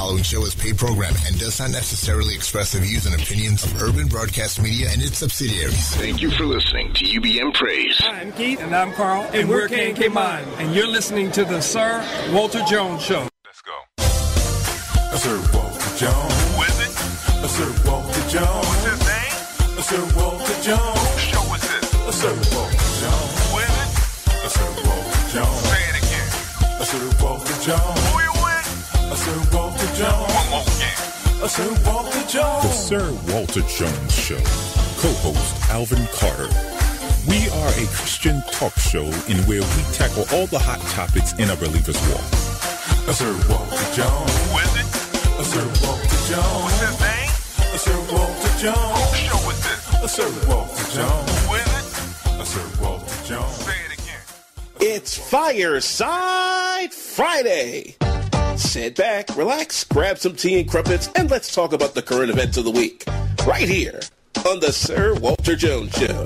following show is paid programming and does not necessarily express the views and opinions of Urban Broadcast Media and its subsidiaries. Thank you for listening to UBM Praise. Hi, I'm Keith. And I'm Karl. And we're K&K Mime. And you're listening to the Sir Walter Jones Show. Let's go. Sir Walter Jones. Who is it? Sir Walter Jones. What's his name? Sir Walter Jones. Whose show is this? Sir Walter Jones. Who is it? Sir Walter Jones. Say it again. Sir Walter Jones. Who you with? Sir Walter Jones. One more again. Sir Walter Jones. The Sir Walter Jones Show. Co-host Alvin Carter. We are a Christian talk show in where we tackle all the hot topics in a believer's walk. Sir Walter Jones. Who is it? Sir Walter Jones. What's his name? Sir Walter Jones. Whose show is this? Sir Walter Jones. Who is it? Sir Walter Jones. Say it again. It's Fireside Friday. Sit back, relax, grab some tea and crumpets, and let's talk about the current events of the week. Right here on the Sir Walter Jones Show.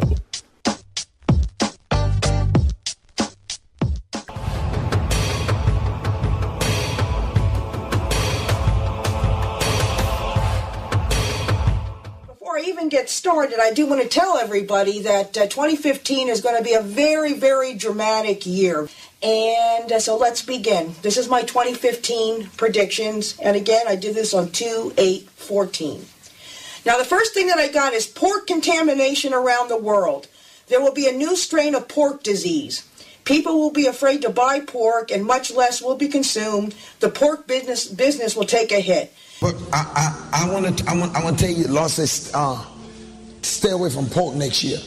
Even get started, I do want to tell everybody that 2015 is going to be a very, very dramatic year. And so let's begin. This is my 2015 predictions. And again, I did this on 2/8/14. Now, the first thing that I got is pork contamination around the world. There will be a new strain of pork disease. People will be afraid to buy pork and much less will be consumed. The pork business will take a hit. But I want to tell you, Lord says, stay away from pork next year.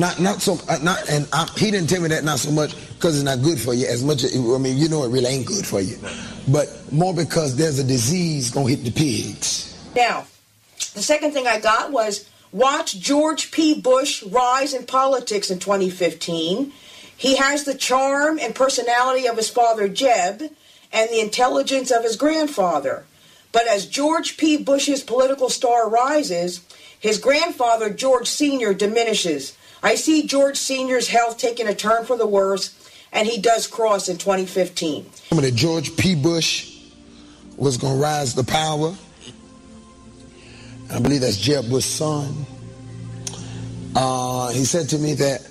He didn't tell me that not so much because it's not good for you as much as, I mean, you know it really ain't good for you. But more because there's a disease going to hit the pigs. Now, the second thing I got was watch George P. Bush rise in politics in 2015. He has the charm and personality of his father, Jeb, and the intelligence of his grandfather. But as George P. Bush's political star rises, his grandfather, George Sr., diminishes. I see George Sr.'s health taking a turn for the worse, and he does cross in 2015. Remember that George P. Bush was going to rise to power. I believe that's Jeb Bush's son. He said to me that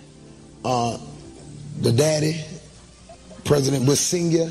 the daddy, President Bush Sr.,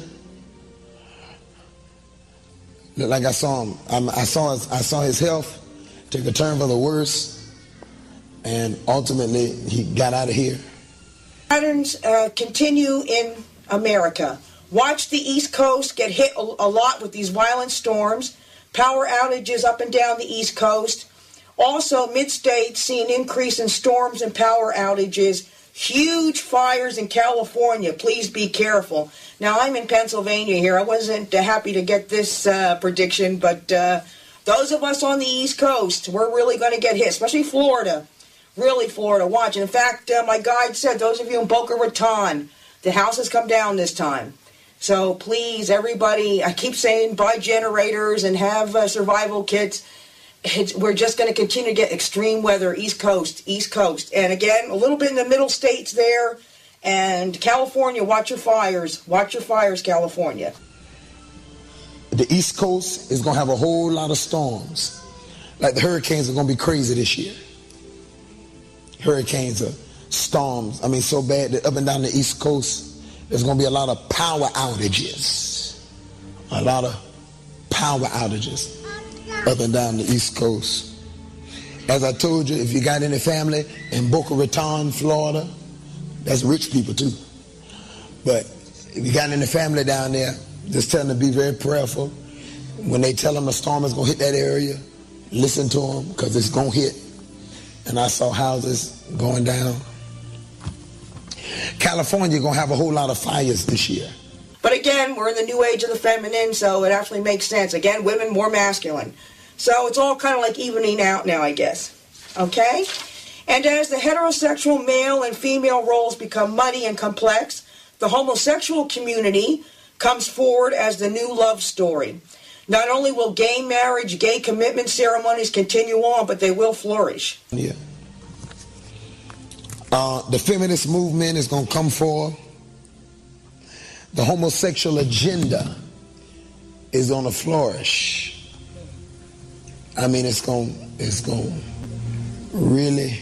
looked like I saw him. I saw his health take a turn for the worse, and ultimately he got out of here. Patterns continue in America. Watch the East Coast get hit a lot with these violent storms. Power outages up and down the East Coast. Also, mid-state see an increase in storms and power outages. Huge fires in California. Please be careful. Now, I'm in Pennsylvania here. I wasn't happy to get this prediction, but those of us on the East Coast, we're really going to get hit, especially Florida. Really, Florida. Watch. And in fact, my guide said, those of you in Boca Raton, the house has come down this time. So please, everybody, I keep saying buy generators and have survival kits. We're just going to continue to get extreme weather, East Coast. And again, a little bit in the middle states there. And California, watch your fires. Watch your fires, California. The East Coast is going to have a whole lot of storms. Like the hurricanes are going to be crazy this year. Hurricanes are storms. I mean, so bad that up and down the East Coast, there's going to be a lot of power outages. A lot of power outages up and down the East Coast. As I told you, if you got any family in Boca Raton, Florida, that's rich people too. But if you got any family down there, just tell them to be very prayerful. When they tell them a storm is going to hit that area, listen to them because it's going to hit. And I saw houses going down. California going to have a whole lot of fires this year. But again, we're in the new age of the feminine, so it actually makes sense. Again, women more masculine. So it's all kind of like evening out now, I guess. Okay? And as the heterosexual male and female roles become muddy and complex, the homosexual community comes forward as the new love story. Not only will gay marriage, gay commitment ceremonies continue on, but they will flourish. Yeah. The feminist movement is going to come forward. The homosexual agenda is gonna flourish. I mean, it's gonna really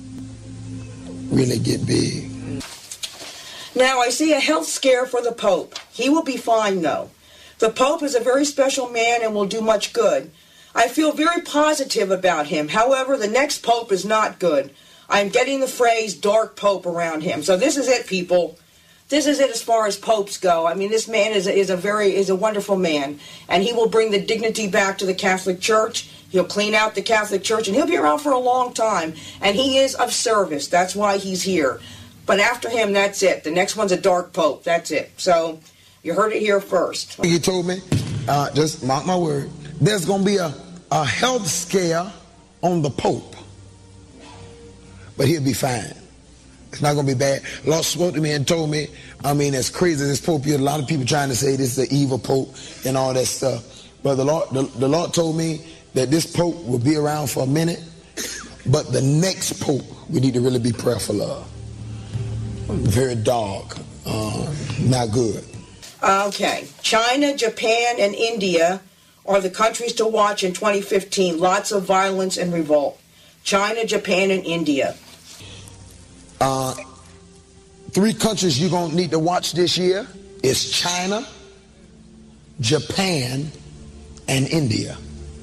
get big. Now, I see a health scare for the Pope. He will be fine, though. The Pope is a very special man and will do much good. I feel very positive about him. However, the next Pope is not good. I'm getting the phrase dark Pope around him. So this is it, people. This is it as far as popes go. I mean, this man is a wonderful man, and he will bring the dignity back to the Catholic Church. He'll clean out the Catholic Church, and he'll be around for a long time. And he is of service. That's why he's here. But after him, that's it. The next one's a dark Pope. That's it. So you heard it here first. You told me, just mark my word, there's going to be a health scare on the Pope. But he'll be fine. It's not going to be bad. Lord spoke to me and told me, I mean, as crazy as this Pope is, a lot of people trying to say this is the evil Pope and all that stuff. But the Lord told me that this Pope will be around for a minute, but the next Pope we need to really be prayerful of. Very dark, not good. Okay. China, Japan, and India are the countries to watch in 2015. Lots of violence and revolt. China, Japan, and India. 3 countries you're going to need to watch this year is China, Japan, and India.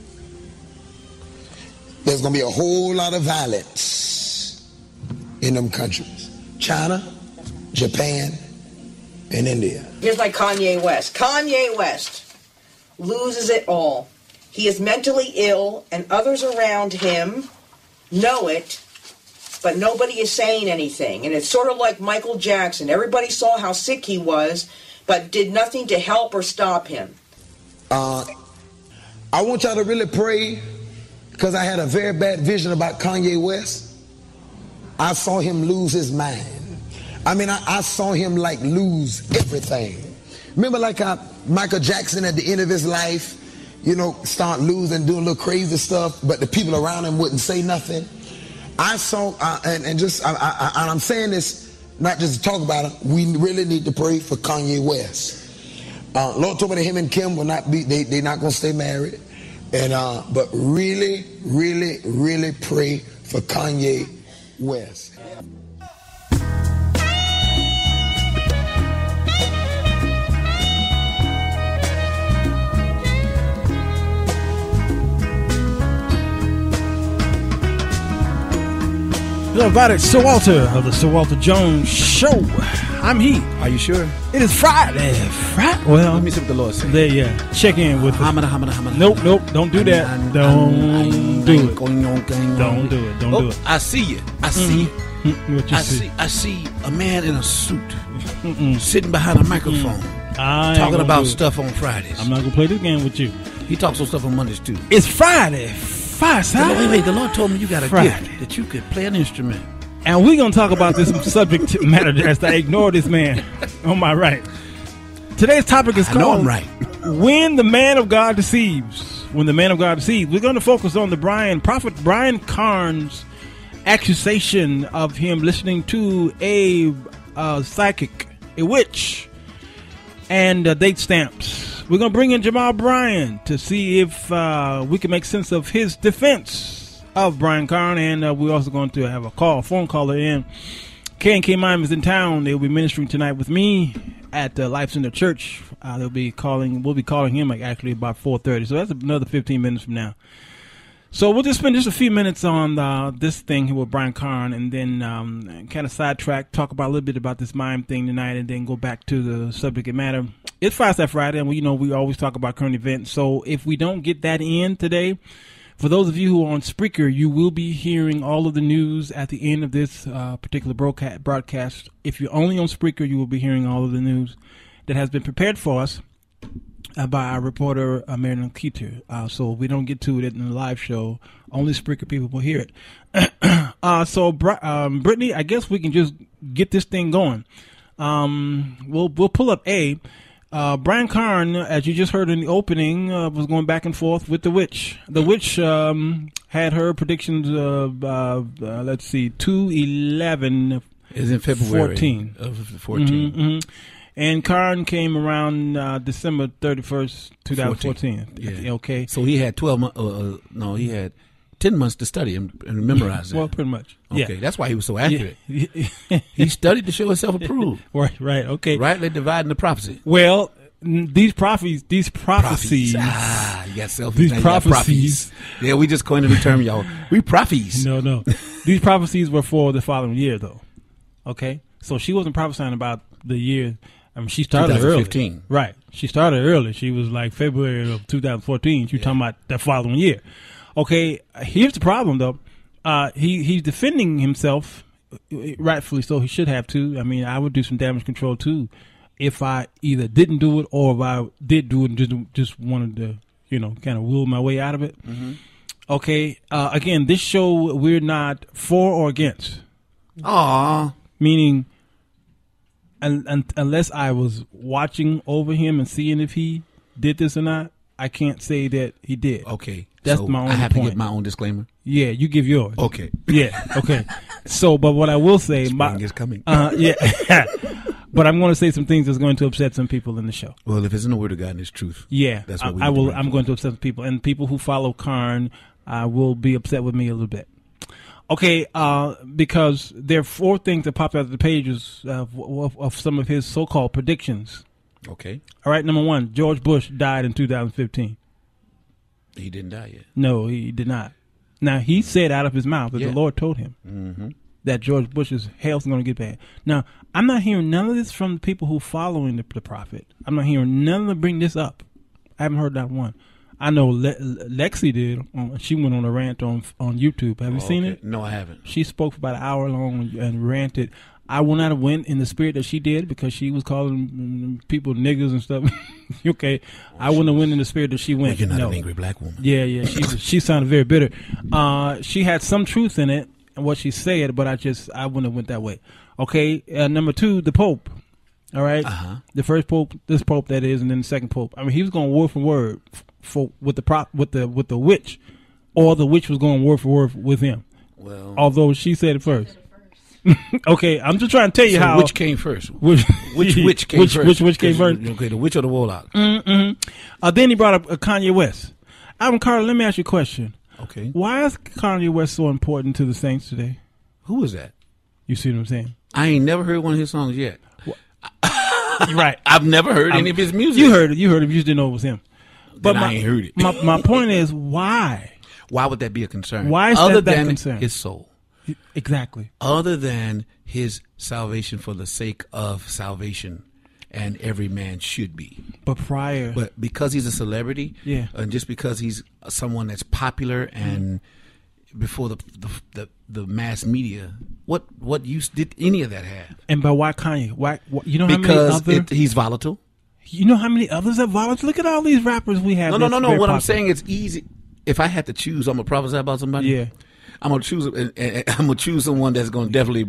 There's going to be a whole lot of violence in them countries. China, Japan, and India. Here's like Kanye West. Kanye West loses it all. He is mentally ill, and others around him know it, but nobody is saying anything. And it's sort of like Michael Jackson. Everybody saw how sick he was, but did nothing to help or stop him. I want y'all to really pray, because I had a very bad vision about Kanye West. I saw him lose his mind. I mean, I saw him like lose everything. Remember like how Michael Jackson at the end of his life, you know, start losing, doing little crazy stuff, but the people around him wouldn't say nothing. I saw, and I'm saying this not just to talk about it, we really need to pray for Kanye West. Lord told me that him and Kim will not be, they're not going to stay married. And but really, really, really pray for Kanye West. Hello, everybody. Sir Walter of the Sir Walter Jones Show. I'm he. Are you sure? It is Friday. Well, let me see what the Lord said. There, yeah. Check in with Hamada. Nope. Don't do that. Don't do it. Don't do it. Don't do it. I see you. I see you. What you see? I see a man in a suit sitting behind a microphone talking about stuff on Fridays. I'm not going to play this game with you. He talks on stuff on Mondays, too. It's Friday. Wait. The Lord told me you got a gift that you could play an instrument. And we're going to talk about this subject matter as I ignore this man on my right. Today's topic is called I know I'm right. When the Man of God Deceives. When the Man of God Deceives. We're going to focus on the Prophet Brian Carn's accusation of him listening to a psychic, a witch, and date stamps. We're going to bring in Jamal Bryan to see if we can make sense of his defense of Brian Carn. And we're also going to have a phone caller in. K&K Mime is in town. They'll be ministering tonight with me at Life Center Church. We'll be calling him actually about 4:30. So that's another 15 minutes from now. So we'll just spend just a few minutes on this thing here with Brian Carn, and then kind of sidetrack, talk about a little bit about this Mime thing tonight, and then go back to the subject matter. It's Fireside Friday, and we always talk about current events. So if we don't get that in today, for those of you who are on Spreaker, you will be hearing all of the news at the end of this particular broadcast. If you're only on Spreaker, you will be hearing all of the news that has been prepared for us by our reporter, Marilyn Keeter. So we don't get to it in the live show. Only Spreaker people will hear it. So Brittany, I guess we can just get this thing going. We'll pull up Brian Carn, as you just heard in the opening, was going back and forth with the witch. The witch had her predictions of, 2/11 is in February 14. of 14. Mm-hmm. And Carn came around December 31st, 2014. Yeah. Okay. So he had 12 months. No, he had 10 months to study and memorize it. Well, pretty much. Okay, Yeah. that's why he was so accurate. Yeah. He studied to show himself approved. Right. Okay. Rightly dividing the prophecy. Well, these prophecies. You got selfies. These now you got prophecies. Yeah, we just coined the term, y'all. We prophecies. No. These prophecies were for the following year, though. Okay, so she wasn't prophesying about the year. I mean, she started 2015. early. Right. She started early. She was like February of 2014. She was talking about the following year. Okay, here's the problem, though. He's defending himself, rightfully so. He should have, too. I mean, I would do some damage control, too, if I either didn't do it or if I did do it and just wanted to, kind of will my way out of it. Mm-hmm. Okay, again, this show, we're not for or against. Aww. Meaning, unless I was watching over him and seeing if he did this or not, I can't say that he did. Okay. That's so my only I have point. to get my own disclaimer. Yeah, you give yours. Okay. Yeah, okay. So, but what I will say... Spring is coming. Yeah. But I'm going to say some things that's going to upset some people in the show. Well, if it's in the Word of God and it's truth. Yeah. That's what I will. I'm going to upset some people. And people who follow Carn will be upset with me a little bit. Okay, because there are 4 things that popped out of the pages of some of his so-called predictions. Okay. All right, number 1, George Bush died in 2015. He didn't die yet. No, he did not. Now, he said out of his mouth that the Lord told him that George Bush's health is going to get bad. Now, I'm not hearing none of this from the people who are following the prophet. I'm not hearing none of them bring this up. I haven't heard that one. I know Lexi did. She went on a rant on YouTube. Have you seen it? No, I haven't. She spoke for about an hour long and ranted. I will not have went in the spirit that she did because she was calling people niggas and stuff. Okay, I wouldn't have went in the spirit that she went. Well, you're not an angry black woman. Yeah. She sounded very bitter. She had some truth in it and what she said, but I wouldn't have went that way. Okay, number 2, the Pope. All right, the first Pope, this Pope that is, and then the second Pope. I mean, he was going word for word with the witch, or the witch was going word for word with him. Well, although she said it first. Okay, I'm just trying to tell you how. Which came first? Which witch came first? Which witch came first? Okay, the witch or the warlock? Then he brought up Kanye West. Karl, let me ask you a question. Okay. Why is Kanye West so important to the Saints today? Who is that? You see what I'm saying? I ain't never heard one of his songs yet. Right. I've never heard any of his music. You heard it. You just didn't know it was him. But I ain't heard it. My point is, why? Why would that be a concern? Why is other that than concern? His soul. Exactly. Other than his salvation for the sake of salvation, and every man should be. But because he's a celebrity, and just because he's someone that's popular and before the mass media, what use did any of that have? And but why Kanye? Why you know because how many he's volatile. You know how many others are volatile? Look at all these rappers we have. No. What popular. I'm saying is easy. If I had to choose, I'm gonna prophesy about somebody. Yeah. I'm gonna choose someone that's gonna definitely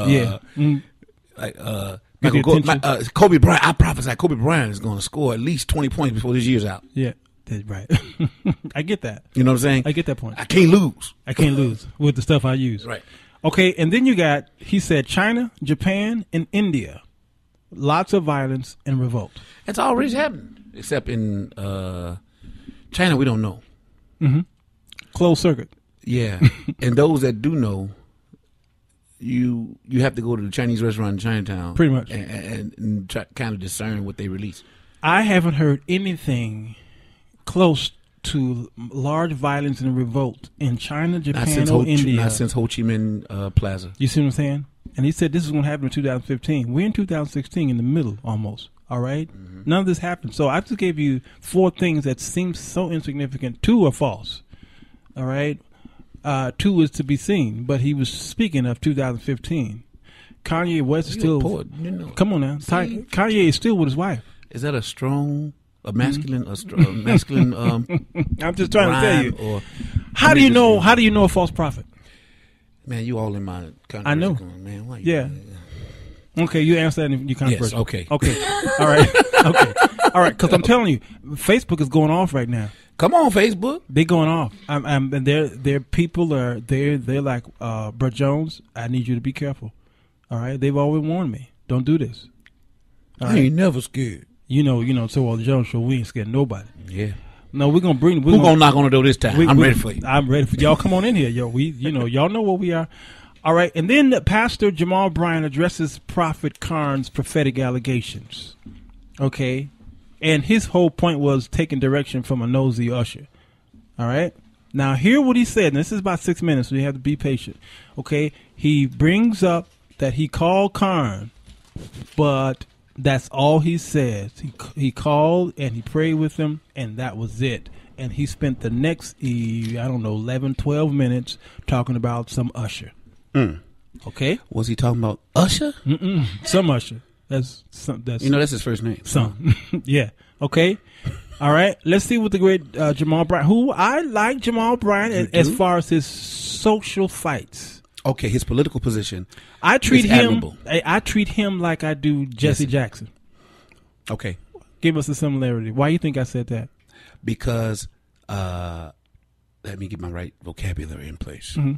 Kobe Bryant. I prophesy Kobe Bryant is gonna score at least 20 points before this year's out. Yeah, that's right. I get that. You know what I'm saying? I get that point. I can't lose with the stuff I use. Right. Okay, and then he said China, Japan, and India. Lots of violence and revolt. It's already happened, except in China. We don't know. Mm-hmm. Closed circuit. Yeah, and those that do know, you have to go to the Chinese restaurant in Chinatown, pretty much, and try, kind of discern what they release. I haven't heard anything close to large violence and revolt in China, Japan, or India. Not since Ho Chi Minh Plaza. You see what I'm saying? And he said this is going to happen in 2015. We're in 2016, in the middle almost. All right? Mm-hmm. None of this happened. So I just gave you 4 things that seem so insignificant. 2 are false. All right? 2 is to be seen, but he was speaking of 2015. Kanye West is still. Poet, come on now. Kanye is still with his wife. Is that a masculine? Masculine. I'm just trying to tell you. How do you know? How do you know a false prophet? Man, you all in my country. I know. Man, why Okay, you answer that in your controversy. Yes, okay. All right. Okay. All right, because I'm telling you, Facebook is going off right now. Come on, Facebook. They're going off. And their people are they're like, Brett Jones, I need you to be careful. All right? They've always warned me. Don't do this. I ain't never scared. You know, so Walter Jones show, we ain't scared of nobody. Yeah. No, we're gonna bring. Who gonna knock on the door this time? I'm ready for you. I'm ready for y'all. Come on in here, yo. Y'all know what we are. All right, and then Pastor Jamal Bryant addresses Prophet Carn's prophetic allegations. Okay, and his whole point was taking direction from a nosy usher. All right, now hear what he said. And this is about 6 minutes, so you have to be patient. Okay, he brings up that he called Carn, but that's all he says. He called and he prayed with him, and that was it. And he spent the next, 11, 12 minutes talking about some usher. Okay? Was he talking about Usher? Some usher. That's that's his first name. Some. Yeah. Okay. All right. Let's see what the great Jamal Bryant, who I like Jamal Bryant as far as his social fights. Okay, his political position. I treat him like I do Jesse Jackson. Okay. Give us a similarity. Why do you think I said that? Because let me get my right vocabulary in place. Mm-hmm.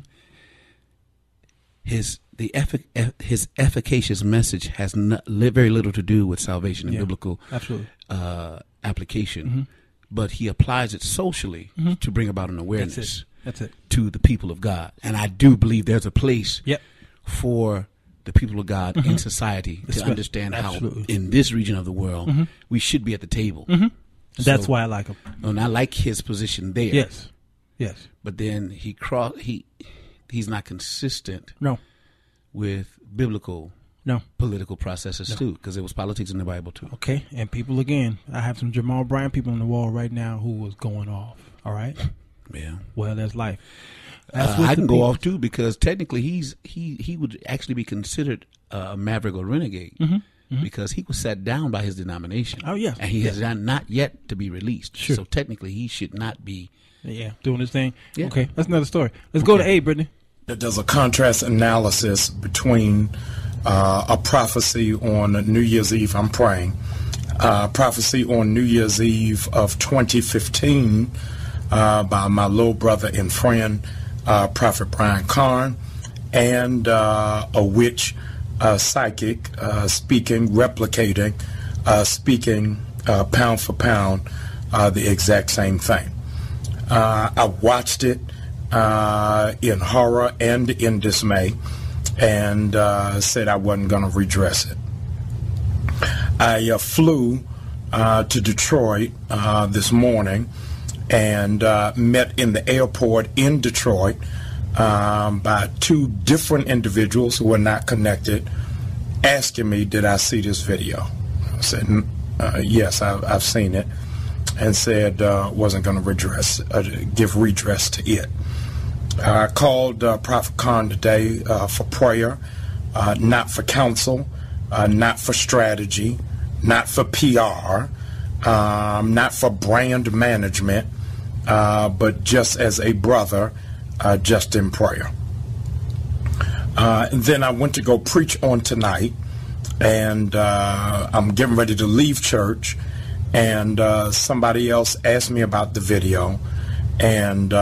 His efficacious message has very little to do with salvation and biblical application, Mm-hmm. but he applies it socially to bring about an awareness. That's it. To the people of God. And I do believe there's a place for the people of God in society to understand how in this region of the world we should be at the table. That's why I like him. And I like his position there. Yes. But then he's not consistent with biblical political processes too, because there was politics in the Bible too. Okay, and people again, I have some Jamal Bryant people on the wall right now who was going off. All right. Yeah. Well, that's life. I can go off too, because technically he would actually be considered a maverick or renegade because he was set down by his denomination. Oh yeah, and he has not yet to be released. Sure. So technically he should not be doing his thing. Yeah. Okay, that's another story. Let's go to A, Brittany. There's a contrast analysis between a prophecy on New Year's Eve. I'm praying. Prophecy on New Year's Eve of 2015 by my little brother and friend, Prophet Brian Carn, and a witch psychic speaking, replicating, speaking pound for pound the exact same thing. I watched it in horror and in dismay, and said I wasn't going to redress it. I flew to Detroit this morning and met in the airport in Detroit by two different individuals who were not connected, asking me, did I see this video? I said, yes, I've seen it, and said wasn't going to give redress to it. I called Prophet Carn today for prayer, not for counsel, not for strategy, not for PR, not for brand management, but just as a brother, just in prayer. And then I went to go preach on tonight, and I'm getting ready to leave church, and somebody else asked me about the video, and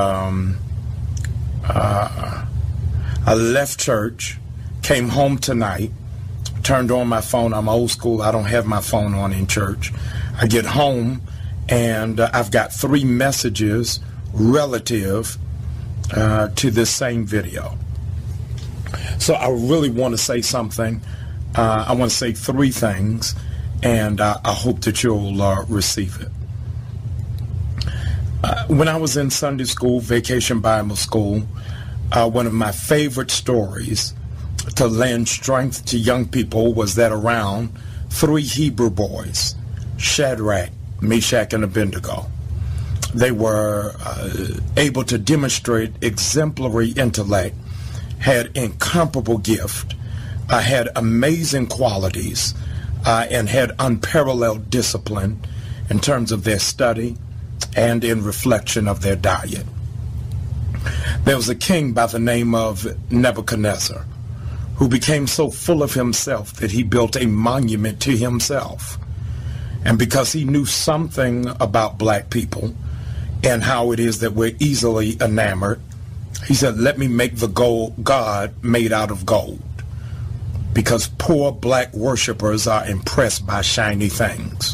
I left church, came home tonight, turned on my phone. I'm old school. I don't have my phone on in church. I get home, and I've got 3 messages relative to this same video. So I really want to say something. I want to say 3 things, and I hope that you'll receive it. When I was in Sunday school, Vacation Bible School, one of my favorite stories to lend strength to young people was that around 3 Hebrew boys, Shadrach, Meshach, and Abednego. They were able to demonstrate exemplary intellect, had incomparable gift, had amazing qualities, and had unparalleled discipline in terms of their study and in reflection of their diet. There was a king by the name of Nebuchadnezzar who became so full of himself that he built a monument to himself. And because he knew something about black people and how it is that we're easily enamored, he said, let me make the God made out of gold. because poor black worshipers are impressed by shiny things.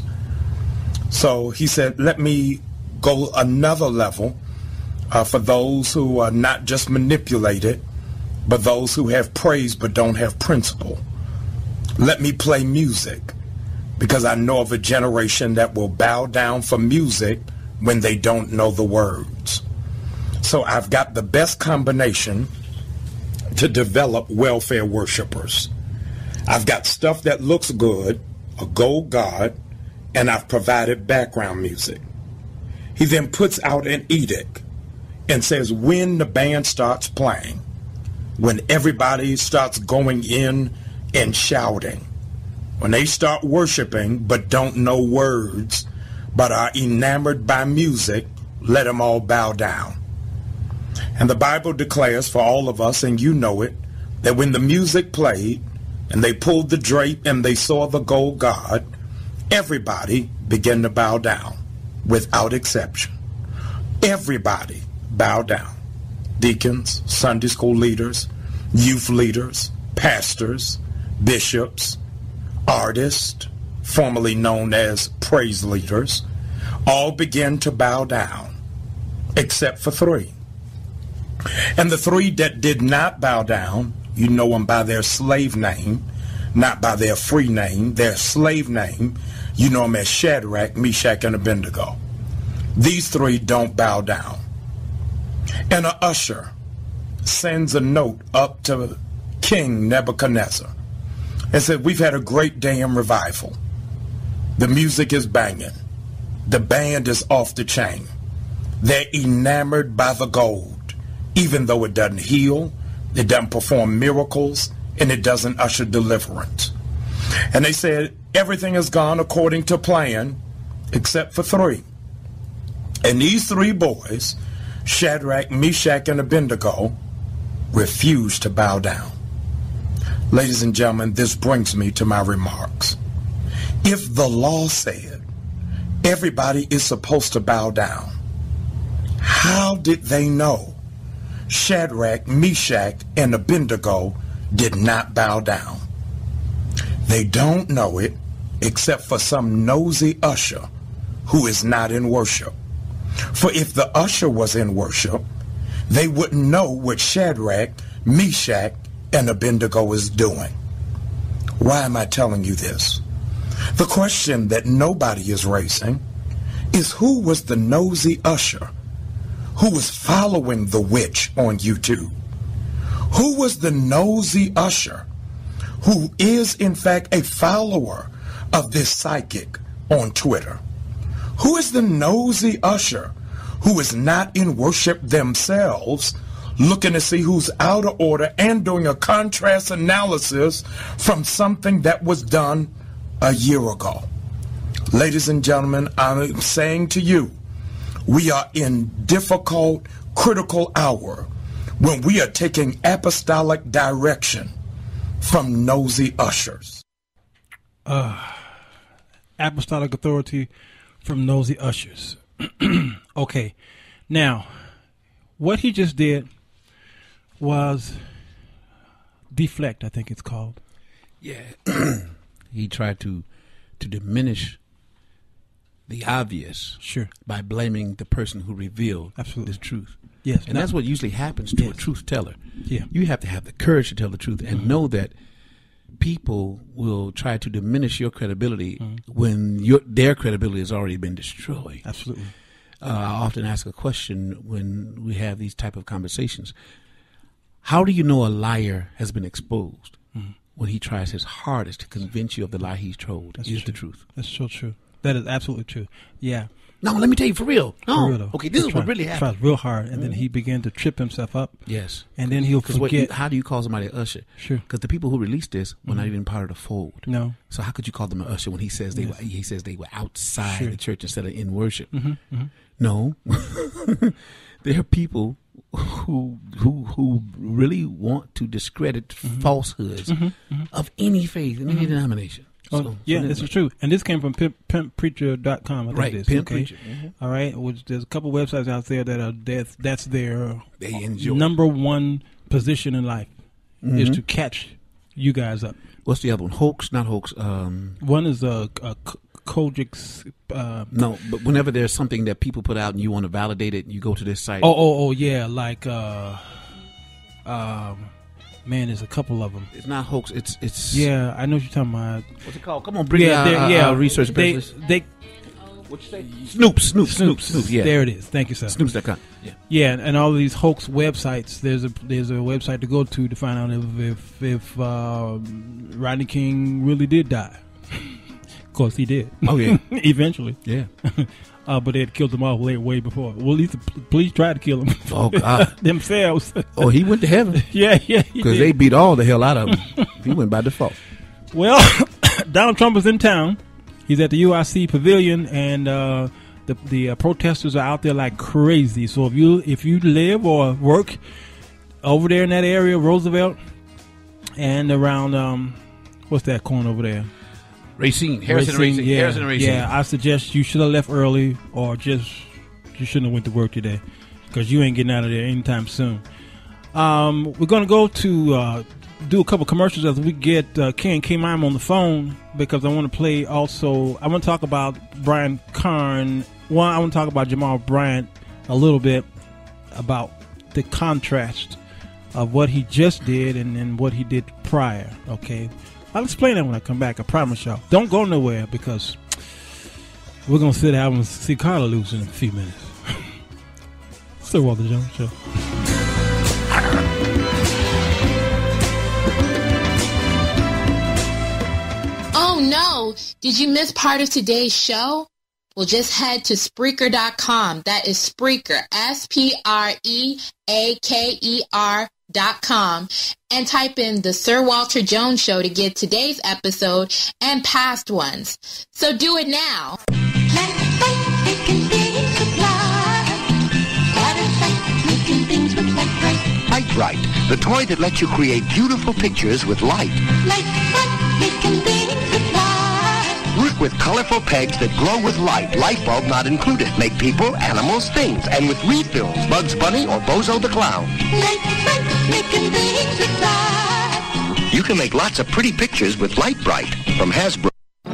So he said, let me go another level for those who are not just manipulated, but those who have praise but don't have principle. Let me play music, because I know of a generation that will bow down for music when they don't know the words. So I've got the best combination to develop welfare worshipers. I've got stuff that looks good, a gold guard, and I've provided background music. He then puts out an edict and says when the band starts playing, when everybody starts going in and shouting, when they start worshiping but don't know words but are enamored by music, let them all bow down. And the Bible declares for all of us, and you know it, that when the music played and they pulled the drape and they saw the gold guard, everybody began to bow down without exception. Everybody bowed down. Deacons, Sunday school leaders, youth leaders, pastors, bishops, artists, formerly known as praise leaders, all began to bow down, except for three. And the three that did not bow down, you know them by their slave name, not by their free name, their slave name, you know them as Shadrach, Meshach, and Abednego. These three don't bow down. And an usher sends a note up to King Nebuchadnezzar and said, we've had a great day in revival. The music is banging. The band is off the chain. They're enamored by the gold, even though it doesn't heal, it doesn't perform miracles, and it doesn't usher deliverance. And they said, everything has gone according to plan, except for three. And these three boys, Shadrach, Meshach, and Abednego, refused to bow down. Ladies and gentlemen, this brings me to my remarks. If the law said everybody is supposed to bow down, how did they know Shadrach, Meshach, and Abednego did not bow down? They don't know it except for some nosy usher who is not in worship. For if the usher was in worship, they wouldn't know what Shadrach, Meshach, and Abednego is doing. Why am I telling you this? The question that nobody is raising is who was the nosy usher who was following the witch on YouTube? Who was the nosy usher who is in fact a follower of this psychic on Twitter? Who is the nosy usher who is not in worship themselves, looking to see who's out of order and doing a contrast analysis from something that was done a year ago? Ladies and gentlemen, I'm saying to you, we are in difficult, critical hour when we are taking apostolic direction from nosy ushers. Apostolic authority from nosy ushers. Okay. Now, what he just did was deflect, I think it's called. Yeah. He tried to diminish the obvious, sure, by blaming the person who revealed absolutely the truth. Yes. And that's what usually happens to a truth teller. Yeah. You have to have the courage to tell the truth and know that people will try to diminish your credibility when their credibility has already been destroyed. Absolutely. I often ask a question when we have these type of conversations. How do you know a liar has been exposed when he tries his hardest to convince you of the lie he's told is the truth? That's so true. That is absolutely true. Yeah. No, let me tell you for real. No. For real, though. Okay, this is what really happened. He tried real hard, and then he began to trip himself up. Yes. And then he'll forget. How do you call somebody an usher? Sure. Because the people who released this were not even part of the fold. No. So how could you call them an usher when he says they were outside the church instead of in worship? No. There are people who really want to discredit falsehoods of any faith in any denomination. So, this is true. And this came from pimppreacher.com. Right, Pimp Preacher. All right. Which there's a couple websites out there that are that's their they enjoy. number one position in life is to catch you guys up. What's the other one? Hoax, not hoax. One is Kojik's. No, but whenever there's something that people put out and you want to validate it, you go to this site. Oh, yeah, like man, there's a couple of them. It's not hoax. It's. Yeah, I know what you're talking about. What's it called? Come on, bring it. Research specialist. What you say? Snoops. Yeah, there it is. Thank you, sir. Snoops.com. Yeah, and all of these hoax websites. There's a website to go to find out if Rodney King really did die. Of course, he did. Oh yeah, eventually. Yeah. But they had killed him off way before. Well, at least the police tried to kill him. Oh God, themselves. Oh, he went to heaven. Yeah, because they beat all the hell out of him. He went by default. Well, Donald Trump is in town. He's at the UIC Pavilion, and the protesters are out there like crazy. So if you live or work over there in that area, Roosevelt, and around what's that corner over there? Harrison Racine. Yeah, I suggest you should have left early, or you shouldn't have went to work today, because you ain't getting out of there anytime soon. We're gonna go to do a couple commercials as we get K Mime on the phone, because I want to play also. I want to talk about Brian Carn. One, I want to talk about Jamal Bryant a little bit, about the contrast of what he just did and what he did prior. Okay. I'll explain that when I come back. I promise y'all. Don't go nowhere, because we're going to sit down and see Karl loose in a few minutes. Sir Walter Jones Show. Oh no! Did you miss part of today's show? Well, just head to Spreaker.com. That is Spreaker, SPREAKER.com, and type in the Sir Walter Jones Show to get today's episode and past ones. So do it now. Light Bright, the toy that lets you create beautiful pictures with light. Work with colorful pegs that glow with light, light bulb not included. Make people, animals, things, and with refills, Bugs Bunny or Bozo the Clown. You can make lots of pretty pictures with Light Bright from Hasbro.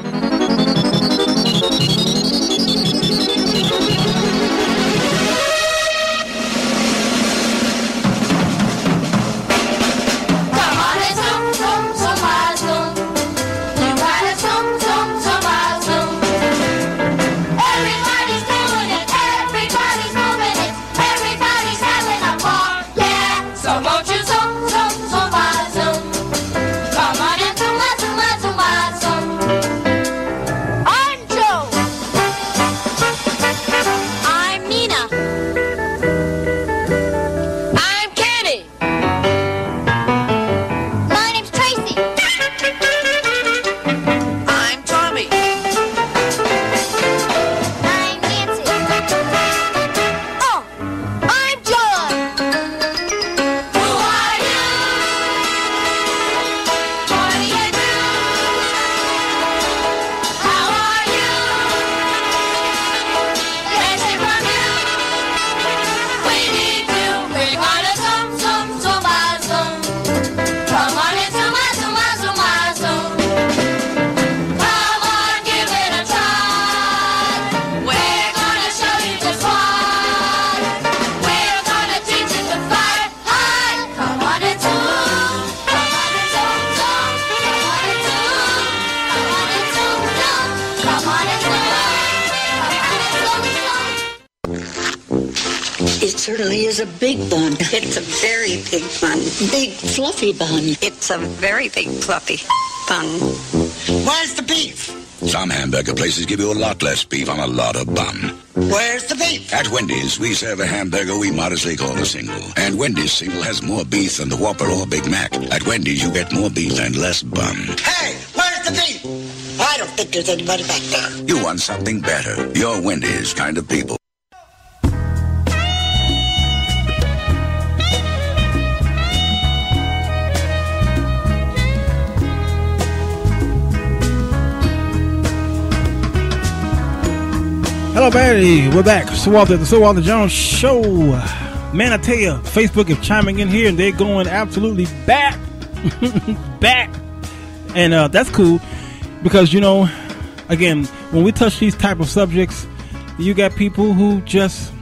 Certainly is a big bun. It's a very big bun. Big fluffy bun. It's a very big fluffy bun. Where's the beef? Some hamburger places give you a lot less beef on a lot of bun. Where's the beef? At Wendy's, we serve a hamburger we modestly call a single. And Wendy's single has more beef than the Whopper or Big Mac. At Wendy's, you get more beef and less bun. Hey, where's the beef? I don't think there's anybody back there. You want something better. You're Wendy's kind of people. Hello, everybody. We're back. The Sir Walter Jones Show. Man, I tell you, Facebook is chiming in here, and they're going absolutely back. Back. And that's cool because, again, when we touch these type of subjects, you got people who just,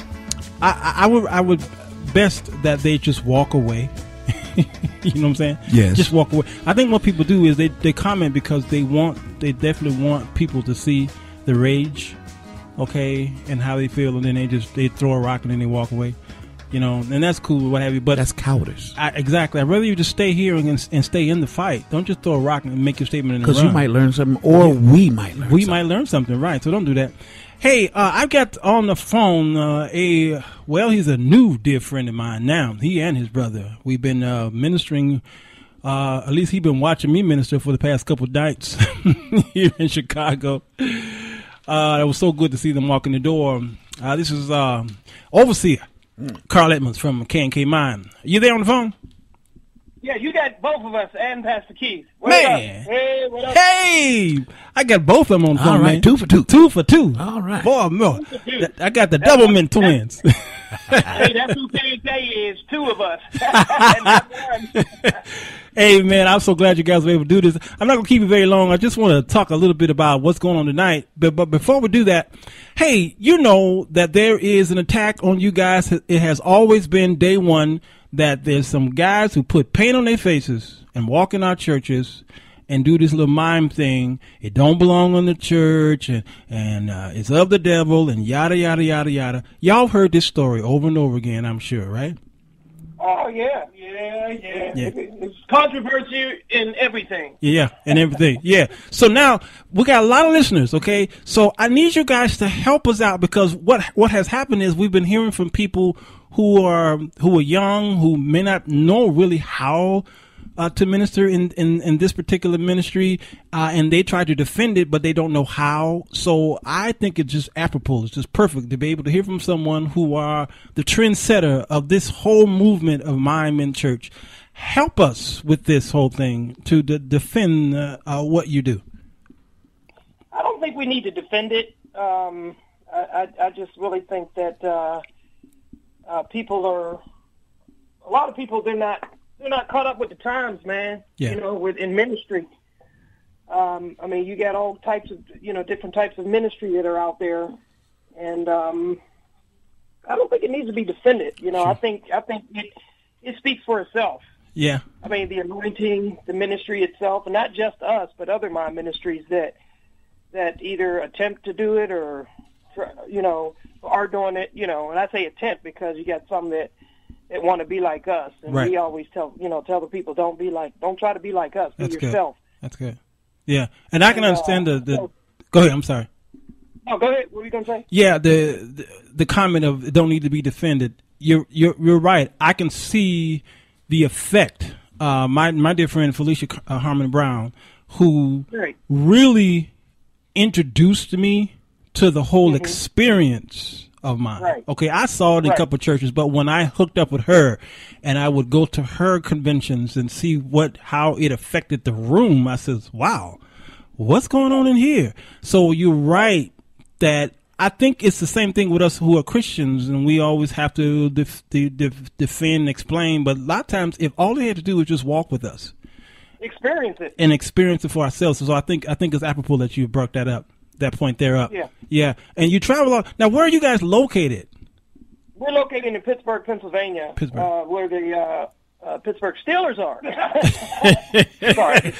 I would best that they just walk away. You know what I'm saying? Yes. Just walk away. I think what people do is they comment because they definitely want people to see the rage, okay, and how they feel, and then they throw a rock and then they walk away. And that's cool, what have you. But that's cowardice. Exactly. I'd rather you just stay here and stay in the fight. Don't just throw a rock and make your statement and because run. you might learn something, or we might learn. We might learn something, right? So don't do that. Hey, I've got on the phone he's a new dear friend of mine now. He and his brother. We've been ministering. At least he's been watching me minister for the past couple of nights here in Chicago. It was so good to see them walk in the door. This is Overseer Karl Edmonds from K&K Mime. You there on the phone? Yeah, you got both of us and Pastor Keith. Man. Hey, what up? Hey, I got both of them on the phone. All right, man. 2 for 2. 2 for 2. All right. Boy, no. I got the Doublemint twins. Hey, that's who K&K is, 2 of us. And not one. Hey, man, I'm so glad you guys were able to do this. I'm not going to keep it very long. I just want to talk a little bit about what's going on tonight. But before we do that, hey, you know that there is an attack on you guys. It has always been day one that there's some guys who put paint on their faces and walk in our churches and do this little mime thing. It don't belong in the church and it's of the devil and yada, yada, yada, yada. Y'all heard this story over and over again, I'm sure, right? Oh, yeah. It's controversy in everything. Yeah, and everything. Yeah. So now we got a lot of listeners, okay? So I need you guys to help us out because what has happened is we've been hearing from people who are young, who may not know really how to minister in this particular ministry, and they try to defend it, but they don't know how. So I think it's just apropos. It's just perfect to be able to hear from someone who are the trendsetter of this whole movement of mime in church. Help us with this whole thing to defend what you do. I don't think we need to defend it. I just really think that a lot of people, they're not caught up with the times, man. Yeah. In ministry. I mean, you got all types of, different types of ministry that are out there, and I don't think it needs to be defended. Sure. I think it speaks for itself. Yeah. I mean, the anointing, the ministry itself, and not just us, but other mime ministries that either attempt to do it or, are doing it. And I say attempt because you got some that want to be like us, and right. We always tell the people don't try to be like us. Be yourself. That's good. Yeah, and I can understand the. Go ahead. I'm sorry. No, go ahead. What were you gonna say? Yeah, the comment of it don't need to be defended. You're right. I can see the effect. My dear friend Felicia Harmon Brown, who really introduced me to the whole experience of mine. Right. Okay, I saw it in a couple of churches, but when I hooked up with her and I would go to her conventions and see how it affected the room, I says, wow, what's going on in here? So you're right that I think it's the same thing with us who are Christians, and we always have to defend and explain, but a lot of times if all they had to do is just walk with us. Experience it. And experience it for ourselves. So I think it's apropos that you brought that up. That point there up. Yeah. And you travel out. Now, where are you guys located? We're located in Pittsburgh, Pennsylvania, where the Pittsburgh Steelers are. Sorry.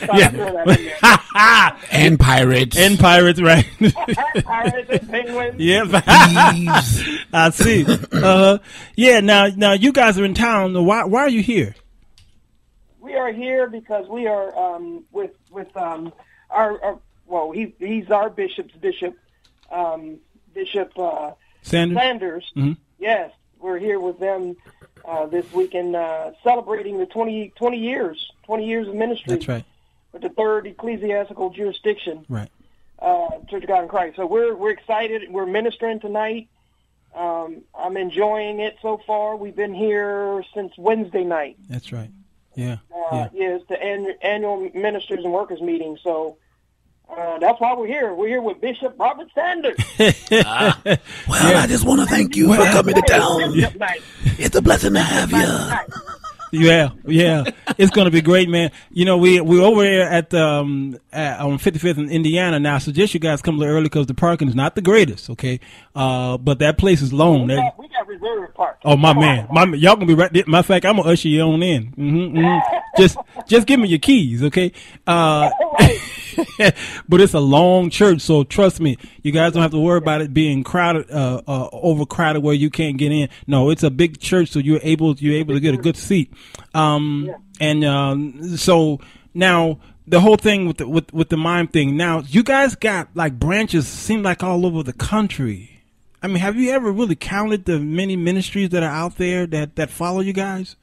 And Pirates. And Pirates, right. Pirates and Penguins. Yeah. I see. Yeah, now you guys are in town. Why are you here? We are here because we are with our he's our bishop's bishop, Bishop Sanders. Mm-hmm. Yes, we're here with them this weekend celebrating the 20 years of ministry. That's right. With the third ecclesiastical jurisdiction. Right. Church of God in Christ. So we're excited. We're ministering tonight. I'm enjoying it so far. We've been here since Wednesday night. That's right. Yeah. It's the annual ministers and workers meeting. So that's why we're here. We're here with Bishop Robert Sanders. I just want to thank you for coming to town. It's a blessing to have you. Yeah. It's going to be great, man. You know, we're over there at on 55th in Indiana now. I suggest you guys come a little early because the parking is not the greatest, okay? But that place is long. We got reserved parking. Oh, my man. Y'all going to be right there. Matter of fact, I'm going to usher you on in. Just give me your keys, okay? But it's a long church, so trust me, you guys don't have to worry about it being crowded, overcrowded where you can't get in. No, it's a big church, so you're able to get a good seat. So now the whole thing with the Mime thing. Now you guys got like branches, seem like all over the country. I mean, have you ever really counted the many ministries that are out there that follow you guys?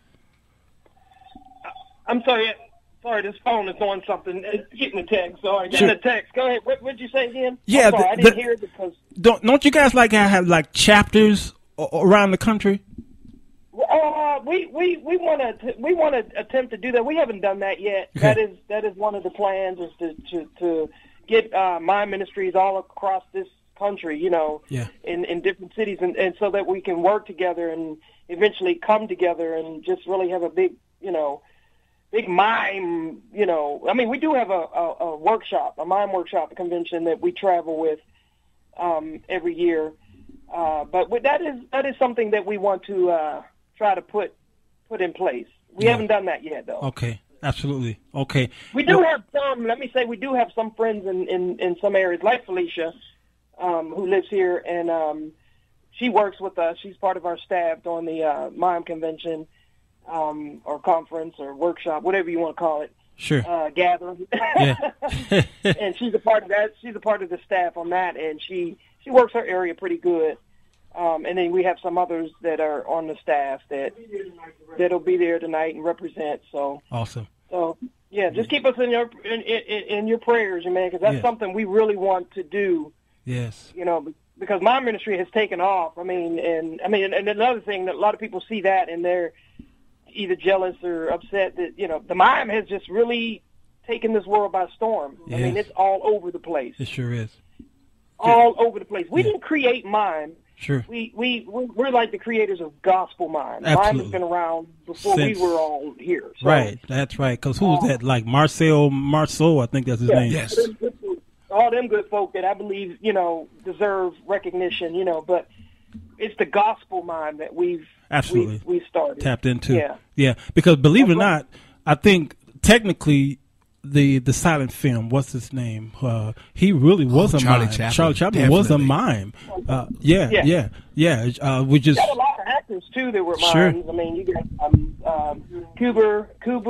I'm sorry. Sorry, this phone is doing something. It's getting a text. Sorry, getting a text. Go ahead. What did you say again? Yeah, I'm sorry, I didn't hear it because don't you guys like have like chapters around the country? We want to attempt to do that. We haven't done that yet. Okay. That is one of the plans is to get Mime ministries all across this country. You know, in different cities, and so that we can work together and eventually come together and just really have a big Mime, I mean, we do have a workshop, a Mime workshop, a convention that we travel with every year. But that is something that we want to try to put in place. We haven't done that yet, though. Okay, absolutely. Okay. We do have some, let me say, we do have some friends in some areas, like Felicia, who lives here, and she works with us. She's part of our staff during the Mime convention. Or conference or workshop, whatever you want to call it. Sure. Gathering. Yeah. And she's a part of that. She's a part of the staff on that, and she works her area pretty good. And then we have some others that are on the staff that'll be there tonight and represent. So awesome. So yeah, just keep us in your prayers, man, because that's something we really want to do. Yes. Because my ministry has taken off. I mean, and another thing that a lot of people see that and they're either jealous or upset that, the Mime has just really taken this world by storm. Yes. I mean, it's all over the place. It sure is. All over the place. We didn't create Mime. Sure. We're like the creators of gospel Mime. Absolutely. Mime has been around before we were all here. So, right. That's right. Because who was that? Like Marceau, I think that's his name. Yes. All them good folk that I believe, deserve recognition, but it's the gospel Mime that we've started. Tapped into. Yeah. Because believe it or not, I think technically the silent film, what's his name? He really was a Charlie mime. Chaplin. Charlie Chaplin was a mime. We just got a lot of actors too that were mimes. Sure. I mean, you got Cuba.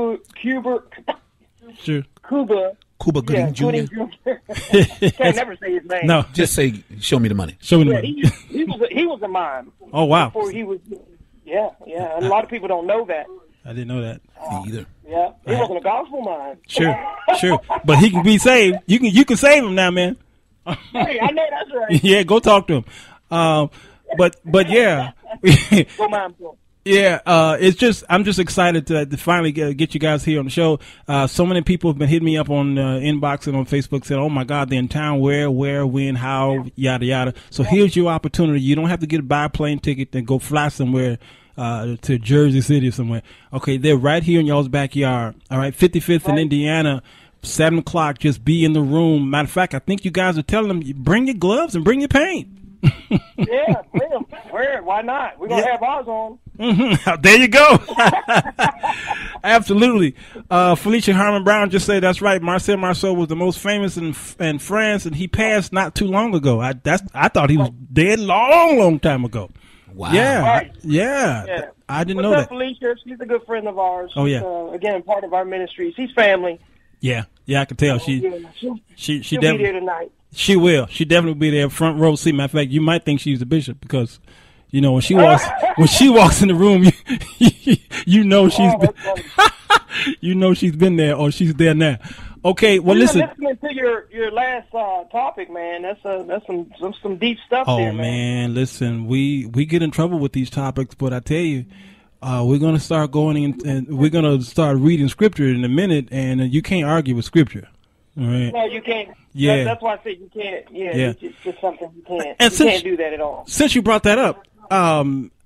Sure. Cuba Gooding Jr. Can't never say his name. No, just say, "Show me the money." Show me the money. He was a mime. Oh wow! Before he was, and a lot of people don't know that. I didn't know that. Me either. Yeah, he wasn't a gospel mime. Sure, but he can be saved. You can save him now, man. Hey, I know that's right. Yeah, go talk to him. But yeah. Go mime to him. Yeah, I'm just excited to finally get you guys here on the show. So many people have been hitting me up on inbox and on Facebook saying, "Oh my God, they're in town. Where, when, how, yada yada." So here's your opportunity. You don't have to buy a plane ticket and go fly somewhere to Jersey City or somewhere. Okay, they're right here in y'all's backyard. All right, 55th in Indiana, 7 o'clock. Just be in the room. Matter of fact, I think you guys are telling them bring your gloves and bring your paint. Yeah, bring them. Why not? We're gonna have ours on. Mm-hmm. There you go. Absolutely. Felicia Harmon Brown just said that's right. Marcel Marceau was the most famous in France, and he passed not too long ago. I thought he was dead long time ago. Wow. Yeah. Right. Yeah. I didn't know What's up, that. Felicia? She's a good friend of ours. Oh, yeah. Again, part of our ministry. She's family. Yeah. I can tell. She'll be definitely there tonight. She will. She definitely will be there, front row seat. Matter of fact, you might think she's the bishop because, when she walks in the room, you know she's she's been there or she's there now. Okay, well listen. Listening to your last topic, man. That's some deep stuff there, man. Oh man, listen, we get in trouble with these topics, but I tell you, we're gonna start going in and we're gonna start reading scripture in a minute, and you can't argue with scripture. All right. No, you can't. Yeah. That's why I said you can't. Yeah. It's just something you can't. And you can't do that at all. Since you brought that up,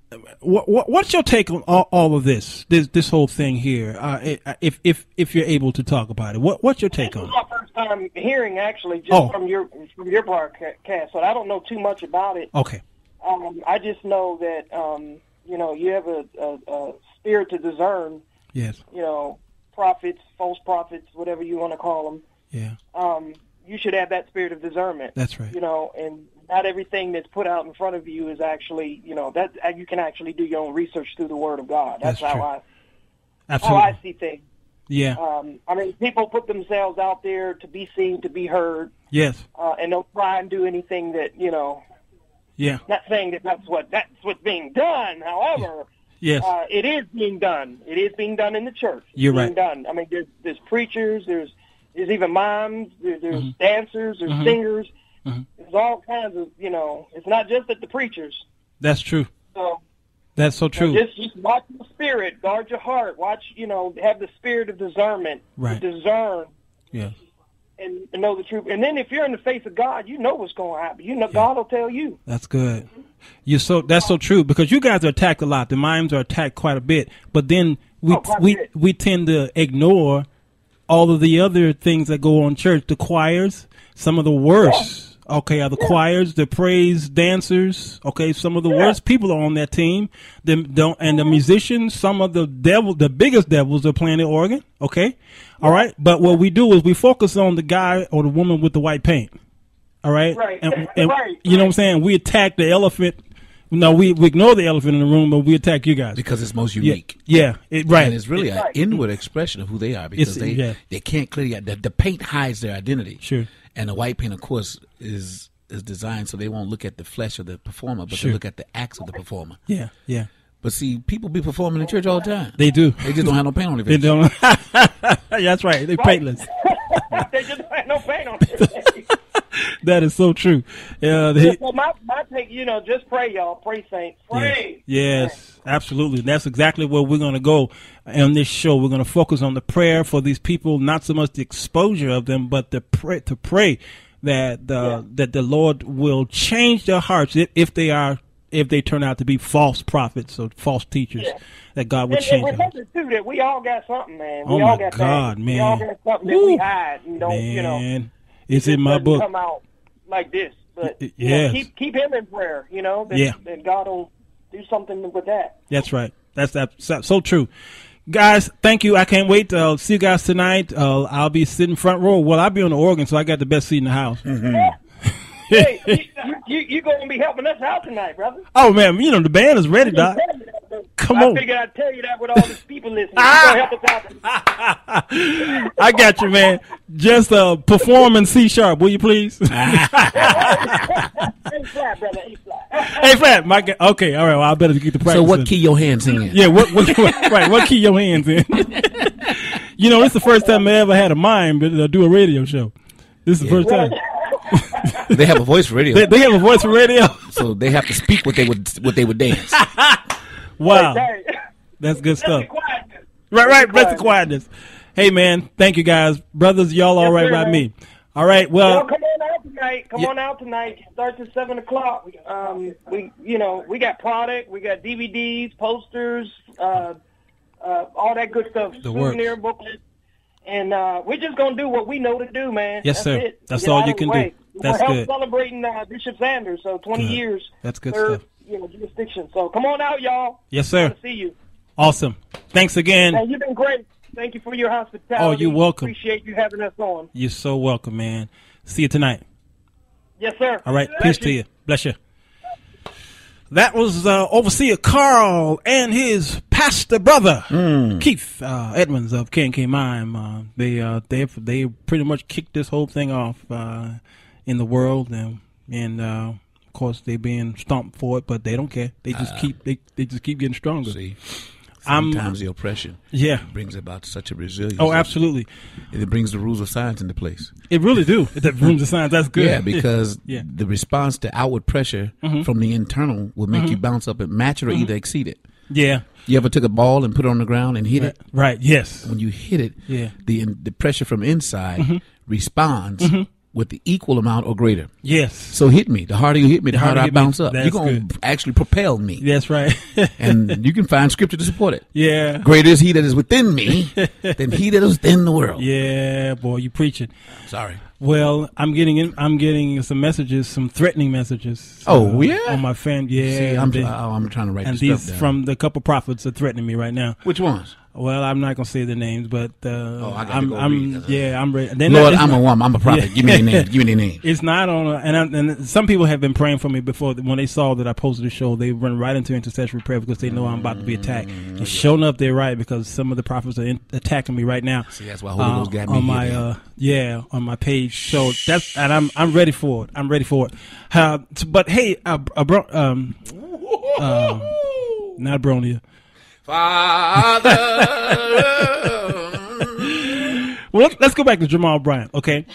What's your take on all of this whole thing here? If you're able to talk about it, what's your take on it? This is my first time hearing, actually, just from your broadcast, so I don't know too much about it. Okay. I just know that you have a spirit to discern. Yes. Prophets, false prophets, whatever you want to call them. Yeah. You should have that spirit of discernment. That's right. And not everything that's put out in front of you is actually, that you can actually do your own research through the Word of God. That's how I see things. Yeah. People put themselves out there to be seen, to be heard. Yes. And don't try and do anything that, Yeah. Not saying that that's what's being done. However, yes. It is being done. It is being done in the church. You're being right. Done. There's preachers. There's even mimes. There's dancers. There's singers. There's all kinds of, it's not just at the preachers. That's true. So that's so true. Just watch the spirit, guard your heart. Watch, have the spirit of discernment. Right. To discern. Yes. And know the truth. And then if you're in the face of God, you know what's going to happen. God will tell you. That's good. That's so true, because you guys are attacked a lot. The mimes are attacked quite a bit, but then we tend to ignore all of the other things that go on in church. The choirs, some of the worst. Okay, are the choirs, the praise dancers. Okay, some of the worst people are on that team. And the musicians, some of the biggest devils are playing the organ. Okay, all right. But what we do is we focus on the guy or the woman with the white paint. All right, right. And you know what I'm saying? We attack the elephant. No, we ignore the elephant in the room, but we attack you guys because it's most unique. Yeah, right. And it's really an inward expression of who they are, because they can't clearly the paint hides their identity. Sure. And the white paint, of course, is designed so they won't look at the flesh of the performer, but they look at the acts of the performer. Yeah, yeah. But see, people be performing in church all the time. They do. They just don't have no paint on their face. They don't. That's right. They're paintless. They just have no paint on their face. That is so true. My take, just pray, y'all. Pray, saints. Pray. Yes, absolutely. That's exactly where we're going to go on this show. We're going to focus on the prayer for these people, not so much the exposure of them, but to pray that the Lord will change their hearts if they turn out to be false prophets or false teachers. That God would change. And remember too that we all got something, man. Oh my God, man! We all got something that we hide and don't, It's in my book. Come out like this, but keep him in prayer. That God will do something with that. That's right. That's so true. Guys, thank you. I can't wait to see you guys tonight. I'll be sitting front row. Well, I'll be on the organ, so I got the best seat in the house. Hey, you going to be helping us out tonight, brother? Oh, man, the band is ready, Doc. Come on. I figured I'd tell you that with all these people listening. You gonna help us out. I got you, man. Just perform in C sharp, will you please? A flat, brother. A flat. A flat. Okay, all right. Well, I better get the practice. So what key your hands in? Yeah, what key your hands in? It's the first time I ever had a mime do a radio show. This is the first time. They have a voice for radio. They have a voice for radio, so they have to speak what they would dance. Wow, that's good stuff. Right. Bless the quietness. Hey, man, thank you guys, brothers. Y'all all right by me? All right. Well, come on out tonight. Come on out tonight. Starts at 7:00. We got product. We got DVDs, posters, all that good stuff. Souvenir booklets. And we're just going to do what we know to do, man. Yes, That's sir. it. That's all you can do. That's good. We're celebrating Bishop Sanders, so 20 years. That's good third, stuff. Jurisdiction. So come on out, y'all. Yes, sir. Good to see you. Awesome. Thanks again. Hey, you've been great. Thank you for your hospitality. Oh, you're welcome. Appreciate you having us on. You're so welcome, man. See you tonight. Yes, sir. All right. Peace to you. Bless you. That was Overseer Karl and his pastor brother, Keith Edmonds of K&K Mime. They pretty much kicked this whole thing off in the world, and of course they're being stomped for it, but they don't care. They just keep getting stronger. See, sometimes the oppression brings about such a resilience. Oh, absolutely. It brings the rules of science into place. It really do. The rules of science, that's good. Yeah, because the response to outward pressure from the internal will make you bounce up and match it or either exceed it. Yeah. You ever took a ball and put it on the ground and hit it? Right, yes. When you hit it, the pressure from inside responds with the equal amount or greater. Yes. So hit me. The harder you hit me, the harder I bounce up. You're going to actually propel me. That's right. And you can find scripture to support it. Yeah. Greater is he that is within me than he that is within the world. Yeah, boy, you preaching. Sorry. Well, I'm getting some messages, some threatening messages. Oh, yeah? On my fan. Yeah. See, I'm trying to write and this these stuff down. from the couple prophets are threatening me right now. Which ones? Well, I'm not gonna say their names, but I got to go read. Yeah, I'm ready. Lord, I'm a woman. I'm a prophet. Yeah. Give me their names. Give me their names. It's not on, and some people have been praying for me before. When they saw that I posted the show, they run right into intercessory prayer because they know I'm about to be attacked. And sure enough, they're right because some of the prophets are attacking me right now. See, that's why Holy Ghost got me on my on my page. So that's and I'm ready for it. I'm ready for it. But hey, not Bronia. Father. Well, let's go back to Jamal Bryant. Okay,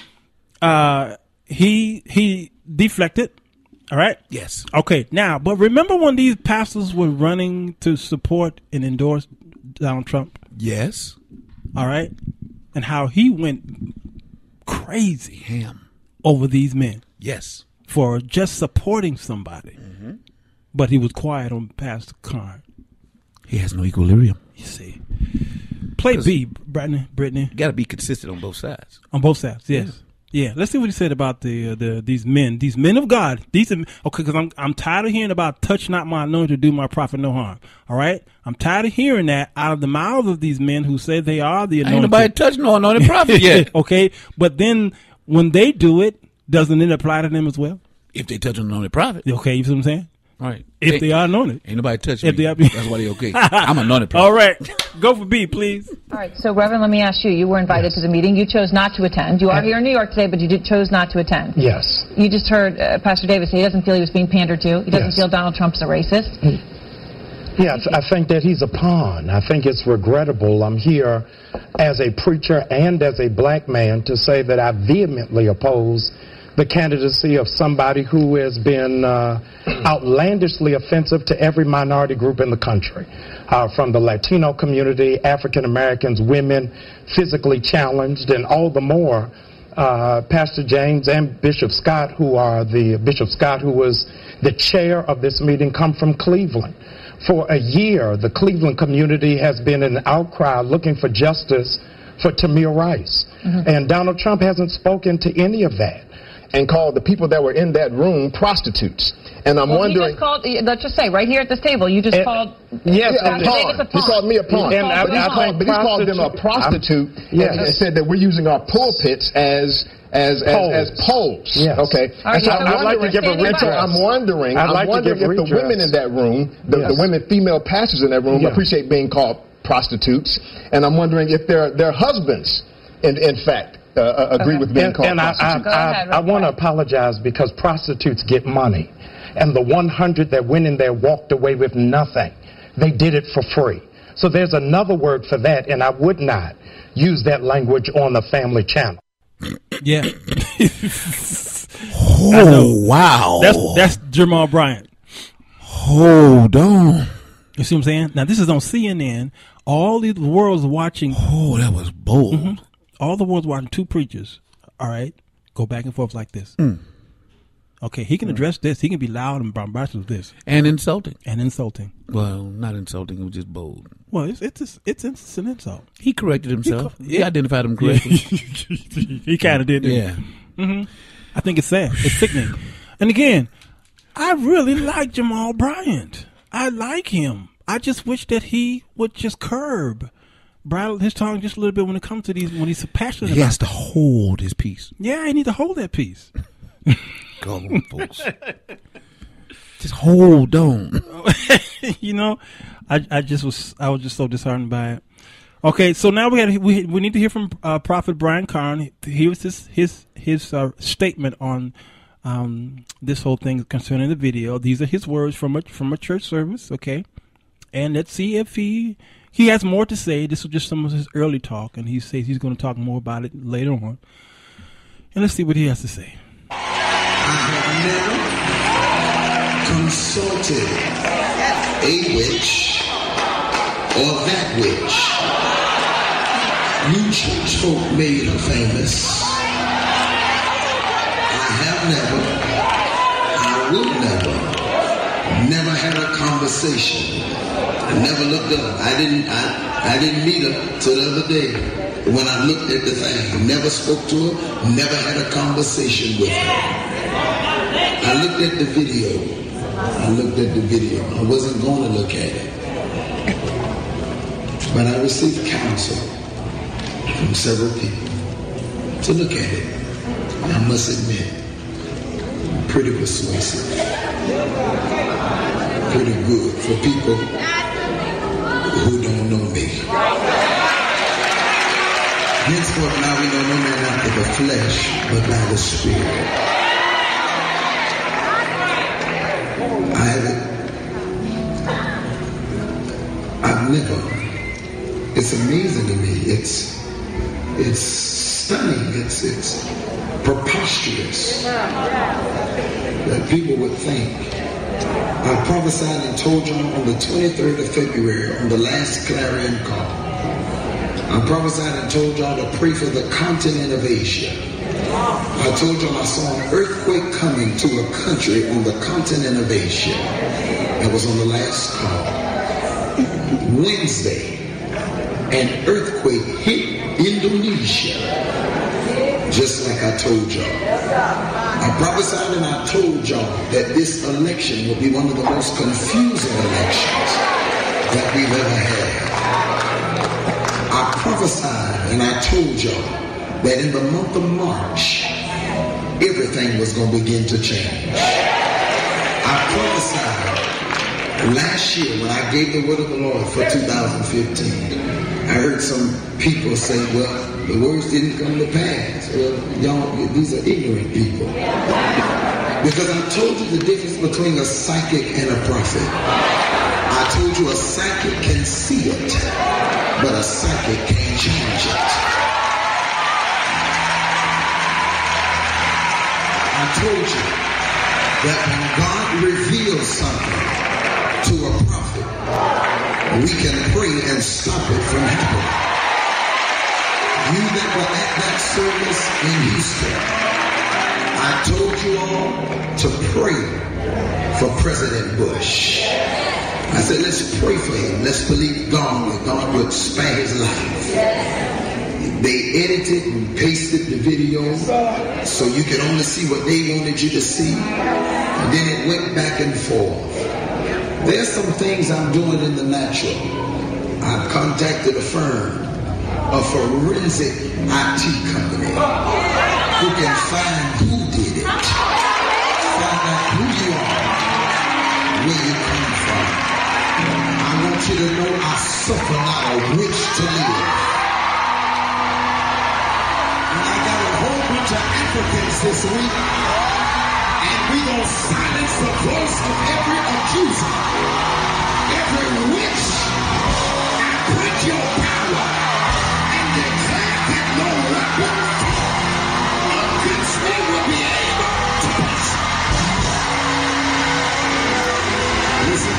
he deflected. All right. Yes. Okay. Now, but remember when these pastors were running to support and endorse Donald Trump? Yes. All right, and how he went crazy ham over these men. Yes. For just supporting somebody, but he was quiet on Pastor Carn. He has no equilibrium. You see. Play B, Brittany. You got to be consistent on both sides. On both sides, yes. Yeah. Let's see what he said about these men of God. Okay, because I'm tired of hearing about touch not my anointed to do my prophet no harm. All right, I'm tired of hearing that out of the mouths of these men who say they are the anointed. Ain't nobody touched no anointed prophet yet. Okay, but then when they do it, doesn't it apply to them as well? If they touch an anointed prophet, okay, you see what I'm saying? Right. If they are anointed. Ain't nobody touch me. That's why they okay. I'm anointed prophet. All right. Go for B, please. All right. So, Reverend, let me ask you. You were invited to the meeting. You chose not to attend. You are here in New York today, but you chose not to attend. Yes. You just heard Pastor Davis say he doesn't feel he was being pandered to. He doesn't feel Donald Trump's a racist. Yeah, I think that he's a pawn. I think it's regrettable. I'm here as a preacher and as a black man to say that I vehemently oppose the candidacy of somebody who has been outlandishly offensive to every minority group in the country, from the Latino community, African Americans, women, physically challenged, and all the more Pastor James and Bishop Scott, who was the chair of this meeting, come from Cleveland. For a year, the Cleveland community has been in an outcry looking for justice for Tamir Rice. And Donald Trump hasn't spoken to any of that. And called the people that were in that room prostitutes. And I'm wondering... He just called, let's just say, right here at this table, you just called... Yes, a pawn. He called me a pawn. But he called them a prostitute and said that we're using our pulpits as poles. Yes. Okay. Right, so I'd like to give a redress. I'm wondering if the women in that room, the women, female pastors in that room, appreciate being called prostitutes. And I'm wondering if their husbands, in fact, agree with being called prostitutes. I want to apologize because prostitutes get money. And the 100 that went in there walked away with nothing. They did it for free. So there's another word for that, and I would not use that language on the family channel. Yeah. Oh, wow. That's Jamal Bryant. Hold on. You see what I'm saying? Now, this is on CNN. All the world's watching. Oh, that was bold. All the world's watching two preachers. All right. Go back and forth like this. Okay, he can address this. He can be loud and bombastic with this. And insulting. Well, not insulting. It was just bold. Well, it's an insult. He corrected himself. He identified him correctly. He kind of did. Yeah. I think it's sad. It's sickening. And again, I really like Jamal Bryant. I like him. I just wish that he would just curb bridle his tongue just a little bit when it comes to these, when he's passionate. He has to hold his peace. Yeah, he need to hold that peace. Go on, folks. Just hold on. You know, I was just so disheartened by it. Okay, so now we need to hear from Prophet Brian Carn. Here's his statement on this whole thing concerning the video. These are his words from a church service. Okay, and let's see if he has more to say. This was just some of his early talk, and he says he's going to talk more about it later on. And let's see what he has to say. I have never consulted a witch or that witch. You church folk made her famous. have never, I will never had a conversation. I never looked up. I didn't meet her till the other day when I looked at the thing. Never spoke to her, never had a conversation with her. I looked at the video. I wasn't going to look at it. But I received counsel from several people to look at it. And I must admit, pretty persuasive. Pretty good for people who don't know me. Henceforth now we know no man after the flesh, but by the Spirit. I've never. It's amazing to me. It's stunning. It's preposterous that people would think. I prophesied and told you on the 23rd of February on the last clarion call. I prophesied and told y'all to pray for the continent of Asia. I told y'all I saw an earthquake coming to a country on the continent of Asia. That was on the last call. Wednesday, an earthquake hit Indonesia, just like I told y'all. I prophesied and I told y'all that this election will be one of the most confusing elections that we've ever had. I prophesied and I told y'all that in the month of March, everything was going to begin to change. I prophesied last year when I gave the word of the Lord for 2015. I heard some people say, well, the words didn't come to pass. Well, y'all, these are ignorant people. Because I told you the difference between a psychic and a prophet. I told you a psychic can see it, but a psychic can't change it. I told you that when God reveals something to a prophet, we can pray and stop it from happening. You that were at that service in Houston, I told you all to pray for President Bush. I said, let's pray for him. Let's believe God that God would spare his life. They edited and pasted the video so you could only see what they wanted you to see. And then it went back and forth. There's some things I'm doing in the natural. I've contacted a firm, a forensic IT company, who can find who did it, find out who you are, where you come from. I want you to know I suffer not a witch to live. And I got a whole bunch of Africans this week, and we gonna silence the voice of every accuser, every witch. I break your power and declare that no weapon against me will be able to prosper. Listen,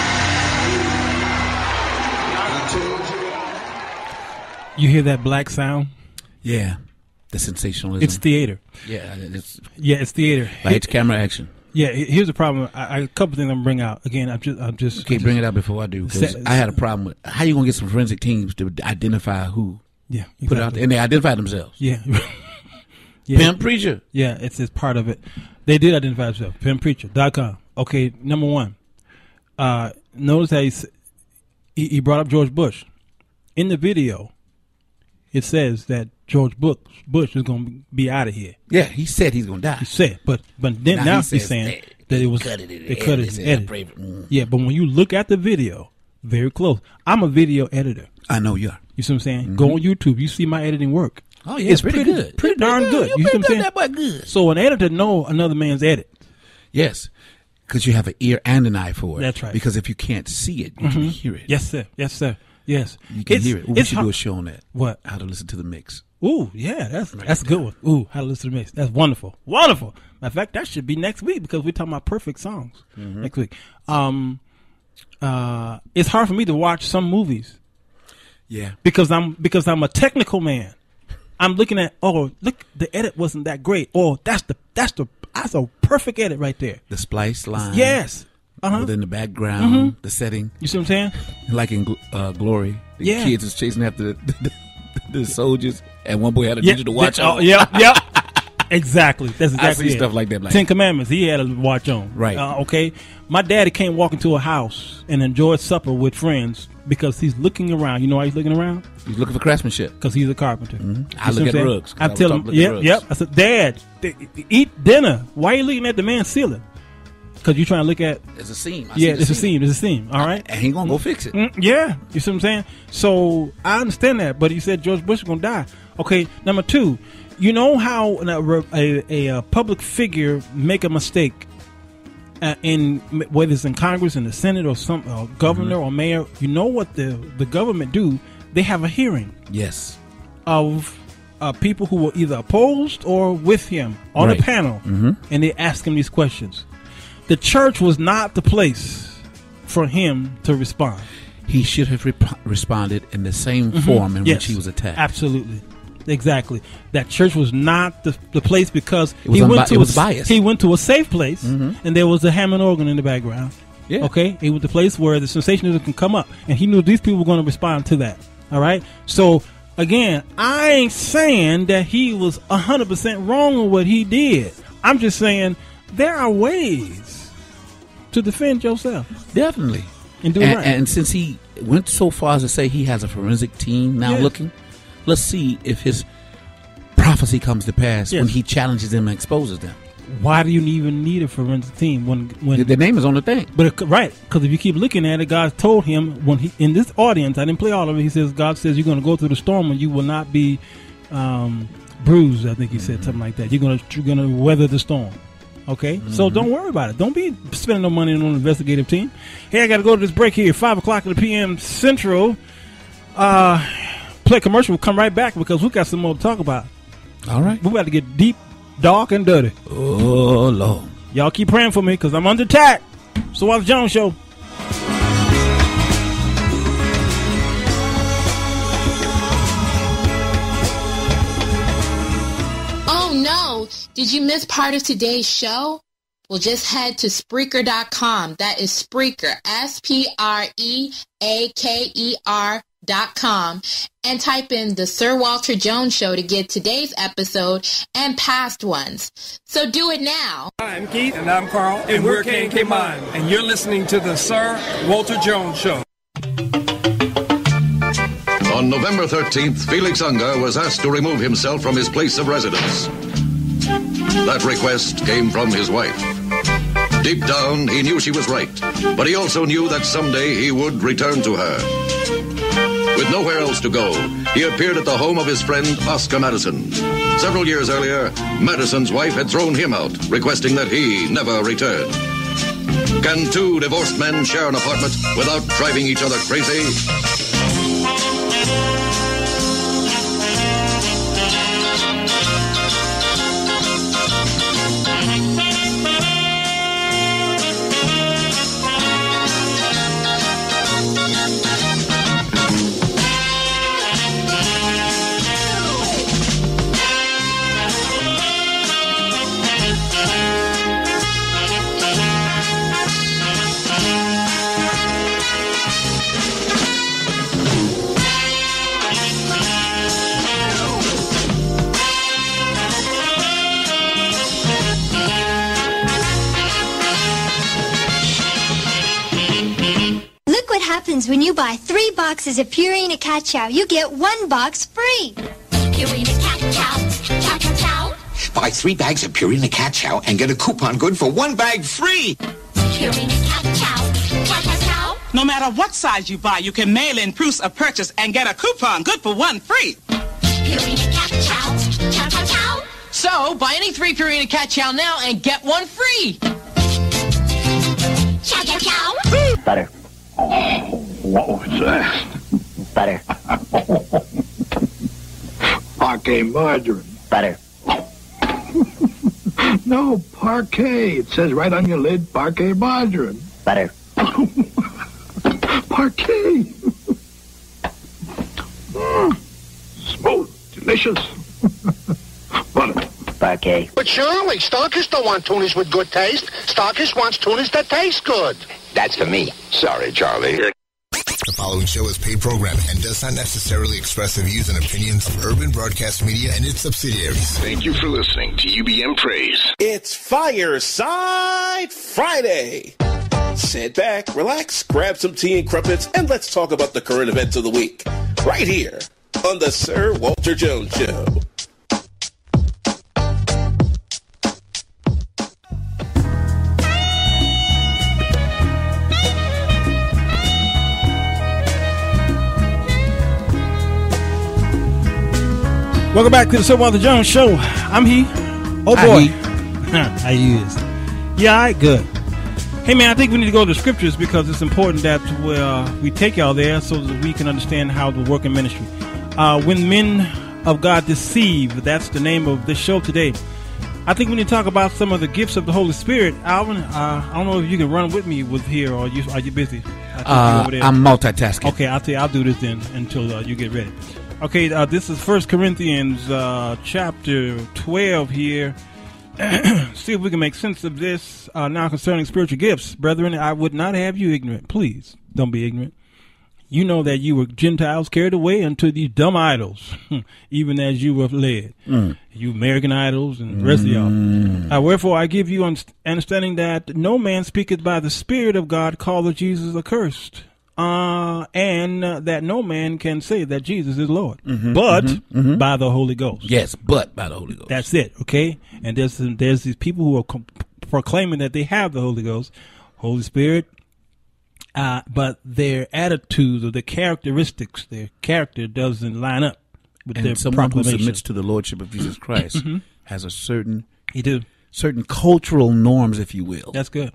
I told you. You hear that black sound? Yeah. The sensationalism. It's theater. Yeah, it's theater. Lights, camera, action. Yeah, here's the problem. A couple things I'm gonna bring out. Again, I'm just. Okay, bring it out before I do. Because I had a problem with how you gonna get some forensic teams to identify who. Yeah, exactly. Put it out there, and they identify themselves. Yeah. Pimp Preacher. Yeah, it's part of it. They did identify themselves. PimpPreacher.com. Okay, number one. Notice how he brought up George Bush. In the video, it says that George Bush is going to be out of here. Yeah, he said he's going to die. He said, but then now he's saying that it was they cut it and edited. Yeah, but when you look at the video, very close. I'm a video editor. I know you are. You see what I'm saying? Mm-hmm. Go on YouTube. You see my editing work. Oh yeah, it's pretty good. Pretty darn good. You see what I'm saying? That boy good. So an editor know another man's edit. Yes, because you have an ear and an eye for it. That's right. Because if you can't see it, you can hear it. Yes, sir. Yes, sir. Yes, you can hear it. We should do a show on that. What? How to listen to the mix. Ooh, yeah, that's a good one. Ooh, how to listen to the mix. That's wonderful. Wonderful. Matter of fact, that should be next week because we're talking about perfect songs next week. It's hard for me to watch some movies. Yeah. Because I'm a technical man. I'm looking at, oh, look, the edit wasn't that great. Or that's a perfect edit right there. The splice line. Yes. Within the background, the setting. You see what I'm saying? Like in Glory, the kids is chasing after the soldiers, and one boy had a digital watch on. Yep. Exactly. That's exactly I see stuff like that. Like 10 Commandments. He had a watch on. Right. Okay. My daddy can't walk into a house and enjoy supper with friends because he's looking around. You know why he's looking around? He's looking for craftsmanship. Because he's a carpenter. I look at rugs. I tell him, yep. I said, Dad, eat dinner. Why are you looking at the man's ceiling? Because you're trying to look at... It's a seam. It's a seam. All right? And he going to go fix it. Yeah. You see what I'm saying? So, I understand that. But he said George Bush is going to die. Okay, number 2. You know how a public figure make a mistake in whether it's in Congress, in the Senate, or some governor or mayor? You know what the government do? They have a hearing. Yes. Of people who were either opposed or with him on a panel, and they ask him these questions. The church was not the place for him to respond. He should have responded in the same form in which he was attacked. Absolutely. Exactly. That church was not the place because it was biased. He went to a safe place, and there was a Hammond organ in the background. Yeah. Okay? He went to a place where the sensationalism can come up, and he knew these people were going to respond to that. All right? So, again, I ain't saying that he was 100% wrong on what he did. I'm just saying there are ways to defend yourself. Definitely. And do it right. And since he went so far as to say he has a forensic team now looking, let's see if his prophecy comes to pass when he challenges them and exposes them. Why do you even need a forensic team when the name is on the thing? But right, because if you keep looking at it, God told him when he in this audience. I didn't play all of it. He says God says you're going to go through the storm and you will not be bruised. I think he said something like that. You're gonna weather the storm. Okay, so don't worry about it. Don't be spending no money on an investigative team. Hey, I got to go to this break here. 5:00 p.m. Central. Play commercial. We'll come right back because we got some more to talk about. All right. We're about to get deep, dark, and dirty. Oh, Lord. Y'all keep praying for me because I'm under attack. So Walter Jones Show. Oh, no. Did you miss part of today's show? Well, just head to Spreaker.com. That is Spreaker, SPREAKER.com, and type in the Sir Walter Jones Show to get today's episode and past ones. So do it now. I'm Keith. And I'm Karl. And we're K&K Mime. And you're listening to the Sir Walter Jones Show. On November 13th, Felix Unger was asked to remove himself from his place of residence. That request came from his wife. Deep down, he knew she was right, but he also knew that someday he would return to her. With nowhere else to go, he appeared at the home of his friend Oscar Madison. Several years earlier, Madison's wife had thrown him out, requesting that he never return. Can two divorced men share an apartment without driving each other crazy? When you buy 3 boxes of Purina Cat Chow, you get 1 box free. Purina Cat Chow, chow, chow, chow. Buy 3 bags of Purina Cat Chow and get a coupon good for 1 bag free. Purina Cat Chow, chow, chow, chow. No matter what size you buy, you can mail in proofs of purchase and get a coupon good for 1 free. Purina Cat Chow, chow, chow, chow. So, buy any 3 Purina Cat Chow now and get 1 free. Chow, chow, chow. Butter. What was that? Butter. Parquet margarine. Butter. No, parquet. It says right on your lid, parquet margarine. Butter. Parquet. Smooth, delicious. Parquet. But surely, Starkist don't want tunas with good taste. Starkist wants tunas that taste good. That's for me. Sorry, Charlie. The following show is paid programming and does not necessarily express the views and opinions of Urban Broadcast Media and its subsidiaries. Thank you for listening to UBM Praise. It's Fireside Friday. Sit back, relax, grab some tea and crumpets, and let's talk about the current events of the week. Right here on the Sir Walter Jones Show. Welcome back to the Sir Walter Jones Show. I'm he. Oh boy. How you is? Yeah, all right, good. Hey man, I think we need to go to the scriptures because it's important that we take y'all there so that we can understand how to work in ministry. When men of God deceive, that's the name of this show today. I think we need to talk about some of the gifts of the Holy Spirit. Alvin, I don't know if you can run with me with here or are you busy? I'm multitasking. Okay, I'll do this then until you get ready. Okay, this is 1 Corinthians chapter 12 here. See if we can make sense of this now concerning spiritual gifts. Brethren, I would not have you ignorant. Please, don't be ignorant. You know that you were Gentiles carried away unto these dumb idols, even as you were led. You American idols and the rest of y'all. Wherefore I give you understanding that no man speaketh by the Spirit of God calleth Jesus accursed. And that no man can say that Jesus is Lord, but by the Holy Ghost. Yes, but by the Holy Ghost. That's it, okay? And there's these people who are proclaiming that they have the Holy Ghost, Holy Spirit, but their attitudes or their characteristics, their character doesn't line up with their someone who proclamation. submits to the Lordship of Jesus Christ has a certain cultural norms, if you will. That's good.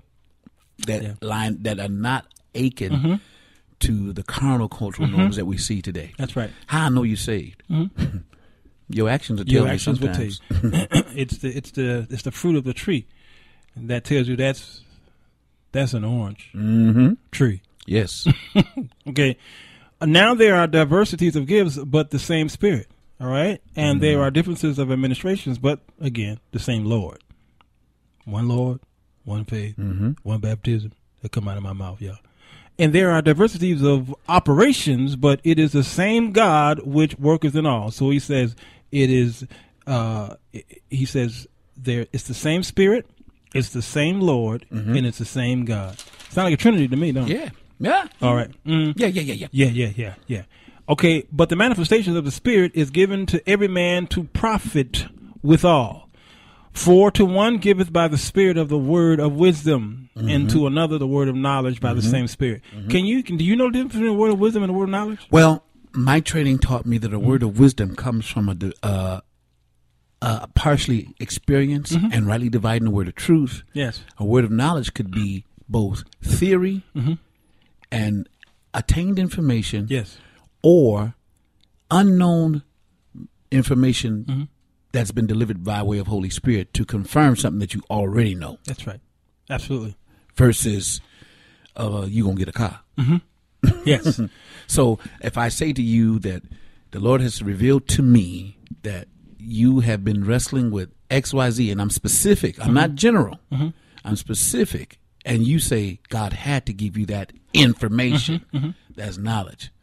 That are not aching to the carnal cultural norms that we see today. That's right. How I know you saved? Your actions will tell you sometimes. It's the fruit of the tree that tells you that's an orange tree. Yes. Okay. Now there are diversities of gifts, but the same Spirit. All right, and there are differences of administrations, but again, the same Lord. One Lord, one faith, one baptism. That come out of my mouth, y'all. And there are diversities of operations, but it is the same God which worketh in all. So he says it's the same Spirit, it's the same Lord, and it's the same God. Sound like a Trinity to me, don't it? Yeah. Yeah. All right. Yeah. Okay, but the manifestations of the Spirit is given to every man to profit withal. For to one giveth by the Spirit of the word of wisdom, and to another the word of knowledge by the same Spirit. Do you know the difference between the word of wisdom and the word of knowledge? Well, my training taught me that a word of wisdom comes from a partially experience and rightly dividing the word of truth. Yes. A word of knowledge could be both theory and attained information. Yes. Or unknown information that's been delivered by way of Holy Spirit to confirm something that you already know. That's right. Absolutely. Versus you going to get a car. Yes. So if I say to you that the Lord has revealed to me that you have been wrestling with XYZ, and I'm specific, I'm not general, I'm specific, and you say God had to give you that information, that's knowledge.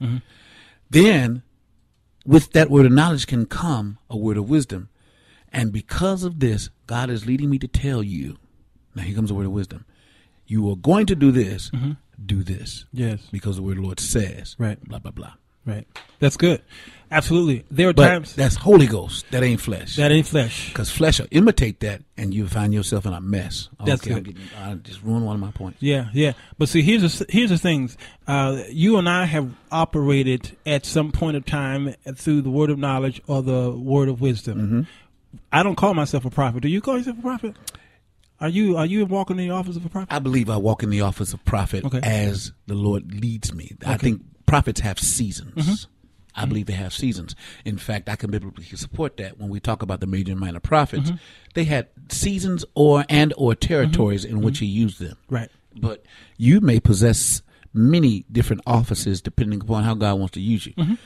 Then with that word of knowledge can come a word of wisdom. And because of this, God is leading me to tell you, now here comes a word of wisdom. You are going to do this, do this. Yes. Because the word of the Lord says, right, blah, blah, blah. Right. That's good. Absolutely. There are but times. That's Holy Ghost. That ain't flesh. That ain't flesh. Because flesh will imitate that, and you find yourself in a mess. That's okay, good. I just ruined one of my points. Yeah. But see, here's the things. You and I have operated at some point of time through the word of knowledge or the word of wisdom. I don't call myself a prophet. Do you call yourself a prophet? Are you walking in the office of a prophet? I believe I walk in the office of prophet as the Lord leads me. I think prophets have seasons. I believe they have seasons. In fact, I can biblically support that when we talk about the major and minor prophets. They had seasons or territories in which he used them. Right. But you may possess many different offices depending upon how God wants to use you.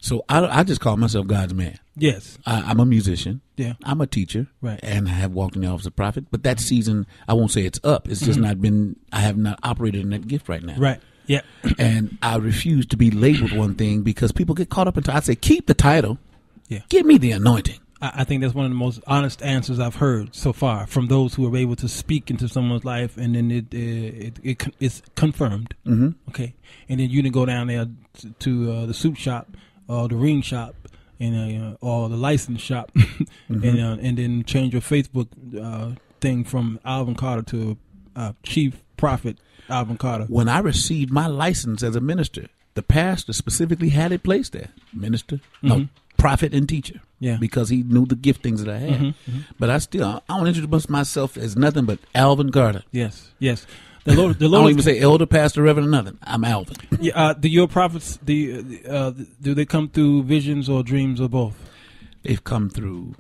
So I just call myself God's man. Yes. I'm a musician. Yeah. I'm a teacher. Right. And I have walked in the office of prophet. But that season, I won't say it's up. It's just not been, I have not operated in that gift right now. Right. Yeah. And I refuse to be labeled one thing because people get caught up in, I say, keep the title. Yeah. Give me the anointing. I think that's one of the most honest answers I've heard so far from those who are able to speak into someone's life, and then it's confirmed. Mm-hmm. Okay, and then you can go down there to the soup shop or the ring shop and or the license shop, and then change your Facebook thing from Alvin Carter to Chief Prophet Alvin Carter. When I received my license as a minister, the pastor specifically had it placed there. Minister, no, prophet and teacher. Yeah, because he knew the giftings that I had. But I don't introduce myself as nothing but Alvin Carter. Yes, yes. The Lord I don't even say elder, pastor, reverend, nothing. I'm Alvin. Yeah. Do your prophets? Do they come through visions or dreams or both? They've come through.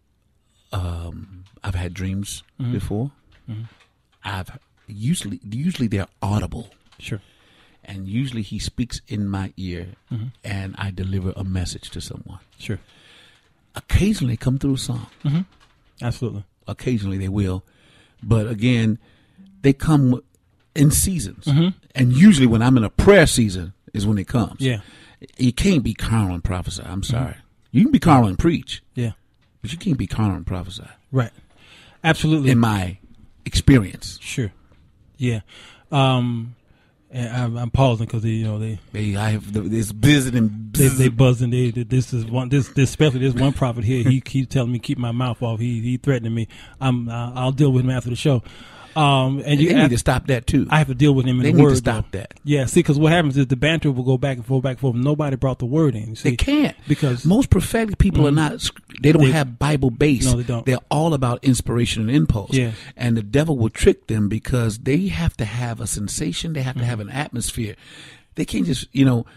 I've had dreams before. I've usually they're audible. Sure. And usually he speaks in my ear, and I deliver a message to someone. Sure. Occasionally come through a song. Absolutely. Occasionally they will. But again, they come in seasons. And usually when I'm in a prayer season is when it comes. Yeah. You can't be carnal and prophesy. I'm sorry. You can be carnal and preach. Yeah. But you can't be carnal and prophesy. Right. Absolutely. In my experience. Sure. Yeah. And I'm pausing because this buzzing. They buzzing. Especially this one prophet here. He keeps telling me keep my mouth off. He threatening me. I'll deal with him after the show. And you need to stop that too. I have to deal with him in the word. They need to stop that. Yeah, see, because what happens is the banter will go back and forth, back and forth. Nobody brought the word in. See? They can't because most prophetic people are not. They don't have Bible base. No, they don't. They're all about inspiration and impulse. Yeah. And the devil will trick them because they have to have a sensation. They have to have an atmosphere. They can't just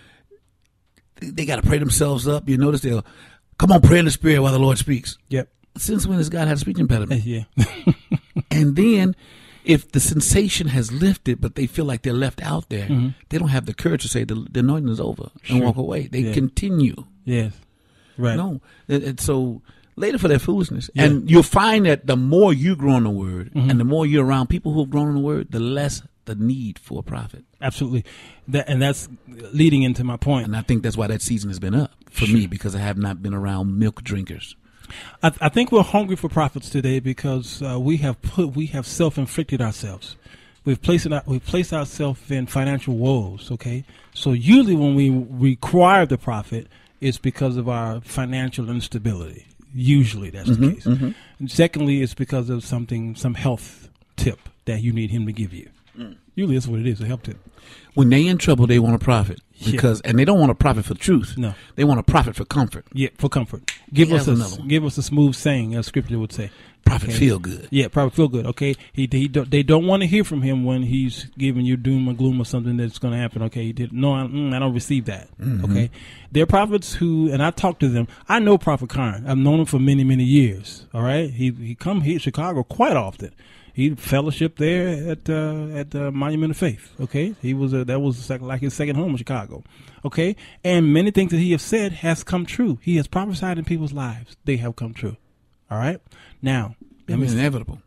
they got to pray themselves up. You notice they'll come on, pray in the spirit while the Lord speaks. Yep. Since when has God had a speech impediment? Yeah. And then, if the sensation has lifted, but they feel like they're left out there, they don't have the courage to say the anointing is over and walk away. They continue. Yes. Right. No. And so later for their foolishness. Yeah. And you'll find that the more you grow in the word and the more you're around people who have grown in the word, the less the need for a prophet. Absolutely. That's leading into my point. And I think that's why that season has been up for me, because I have not been around milk drinkers. I think we're hungry for prophets today because we have self-inflicted ourselves. We've placed ourselves in financial woes. Okay, so usually when we require the prophet, it's because of our financial instability. Usually that's the case. And secondly, it's because of some health tip that you need him to give you. Usually that's what it is, a health tip. When they in trouble, they want a prophet and they don't want a prophet for truth. No, they want a prophet for comfort. Yeah, for comfort. Give us a smooth saying, as Scripture would say. Prophet feel good. Yeah, prophet feel good. Okay, they don't want to hear from him when he's giving you doom or gloom or something that's going to happen. Okay, I don't receive that. Okay, there are prophets who, and I talk to them. I know Prophet Carn. I've known him for many here. All right, he come here to Chicago quite often. He fellowshiped there at the Monument of Faith. Okay, that was like his second home in Chicago. Okay, and many things that he has said has come true. He has prophesied in people's lives; they have come true. All right, now it's inevitable.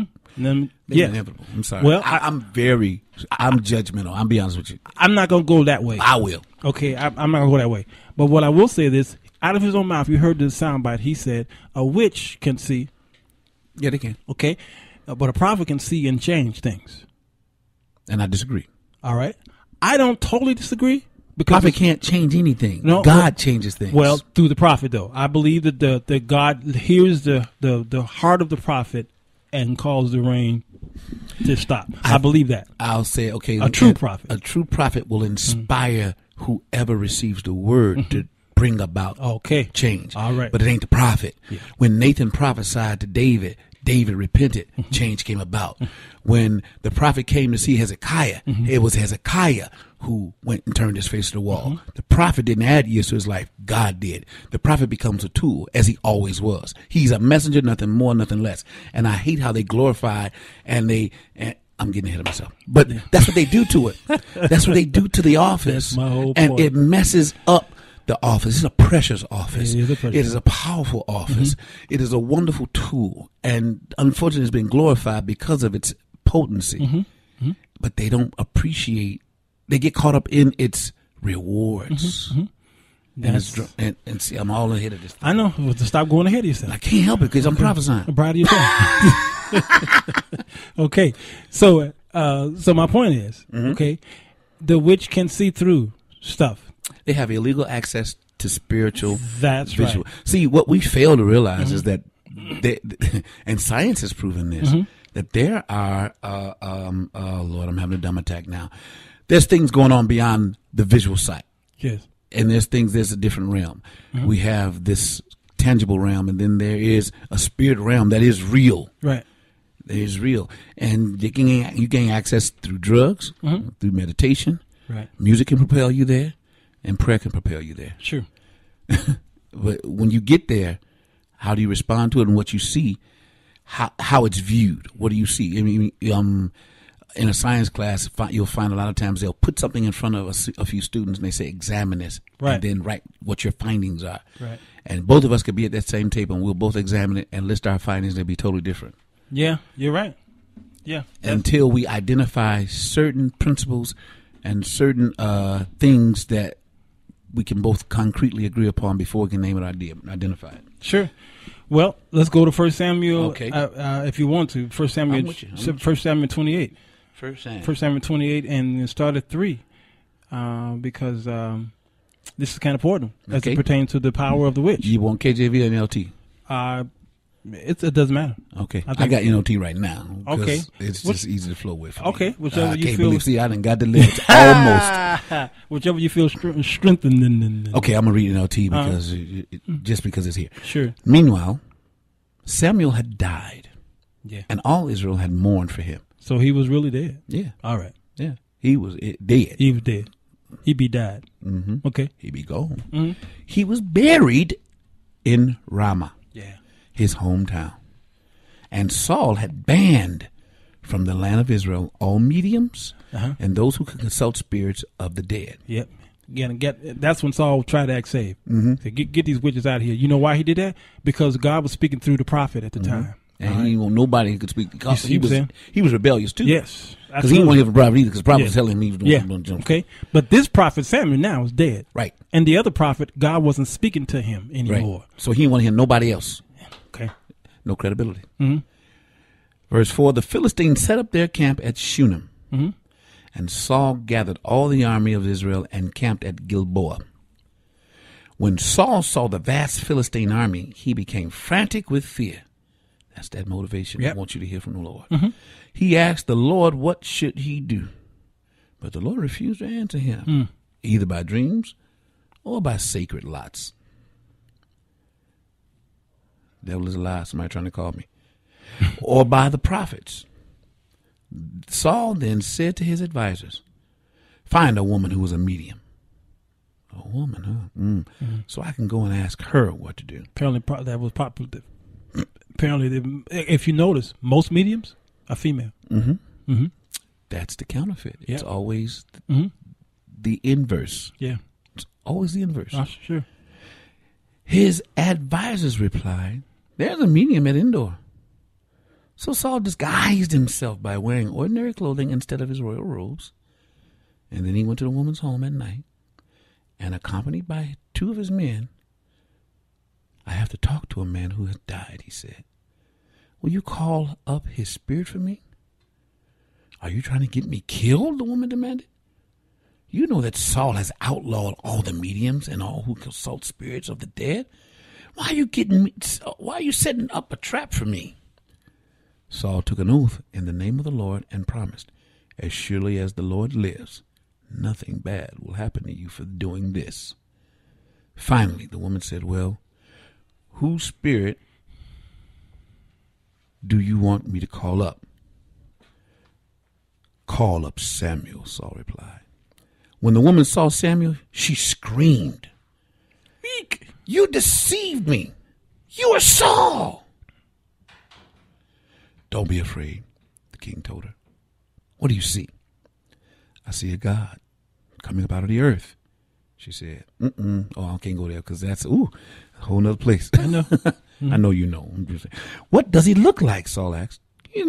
Inevitable. I'm sorry. Well, I'm judgmental. I'll be honest with you. I'm not going to go that way. I will. Okay, I'm not going to go that way. But what I will say is, out of his own mouth, you heard the soundbite. He said, "A witch can see." Yeah, they can. Okay. But a prophet can see and change things. And I disagree. All right. I don't totally disagree. Because prophet can't change anything. No, God changes things. Well, through the prophet, though. I believe that the God hears the heart of the prophet and calls the rain to stop. I believe that. I'll say, okay. A true prophet. A true prophet will inspire whoever receives the word to bring about change. All right. But it ain't the prophet. Yeah. When Nathan prophesied to David repented, change came about. When the prophet came to see Hezekiah, it was Hezekiah who went and turned his face to the wall. The prophet didn't add years to his life. God did. The prophet becomes a tool, as he always was. He's a messenger, nothing more, nothing less. And I hate how they glorify and I'm getting ahead of myself. But that's what they do to it. That's what they do to the office. That's my whole and point. It messes up The office is a precious office. It is a powerful office. It is a wonderful tool. And unfortunately, it's been glorified because of its potency. But they don't appreciate, they get caught up in its rewards. And see, I'm all ahead of this thing. I know. Well, to stop going ahead of yourself. I can't help it because I'm prophesying. I'm proud of yourself. Okay. So my point is, okay, the witch can see through stuff. They have illegal access to spiritual. That's visual. right. See, what we fail to realize is that, and science has proven this, that there are, oh Lord, I'm having a dumb attack now. There's things going on beyond the visual sight. Yes. And there's a different realm. We have this tangible realm, and then there is a spirit realm that is real. Right. That is real. And you gain access through drugs, through meditation. Right. Music can propel you there, and prayer can propel you there. Sure. But when you get there, how do you respond to it and what you see, how it's viewed? What do you see? I mean, in a science class, you'll find a lot of times they'll put something in front of a few students and they say, examine this, and then write what your findings are. Right. And both of us could be at that same table and we'll both examine it and list our findings. They'll be totally different. Yeah, you're right. Yeah. Until we identify certain principles and certain things that we can both concretely agree upon before we can name it, identify it. Sure. Well, let's go to 1 Samuel. Okay. If you want to, 1 Samuel. 1 Samuel 28. 1 Samuel 28, and start at 3, because this is kind of important as it pertains to the power of the witch. You want KJV or NLT? It doesn't matter. Okay. I got NLT right now. Okay. It's just easy to flow with. Okay. Whichever you can't feel. See, I done got the limits almost. Whichever you feel strengthened in. Okay, I'm going to read NLT because just because it's here. Sure. Meanwhile, Samuel had died. Yeah. And all Israel had mourned for him. So he was really dead. Yeah. All right. Yeah. He was dead. He was dead. He be died. Okay. He be gone. He was buried in Ramah. Yeah. His hometown. And Saul had banned from the land of Israel all mediums and those who could consult spirits of the dead. Yep. That's when Saul tried to act saved. So get these witches out of here. You know why he did that? Because God was speaking through the prophet at the time. And he didn't want nobody who could speak because he was rebellious too. Yes. Because he didn't want to hear from the prophet either because the prophet was telling him he was doing something. Okay. But this prophet Samuel now is dead. Right. And the other prophet, God wasn't speaking to him anymore. Right. So he didn't want to hear nobody else. Okay. No credibility. Verse 4, the Philistines set up their camp at Shunem. And Saul gathered all the army of Israel and camped at Gilboa. When Saul saw the vast Philistine army, he became frantic with fear. That's that motivation I want you to hear from the Lord. He asked the Lord, what should he do? But the Lord refused to answer him, either by dreams or by sacred lots. Devil is a lie, somebody trying to call me. Or by the prophets. Saul then said to his advisors, find a woman who is a medium. A woman, huh? So I can go and ask her what to do. Apparently that was popular. Apparently, if you notice, most mediums are female. That's the counterfeit. It's Yep. always the inverse. Yeah. It's always the inverse. Sure. His advisors replied, there's a medium at Endor. So Saul disguised himself by wearing ordinary clothing instead of his royal robes. And then he went to the woman's home at night and accompanied by 2 of his men. I have to talk to a man who has died, he said. Will you call up his spirit for me? Are you trying to get me killed? The woman demanded. You know that Saul has outlawed all the mediums and all who consult spirits of the dead. Why are you setting up a trap for me? Saul took an oath in the name of the Lord and promised, as surely as the Lord lives, nothing bad will happen to you for doing this. Finally, the woman said, well, whose spirit do you want me to call up? Call up Samuel, Saul replied. When the woman saw Samuel, she screamed, you deceived me. You are Saul. Don't be afraid, the king told her. What do you see? I see a God coming up out of the earth. She said, oh, I can't go there because that's, a whole nother place. I know. I know you know. I'm just saying. What does he look like, Saul asked. He's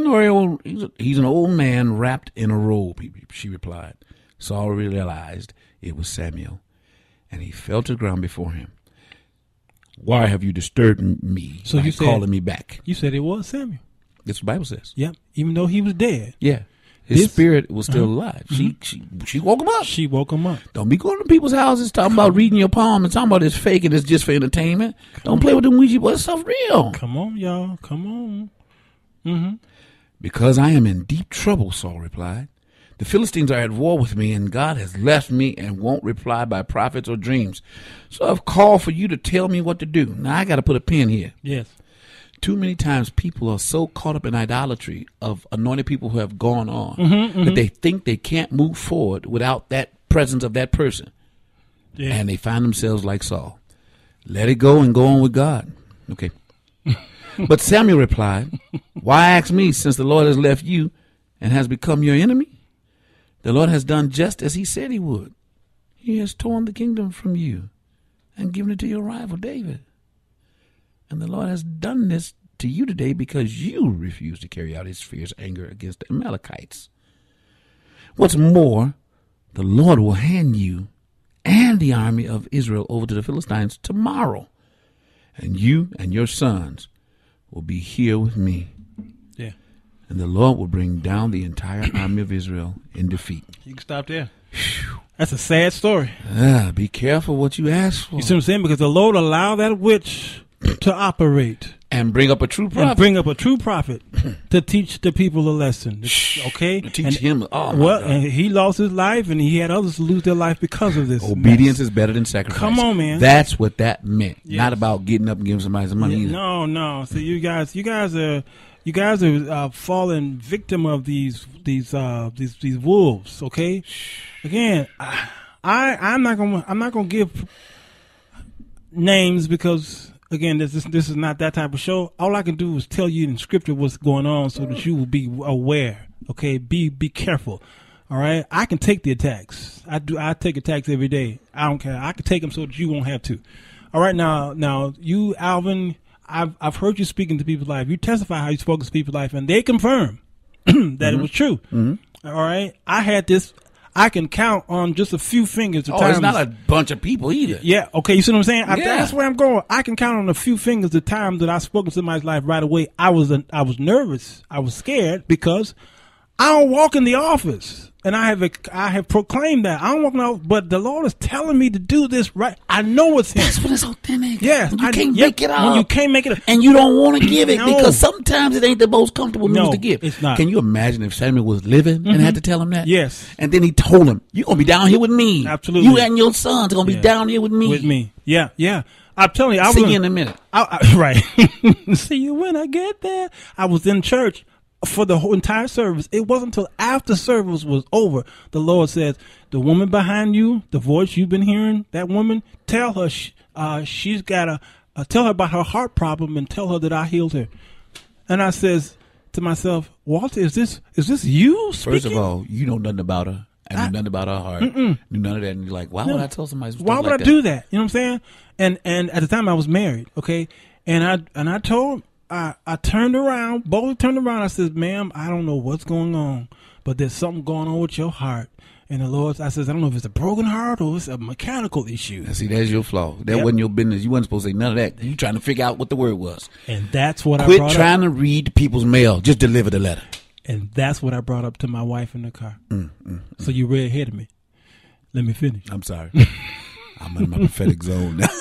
an old man wrapped in a robe, she replied. Saul realized it was Samuel, and he fell to the ground before him. Why have you disturbed me by calling me back? You said it was Samuel. That's what the Bible says. Yep, even though he was dead. Yeah. His spirit was still alive. She woke him up. She woke him up. Don't be going to people's houses talking about reading your palm and talking about it's fake and it's just for entertainment. Don't play with them Ouija board. It's stuff real. Come on, y'all. Come on. Because I am in deep trouble, Saul replied. The Philistines are at war with me, and God has left me and won't reply by prophets or dreams. So I've called for you to tell me what to do. Now, I got to put a pin here. Yes. Too many times people are so caught up in idolatry of anointed people who have gone on that they think they can't move forward without that presence of that person. Yeah. And they find themselves like Saul. Let it go and go on with God. Okay. But Samuel replied, why ask me since the Lord has left you and has become your enemy? The Lord has done just as he said he would. He has torn the kingdom from you and given it to your rival David. And the Lord has done this to you today because you refuse to carry out his fierce anger against the Amalekites. What's more, the Lord will hand you and the army of Israel over to the Philistines tomorrow. And you and your sons will be here with me. Yeah. And the Lord will bring down the entire army of Israel in defeat. You can stop there. That's a sad story. Be careful what you ask for. You see what I'm saying? Because the Lord allowed that witch to operate. And bring up a true prophet. And bring up a true prophet to teach the people a lesson. Okay? To teach him. And he lost his life, and he had others lose their life because of this. Obedience is better than sacrifice. Come on, man. That's what that meant. Yes. Not about getting up and giving somebody some money either. No. So you guys are falling victim of these wolves. Okay? Again, I'm not gonna give names because. Again, this is not that type of show. All I can do is tell you in scripture what's going on so that you will be aware. Okay, be careful. All right, I can take the attacks. I take attacks every day. I don't care. I can take them so that you won't have to. All right, now you, Alvin, I've heard you speaking to people's life. You testify how you spoke to people's life, and they confirm that it was true. All right, I had this. I can count on just a few fingers. It's not a bunch of people either. Yeah, okay, you see what I'm saying? That's where I'm going. I can count on a few fingers the time that I spoke in somebody's life right away. I was nervous. I was scared because I don't walk in the office. And I have proclaimed that. I don't walk in the office, but the Lord is telling me to do this right. I know it's Him. That's when it's authentic. Yes. You can't make it up. When you can't make it up. And you don't want to give it because sometimes it ain't the most comfortable news to give. It's not. Can you imagine if Samuel was living and had to tell him that? Yes. And then he told him, you're going to be down here with me. Absolutely. You and your sons are going to be down here with me. With me. Yeah. I'm telling you. See you in a minute. Right. See you when I get there. I was in church for the whole entire service. It wasn't until after service was over, the Lord says, the woman behind you, the voice you've been hearing, that woman, tell her she's got tell her about her heart problem and tell her that I healed her. And I says to myself, Walter, is this you speaking? First of all, you know nothing about her. I knew nothing about her heart. Knew none of that. And you're like, why would I tell somebody why would like I do that? You know what I'm saying? And at the time I was married, okay? And I told I turned around, boldly turned around. I said, ma'am, I don't know what's going on, but there's something going on with your heart. And the Lord, I says, I don't know if it's a broken heart or it's a mechanical issue. See, that's your flaw. That wasn't your business. You wasn't supposed to say none of that. You trying to figure out what the word was. And that's what Quit I brought trying to read people's mail. Just deliver the letter. And that's what I brought up to my wife in the car. So you read ahead of me. Let me finish. I'm sorry. I'm in my prophetic zone now.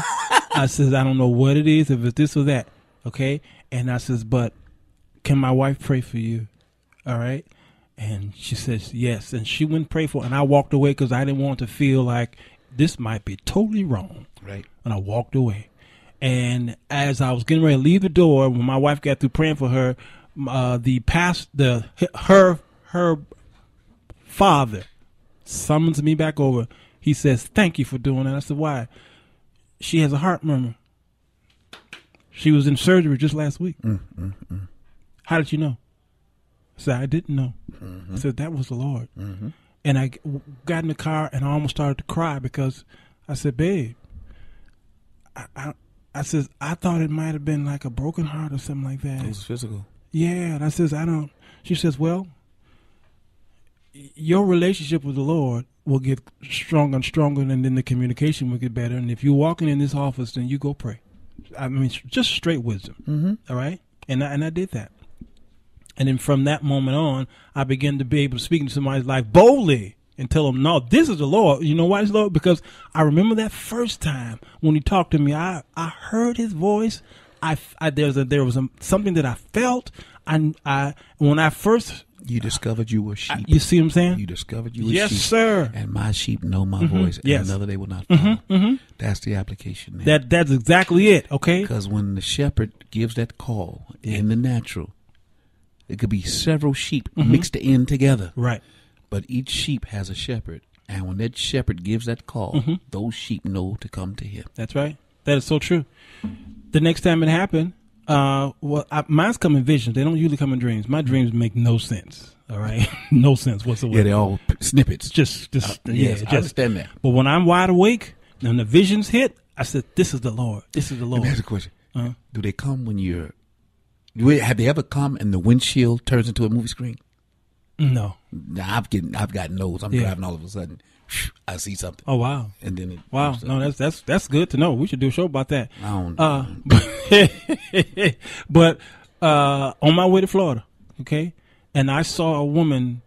I says, I don't know what it is, if it's this or that. Okay. And I says, but can my wife pray for you? All right. And she says, yes. And she went and prayed for her. And I walked away because I didn't want to feel like this might be totally wrong. Right. And I walked away. And as I was getting ready to leave the door, when my wife got through praying for her, her father summons me back over. He says, thank you for doing that. I said, why? She has a heart murmur. She was in surgery just last week. How did you know? I said, I didn't know. I said, that was the Lord. And I got in the car and I almost started to cry because I said, babe, I says, I thought it might have been like a broken heart or something like that. It was physical. Yeah, and I says, she says, well, your relationship with the Lord will get stronger and stronger, and then the communication will get better. And if you're walking in this office, then you go pray. I mean, just straight wisdom. All right? And I did that. And then from that moment on, I began to be able to speak into somebody's life boldly and tell them, no, this is the Lord. You know why it's Lord? Because I remember that first time when he talked to me, I heard his voice. There was something that I felt. When I first... You discovered you were sheep. You see what I'm saying? You discovered you were sheep. Yes, sir. And my sheep know my voice, and another they will not follow. That's the application there. That's exactly it, okay? Because when the shepherd gives that call in the natural, it could be several sheep mixed in together. Right. But each sheep has a shepherd. And when that shepherd gives that call, those sheep know to come to him. That's right. That is so true. The next time it happened, mine's come in visions. They don't usually come in dreams. My dreams make no sense. All right, no sense whatsoever. Yeah, they're all snippets. I understand that. But when I'm wide awake and the visions hit, I said, "This is the Lord. This is the Lord." Let me ask a question. Do they come when you're? Have they ever come and the windshield turns into a movie screen? No. I've gotten those. I'm driving, all of a sudden, I see something. Oh wow! And then no, that's good to know. We should do a show about that. I don't but on my way to Florida, okay, and I saw a woman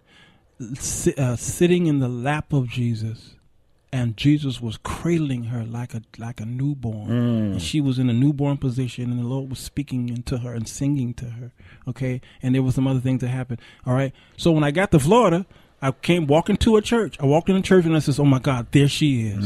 sitting in the lap of Jesus, and Jesus was cradling her like a newborn. And she was in a newborn position, and the Lord was speaking into her and singing to her, okay. And there were some other things that happened. All right. So when I got to Florida, I came walking to a church. I walked in a church and I says, "Oh my God, there she is."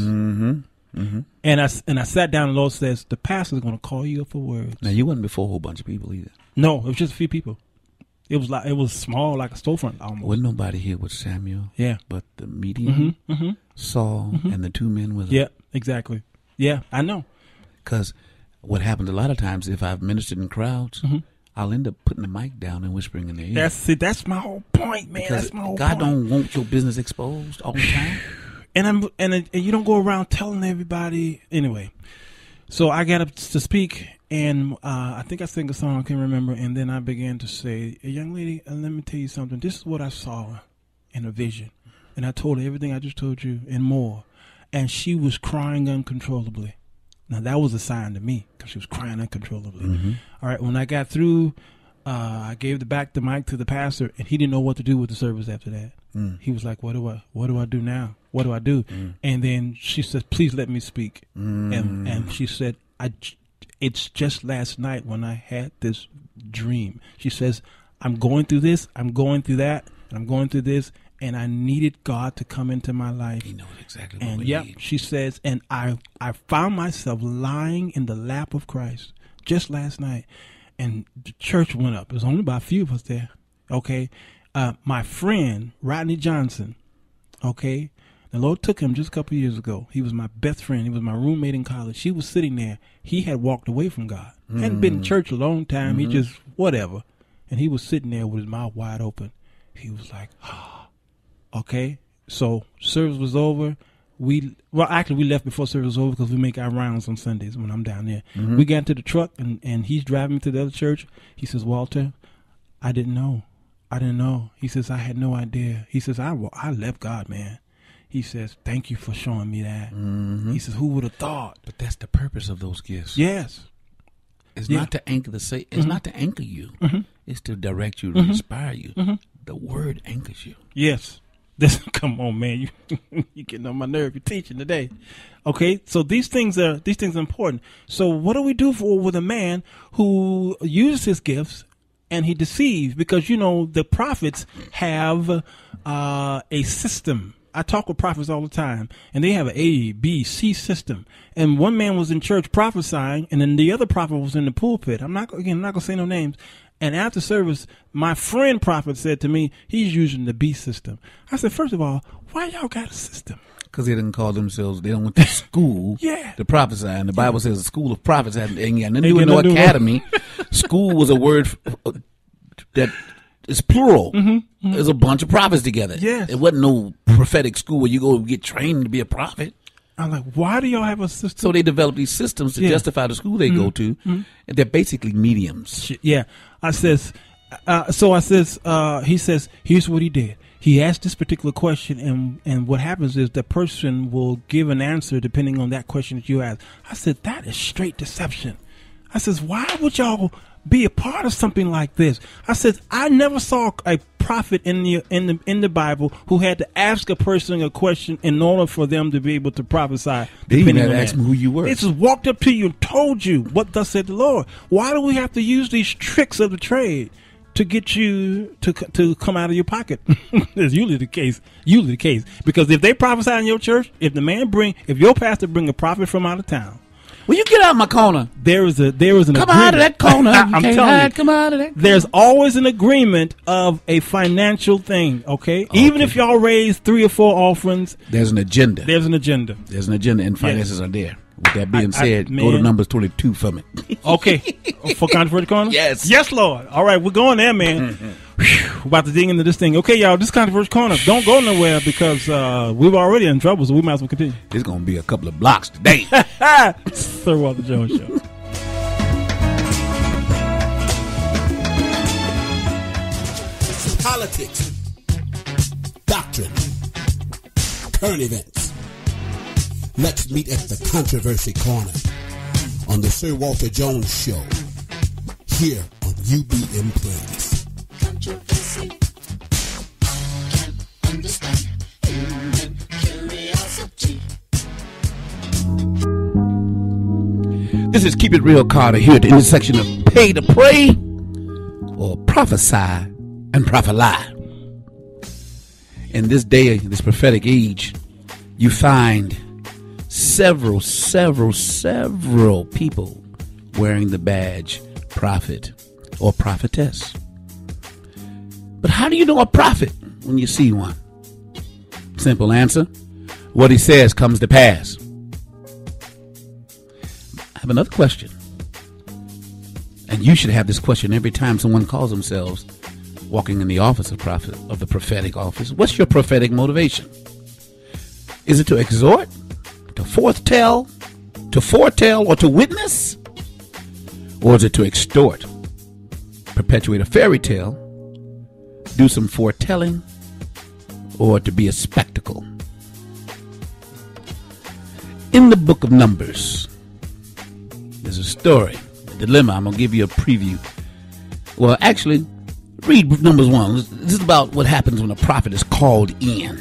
And I sat down and the Lord says, "The pastor's going to call you up for words." Now you wasn't before a whole bunch of people either. No, it was just a few people. It was small, like a storefront almost. Wasn't nobody here with Samuel. Yeah, but the medium, Saul, and the two men with him. Yeah, exactly. Yeah, I know. Because what happens a lot of times, if I've ministered in crowds, I'll end up putting the mic down and whispering in their ear. That's my whole point, man. Because that's my whole God point. don't want your business exposed all the time. And you don't go around telling everybody. Anyway, so I got up to speak, and I think I sang a song, I can't remember, and then I began to say, "Young lady, let me tell you something. This is what I saw in a vision." And I told her everything I just told you and more. And she was crying uncontrollably. Now, that was a sign to me, because she was crying uncontrollably. All right, when I got through, I gave the mic to the pastor, and he didn't know what to do with the service after that. He was like, what do I do now? What do I do? And then she said, "Please let me speak." And she said, it's just last night when I had this dream. She says, "I'm going through this, I'm going through that, and I'm going through this, and I needed God to come into my life." He knows exactly what and we yep, need. she says, and I found myself lying in the lap of Christ just last night, and the church went up. There was only about a few of us there. Okay, my friend Rodney Johnson. Okay, the Lord took him just a couple of years ago. He was my best friend. He was my roommate in college. She was sitting there. He had walked away from God. Hadn't been in church a long time. He just whatever, and he was sitting there with his mouth wide open. He was like, okay. So service was over. We left before service was over because we make our rounds on Sundays when I'm down there. We got into the truck, and he's driving me to the other church. He says, "Walter, I didn't know. He says, "I had no idea." He says, I left God, man. He says, "Thank you for showing me that." He says, "Who would have thought?" But that's the purpose of those gifts. Yes. It's not to anchor it's not to anchor you. It's to direct you, to inspire you. The word anchors you. Yes. Come on, man. You getting on my nerve. You're teaching today. Okay, so these things are important. So what do we do with a man who uses his gifts and he deceives? Because the prophets have a system. I talk with prophets all the time, and they have an A, B, C system. And one man was in church prophesying, and then the other prophet was in the pulpit. I'm not going to say no names. And after service, my friend prophet said to me, he's using the B system. I said, first of all, why y'all got a system? Because they didn't call themselves, they don't went to school to prophesy. And the Bible says the school of prophets ain't got nothing to do with no academy. School was a word that is plural. There's a bunch of prophets together. Yes. It wasn't no prophetic school where you go get trained to be a prophet. I'm like, why do y'all have a system? So they develop these systems to justify the school they go to, and they're basically mediums. Yeah. I says, he says, here's what he did. He asked this particular question, and what happens is the person will give an answer depending on that question that you ask. I said, that is straight deception. I says, why would y'all be a part of something like this? I said, I never saw a prophet in the Bible who had to ask a person a question in order for them to be able to prophesy. They even had to ask them who you were. They just walked up to you and told you what thus said the Lord. Why do we have to use these tricks of the trade to get you to come out of your pocket? That's usually the case. Because if they prophesy in your church, if your pastor bring a prophet from out of town, will you get out of my corner? There is an come agreement. out of that corner. I'm telling you, come out of that corner. There's always an agreement of a financial thing. Okay, even if y'all raise 3 or 4 offerings, there's an agenda. There's an agenda, and finances are there. With that being said, go to Numbers 22 for me. Okay, for Controversial Corner. Yes, Lord. All right, we're going there, man. We're about to dig into this thing. Okay, y'all, this is Controversial Corner. Don't go nowhere because we're already in trouble, so we might as well continue. There's going to be a couple of blocks today. Sir Walter Jones Show. Politics, doctrine, current events. Let's meet at the Controversy Corner on the Sir Walter Jones Show here on UBM Praise. Controversy. Can't understand human curiosity. This is Keep It Real Carter here at the intersection of pay to pray or prophesy and prophet lie. In this day, this prophetic age, you find several people wearing the badge prophet or prophetess. But how do you know a prophet when you see one? Simple answer. What he says comes to pass. I have another question. And you should have this question every time someone calls themselves walking in the office of prophet, of the prophetic office. What's your prophetic motivation? Is it to exhort, to foretell, or to witness? Or is it to extort, perpetuate a fairy tale, do some foretelling, or to be a spectacle? In the book of Numbers, there's a story, a dilemma. I'm going to give you a preview. Well, actually, read Numbers 1. This is about what happens when a prophet is called in.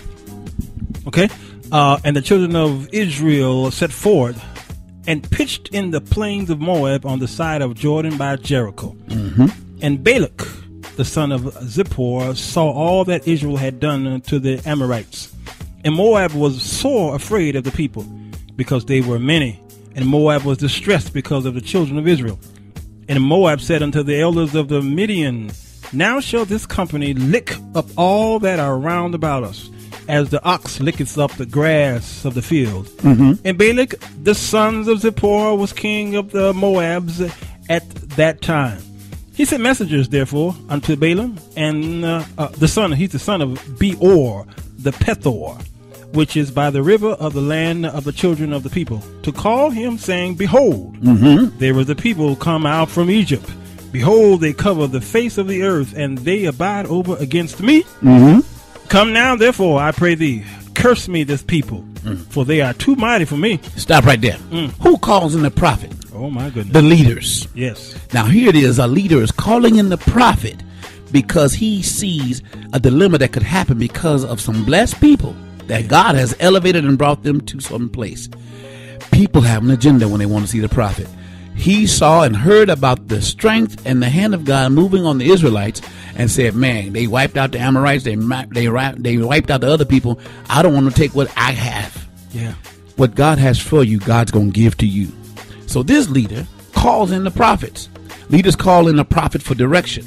Okay. And the children of Israel set forward and pitched in the plains of Moab on the side of Jordan by Jericho. Mm-hmm. And Balak, the son of Zippor, saw all that Israel had done to the Amorites. And Moab was sore afraid of the people, because they were many. And Moab was distressed because of the children of Israel. And Moab said unto the elders of the Midian, Now shall this company lick up all that are round about us, as the ox licketh up the grass of the field. Mm-hmm. And Balak, the sons of Zippor, was king of the Moabs at that time. He sent messengers, therefore, unto Balaam, and he's the son of Beor, the Pethor, which is by the river of the land of the children of the people, to call him, saying, Behold, there is a people come out from Egypt. Behold, they cover the face of the earth, and they abide over against me. Mm-hmm. Come now, therefore, I pray thee, curse me this people, for they are too mighty for me. Stop right there. Who calls in the prophet? Oh, my goodness. The leaders. Yes. Now, here it is. A leader is calling in the prophet because he sees a dilemma that could happen because of some blessed people that God has elevated and brought them to some place. People have an agenda when they want to see the prophet. He saw and heard about the strength and the hand of God moving on the Israelites and said, man, they wiped out the Amorites. They wiped out the other people. I don't want to take what I have. Yeah. What God has for you, God's going to give to you. So this leader calls in the prophets. Leaders call in the prophet for direction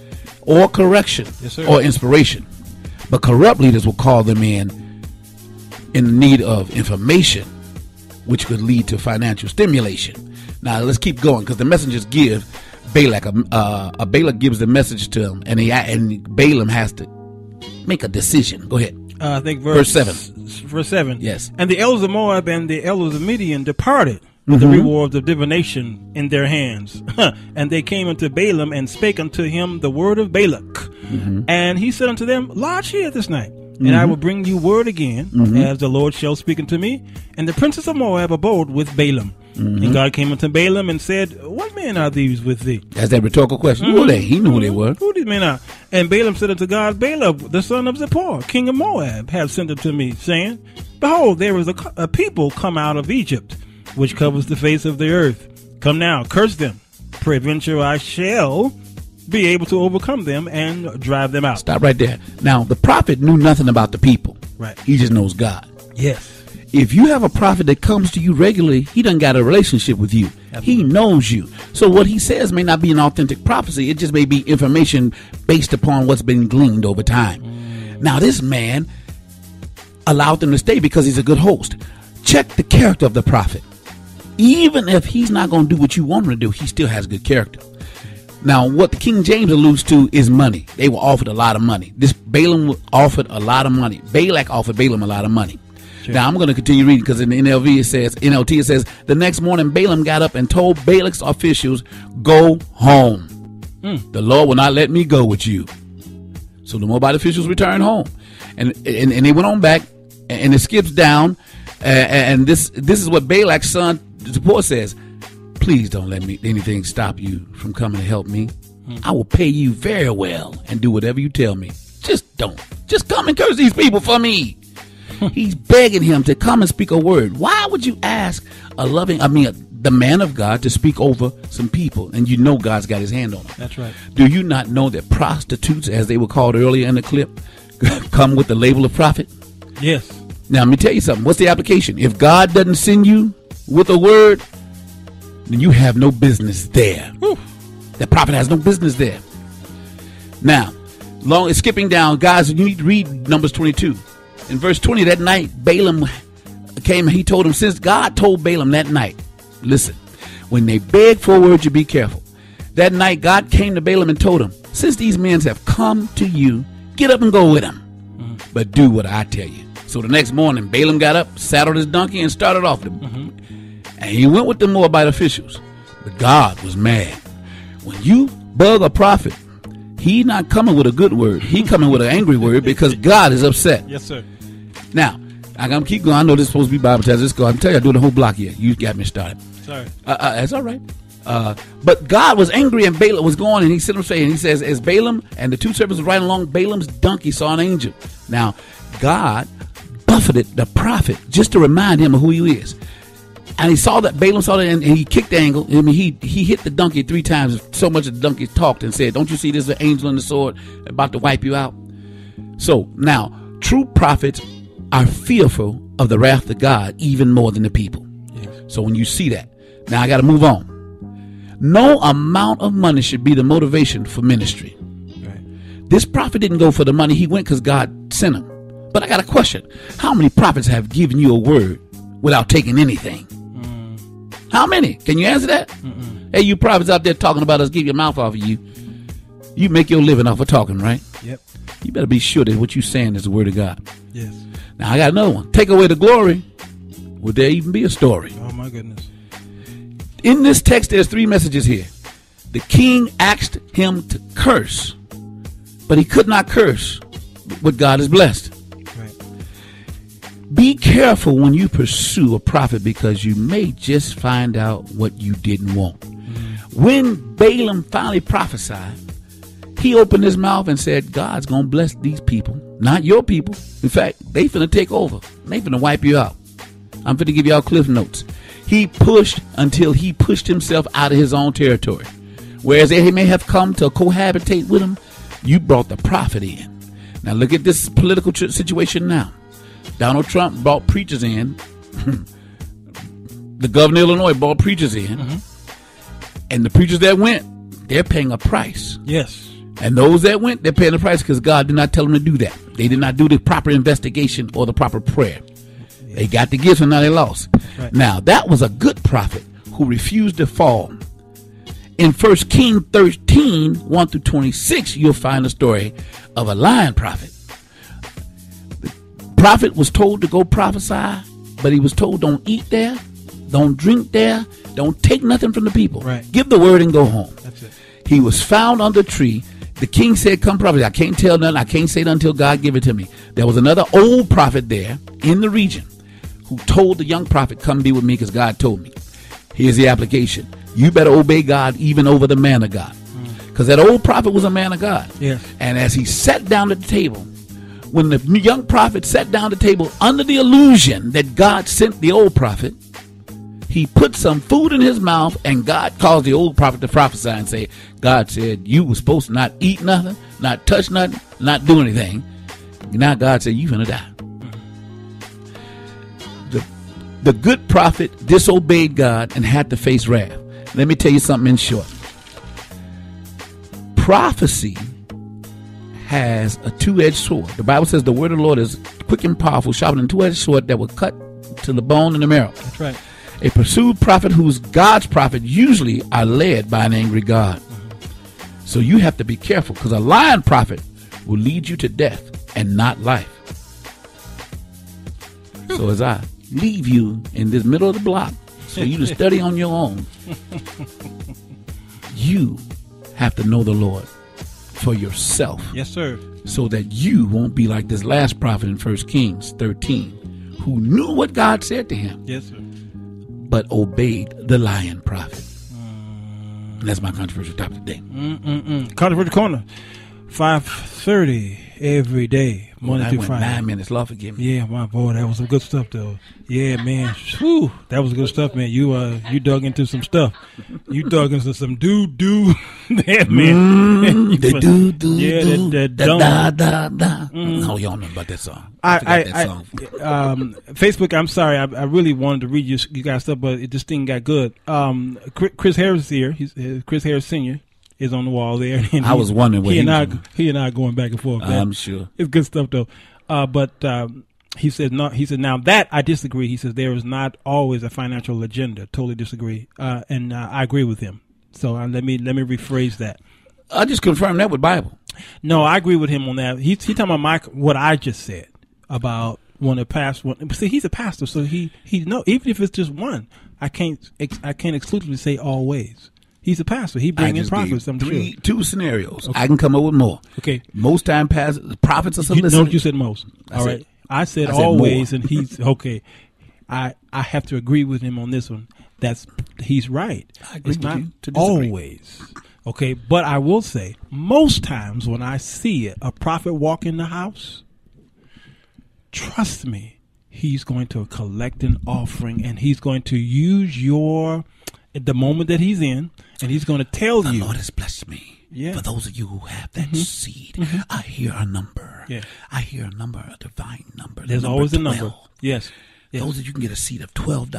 or correction or inspiration. But corrupt leaders will call them in need of information, which could lead to financial stimulation. Now let's keep going, because the messengers give Balak. Balak gives the message to him, and Balaam has to make a decision. Go ahead. I think verse 7. Verse 7. Yes. And the elders of Moab and the elders of Midian departed with the rewards of divination in their hands. And they came unto Balaam and spake unto him the word of Balak. And he said unto them, lodge here this night, and I will bring you word again, as the Lord shall speak unto me. And the princes of Moab abode with Balaam. And God came unto Balaam and said, what men are these with thee? That's that rhetorical question. Who are they? He knew who they were. Who these men are? And Balaam said unto God, Balak, the son of Zippor, king of Moab, hath sent unto me, saying, behold, there is a people come out of Egypt, which covers the face of the earth. Come now, curse them. Peradventure I shall be able to overcome them and drive them out. Stop right there. Now, the prophet knew nothing about the people. Right. He just knows God. Yes. If you have a prophet that comes to you regularly, he done got a relationship with you. Absolutely. He knows you. So what he says may not be an authentic prophecy. It just may be information based upon what's been gleaned over time. Now, this man allowed them to stay because he's a good host. Check the character of the prophet. Even if he's not going to do what you want him to do, he still has good character. Now, what the King James alludes to is money. They were offered a lot of money. This Balaam offered a lot of money. Balak offered Balaam a lot of money. Sure. Now, I'm going to continue reading because in the NLT it says, the next morning Balaam got up and told Balak's officials, go home. The Lord will not let me go with you. So the Moabite officials returned home. And they went on back, and it skips down. And this is what Balak's son Zippor says. Please don't let anything stop you from coming to help me. I will pay you very well and do whatever you tell me. Just don't. Just come and curse these people for me. He's begging him to come and speak a word. Why would you ask the man of God to speak over some people, and you know God's got his hand on them? That's right. Do you not know that prostitutes, as they were called earlier in the clip, come with the label of prophet? Yes. Now, let me tell you something. What's the application? If God doesn't send you with a word, then you have no business there. The prophet has no business there. Now, skipping down, guys, you need to read Numbers 22. In verse 20, that night, Balaam came and he told him, since God told Balaam that night, listen, when they beg for a word, you be careful. That night, God came to Balaam and told him, since these men have come to you, get up and go with them. But do what I tell you. So the next morning, Balaam got up, saddled his donkey, and started off. And he went with the Moabite officials. But God was mad. When you bug a prophet, he's not coming with a good word. He coming with an angry word because God is upset. Yes, sir. Now, I'm going to keep going. I know this is supposed to be Bible test. Let's go. I can tell you, I'm doing the whole block here. You got me started. Sorry. That's all right. But God was angry, and Balaam was going, and he says, as Balaam and the two servants were riding along, Balaam's donkey saw an angel. Now, God buffeted the prophet just to remind him of who he is. And he saw that, Balaam saw that, and he kicked the angle. I mean, he hit the donkey 3 times, so much that the donkey talked and said, don't you see this is an angel on the sword about to wipe you out? So, now, true prophets are fearful of the wrath of God even more than the people. Yes. So when you see that, now I got to move on. No amount of money should be the motivation for ministry. Right. This prophet didn't go for the money. He went because God sent him. But I got a question. How many prophets have given you a word without taking anything? How many? Can you answer that? Hey, you prophets out there talking about us, keep your mouth off of you. You make your living off of talking, right? Yep. You better be sure that what you're saying is the word of God. Yes. Now, I got another one. Take away the glory. Would there even be a story? Oh, my goodness. In this text, there's 3 messages here. The king asked him to curse, but he could not curse what God has blessed. Right. Be careful when you pursue a prophet because you may just find out what you didn't want. When Balaam finally prophesied, he opened his mouth and said, God's going to bless these people, not your people. In fact, they finna take over. They finna wipe you out. I'm finna give y'all cliff notes. He pushed until he pushed himself out of his own territory. Whereas they may have come to cohabitate with him, you brought the prophet in. Now look at this political situation now. Donald Trump brought preachers in. The governor of Illinois brought preachers in. And the preachers that went, they're paying a price. Yes. And those that went, they're paying the price because God did not tell them to do that. They did not do the proper investigation or the proper prayer. Yes. They got the gifts and now they lost. Right. Now, that was a good prophet who refused to fall. In 1 Kings 13, 1 through 26, you'll find the story of a lying prophet. prophet was told to go prophesy, but he was told don't eat there, don't drink there, don't take nothing from the people. Right. Give the word and go home. That's it. He was found under a tree. The king said, come prophesy. I can't tell nothing. I can't say nothing until God give it to me. There was another old prophet there in the region who told the young prophet, come be with me because God told me. Here's the application. You better obey God even over the man of God. Because that old prophet was a man of God. Yes. And as he sat down at the table, when the young prophet sat down at the table under the illusion that God sent the old prophet, he put some food in his mouth, and God caused the old prophet to prophesy and say, God said you were supposed to not eat nothing, not touch nothing, not do anything. Now God said you're going to die. The good prophet disobeyed God and had to face wrath. Let me tell you something in short. Prophecy has a two-edged sword. The Bible says the word of the Lord is quick and powerful, sharper than a two-edged sword that will cut to the bone and the marrow. That's right. A pursued prophet who's God's prophet usually are led by an angry God. So you have to be careful, because a lying prophet will lead you to death and not life. So as I leave you in this middle of the block so you to study on your own, you have to know the Lord for yourself. Yes, sir. So that you won't be like this last prophet in 1 Kings 13 who knew what God said to him. Yes, sir. But obeyed the lying prophet. And that's my controversial topic today. Controversial Corner, 5:30 every day, Monday through Friday. 9 minutes. Lord forgive me. Yeah, my boy, that was some good stuff though. Yeah, man. Whew, that was good stuff, man. You dug into some stuff. You dug into some do there, man. The do. Yeah, that da da da. No, y'all know about that song. Facebook. I'm sorry. I really wanted to read you guys stuff, but this thing got good. Chris Harris is here. Chris Harris Sr. is on the wall there. And I was wondering where he and I going back and forth. I'm sure it's good stuff though. But he said no. He said now that I disagree. He says there is not always a financial agenda. Totally disagree. And I agree with him. So let me rephrase that. I just confirmed that with Bible. No, I agree with him on that. He's talking about what I just said about when a pastor. See, he's a pastor, so he no. Even if it's just one, I can't exclusively say always. He's a pastor. He brings in prophets. I'm sure. Two scenarios. Okay. I can come up with more. Okay. Most time, prophets are some. No, you said most. All right. I said always, and he's okay. I have to agree with him on this one. He's right. I agree it's not to disagree. Always. Okay, but I will say most times when I see a prophet walk in the house, trust me, he's going to collect an offering, and he's going to use at the moment that he's in, and he's going to tell you. The Lord has blessed me. Yeah. For those of you who have that seed, I hear a number. Yeah. I hear a number, a divine number. There's number always 12. a number. Yes. Those of you can get a seed of $12,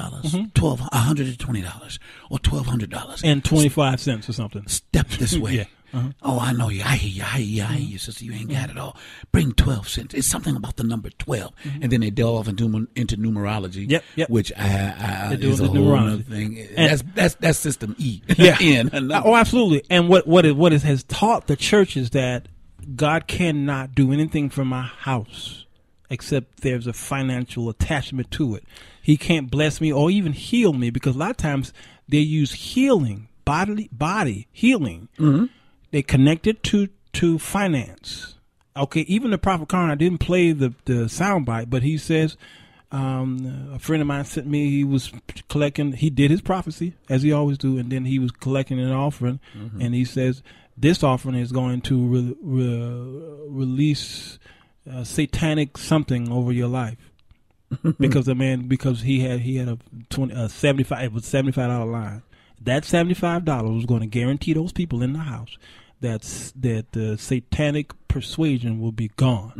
$120, or $1,200, and 25 cents or something. Step this way. Yeah. Oh, I know you. I hear you, sister. You ain't got it all. Bring 12 cents. It's something about the number 12, and then they delve off into numerology. Yep. Which is a whole other thing. And that's system E. Yeah. Oh, absolutely. And what it has taught the church is that God cannot do anything for my house except there's a financial attachment to it. He can't bless me or even heal me, because a lot of times they use healing, body healing. Mm-hmm. They connect it to finance. Okay, even the Prophet Carn, I didn't play the soundbite, but he says, a friend of mine sent me, he was collecting, he did his prophecy, as he always do, and then he was collecting an offering, and he says, this offering is going to release satanic something over your life. because he had a $75, it was $75 line. That $75 was going to guarantee those people in the house that the satanic persuasion will be gone.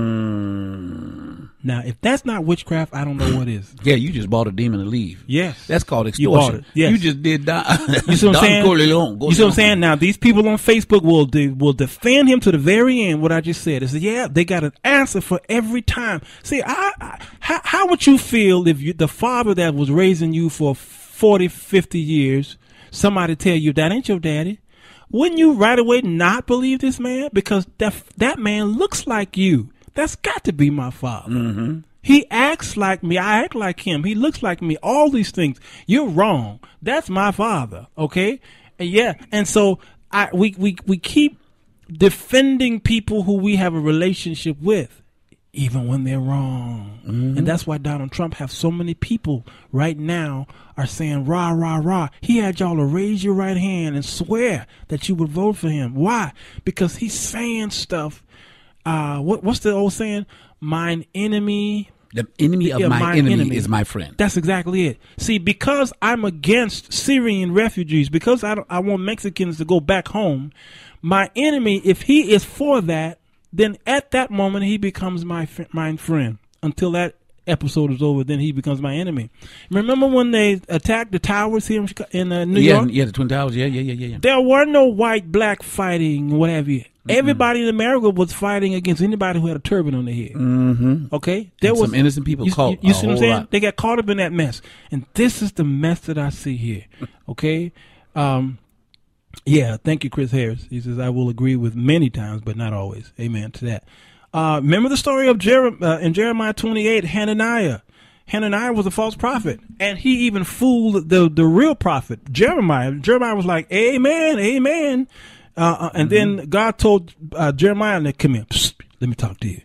Now, if that's not witchcraft, I don't know what is. Yeah, you just bought a demon to leave. Yes. That's called extortion. You bought it. Yes. You just did that. You see what I'm saying? You see what I'm saying? Now, these people on Facebook will defend him to the very end, what I just said. Is they got an answer for every time. See, how would you feel if the father that was raising you for 40, 50 years, somebody tell you that ain't your daddy? Wouldn't you right away not believe this man? Because that man looks like you. That's got to be my father. He acts like me. I act like him. He looks like me. All these things. You're wrong. That's my father. Okay? And and so we keep defending people who we have a relationship with, even when they're wrong. And that's why Donald Trump has so many people right now are saying, rah, rah, rah. He had y'all to raise your right hand and swear that you would vote for him. Why? Because he's saying stuff. What's the old saying? Mine enemy. The enemy of my enemy is my friend. That's exactly it. See, because I'm against Syrian refugees, because I want Mexicans to go back home, my enemy, if he is for that, then at that moment he becomes my friend. Until that episode is over, then he becomes my enemy. Remember when they attacked the towers here in New York? Yeah, the Twin Towers. Yeah. There were no white-black fighting, what have you. Everybody in America was fighting against anybody who had a turban on their head. Okay? There was some innocent people caught. You see what I'm saying? They got caught up in that mess. And this is the mess that I see here. Okay? Yeah, thank you, Chris Harris. He says, I will agree with many times, but not always. Amen to that. Remember the story of in Jeremiah 28, Hananiah. Hananiah was a false prophet, and he even fooled the real prophet, Jeremiah. Jeremiah was like, amen, amen. And then God told Jeremiah, come here, psst, let me talk to you.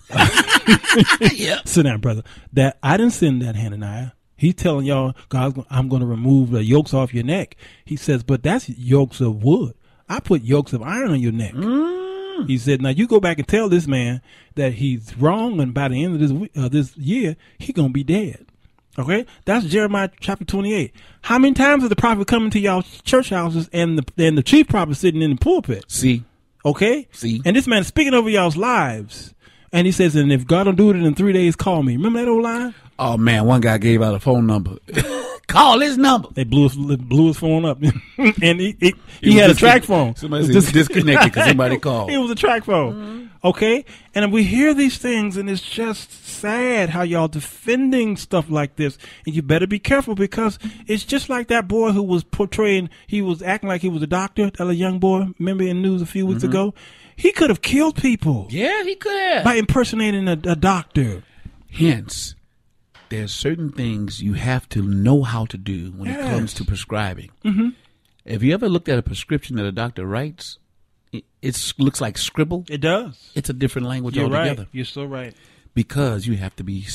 Sit down, brother. That I didn't send that Hananiah. He's telling y'all, God, I'm going to remove the yokes off your neck. He says, but that's yokes of wood. I put yokes of iron on your neck. He said, now you go back and tell this man that he's wrong, and by the end of this year, he's going to be dead. Okay? That's Jeremiah chapter 28. How many times has the prophet come into y'all church houses and the chief prophet sitting in the pulpit? See. Okay? See. And this man is speaking over y'all's lives. And he says, and if God don't do it in 3 days, call me. Remember that old line? Oh, man, one guy gave out a phone number. Call his number. They blew his phone up. And he had a track phone. Somebody said disconnected because somebody called. It was a track phone. Okay? And we hear these things, and it's just sad how y'all defending stuff like this. And you better be careful, because it's just like that boy who was he was acting like he was a doctor, that young boy, remember in the news a few weeks ago? He could have killed people. Yeah, he could have. By impersonating a doctor. Hence, there's certain things you have to know how to do when it comes to prescribing. Have you ever looked at a prescription that a doctor writes? It looks like scribble. It does. It's a different language You're altogether. Right. You're so right. Because you have to be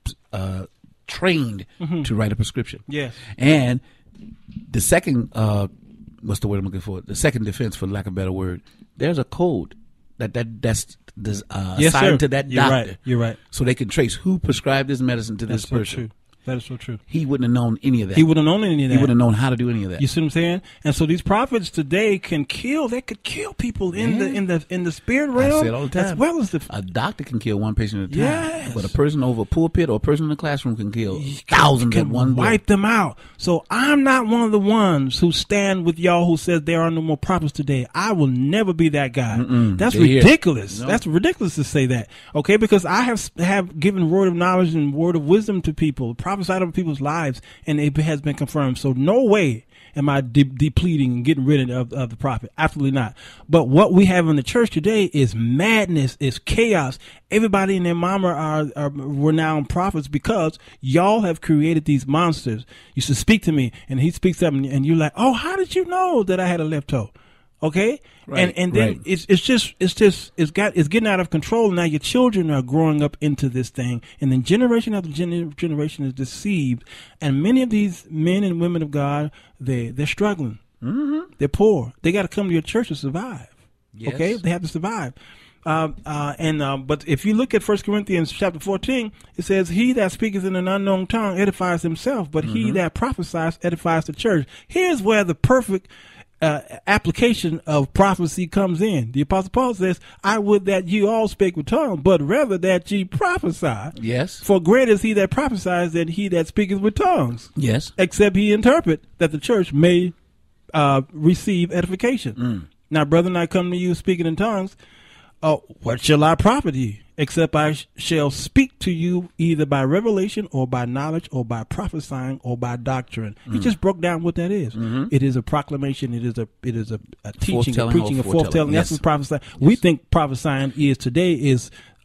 trained to write a prescription. Yes. And the second, what's the word I'm looking for? The second defense, for lack of a better word, there's a code that's assigned to that doctor. You're right. So they can trace who prescribed this medicine to this person. True. That is so true. He wouldn't have known any of that. He wouldn't have known any of that. He wouldn't have known how to do any of that. You see what I'm saying? And so these prophets today can kill. They could kill people in the spirit realm. I say it all the time. As well as a doctor can kill one patient at a time. Yes. But a person over a pulpit or a person in the classroom can kill thousands at one blow. Wipe them out. So I'm not one of the ones who stand with y'all who says there are no more prophets today. I will never be that guy. That's ridiculous. No. That's ridiculous to say that. Okay, because I have given word of knowledge and word of wisdom to people, prophesied over people's lives, and it has been confirmed. So no way am I depleting and getting rid of the prophet. Absolutely not. But what we have in the church today is madness, is chaos. Everybody and their mama are renowned prophets because y'all have created these monsters. You should speak to me, and he speaks up, and you're like, oh, how did you know that I had a left toe? Okay, right, and then it's getting out of control. Now your children are growing up into this thing, and then generation after generation is deceived. And many of these men and women of God, they're struggling. They're poor. They got to come to your church to survive. Yes. Okay, they have to survive. But if you look at 1 Corinthians chapter 14, it says, "He that speaketh in an unknown tongue edifies himself, but he that prophesies edifies the church." Here's where the perfect application of prophecy comes in. The Apostle Paul says, I would that you all spake with tongues, but rather that ye prophesy. Yes. For greater is he that prophesies than he that speaketh with tongues. Yes. Except he interpret, that the church may receive edification. Now, brethren, I come to you speaking in tongues. What shall I profit ye? Except I shall speak to you either by revelation or by knowledge or by prophesying or by doctrine. He just broke down what that is. It is a proclamation. It is a teaching, a preaching, a foretelling. That's what prophesying. Yes. We think prophesying is today is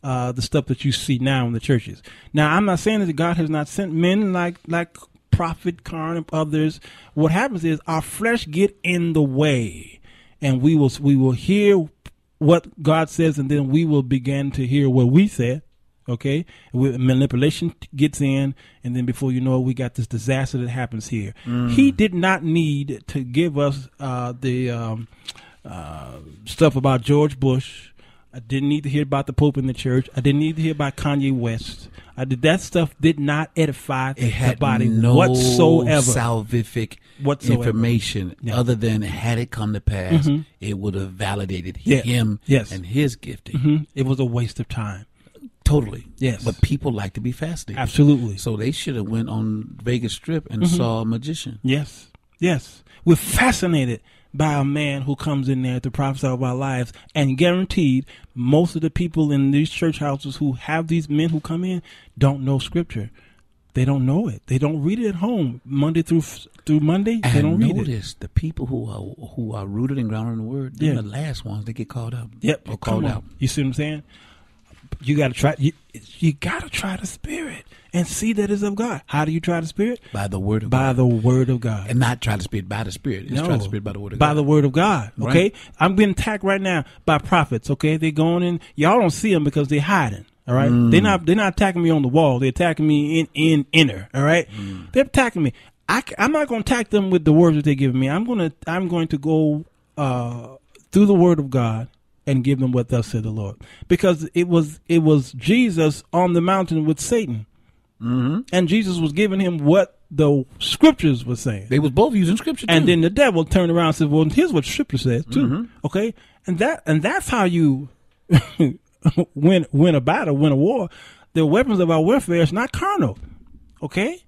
the stuff that you see now in the churches. Now, I'm not saying that God has not sent men like Prophet Carn and others. What happens is our flesh get in the way, and we will hear what God says, and then we will begin to hear what we said. Okay, manipulation gets in, and then before you know it, we got this disaster that happens here. He did not need to give us the stuff about George Bush. I didn't need to hear about the Pope in the church. I didn't need to hear about Kanye West. That stuff did not edify the body whatsoever. Salvific information other than had it come to pass, it would have validated him and his gifting. It was a waste of time. Totally. Yes. But people like to be fascinated. Absolutely. So they should have went on Vegas Strip and saw a magician. Yes. Yes. We're fascinated by a man who comes in there to prophesy of our lives, and guaranteed most of the people in these church houses who have these men who come in don't know scripture. They don't know it. They don't read it at home Monday through Monday. And they don't read it. Notice the people who are rooted and grounded in the word, they're the last ones that get called up. Yep. Or called out. You see what I'm saying? You got to try. You got to try the Spirit and see that it's of God. How do you try the Spirit? By the word of God. By the word of God. And not try the Spirit by the Spirit. It's try the Spirit by the word of God. By the word of God. Okay? Right. I'm being attacked right now by prophets. Okay? They're going in. Y'all don't see them because they're hiding. All right? They're not attacking me on the wall. They're attacking me in inner. All right? They're attacking me. I'm not going to attack them with the words that they're giving me. I'm going to go through the word of God and give them what thus said the Lord. Because it was Jesus on the mountain with Satan. And Jesus was giving him what the scriptures were saying. They was both using scripture too. And then the devil turned around and said, well, here's what scripture says too. Okay? And that's how you win a battle, win a war. The weapons of our warfare is not carnal. Okay?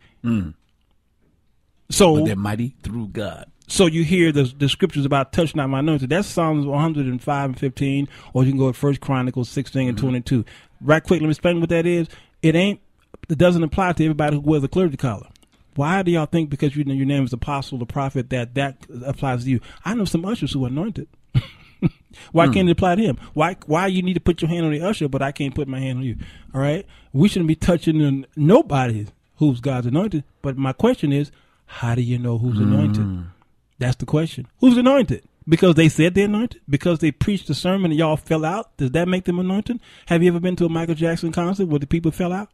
So but they're mighty through God. So you hear the scriptures about touch not my anointed. That's Psalms 105:15, or you can go at 1 Chronicles 16:22. Right quick, let me explain what that is. It doesn't apply to everybody who wears a clergy collar. Why do y'all think because your name is apostle or prophet that applies to you? I know some ushers who are anointed. Why can't it apply to him? Why you need to put your hand on the usher, but I can't put my hand on you? All right? We shouldn't be touching nobody who's God's anointed. But my question is, how do you know who's anointed? That's the question. Who's anointed? Because they said they're anointed? Because they preached a sermon and y'all fell out? Does that make them anointed? Have you ever been to a Michael Jackson concert where the people fell out?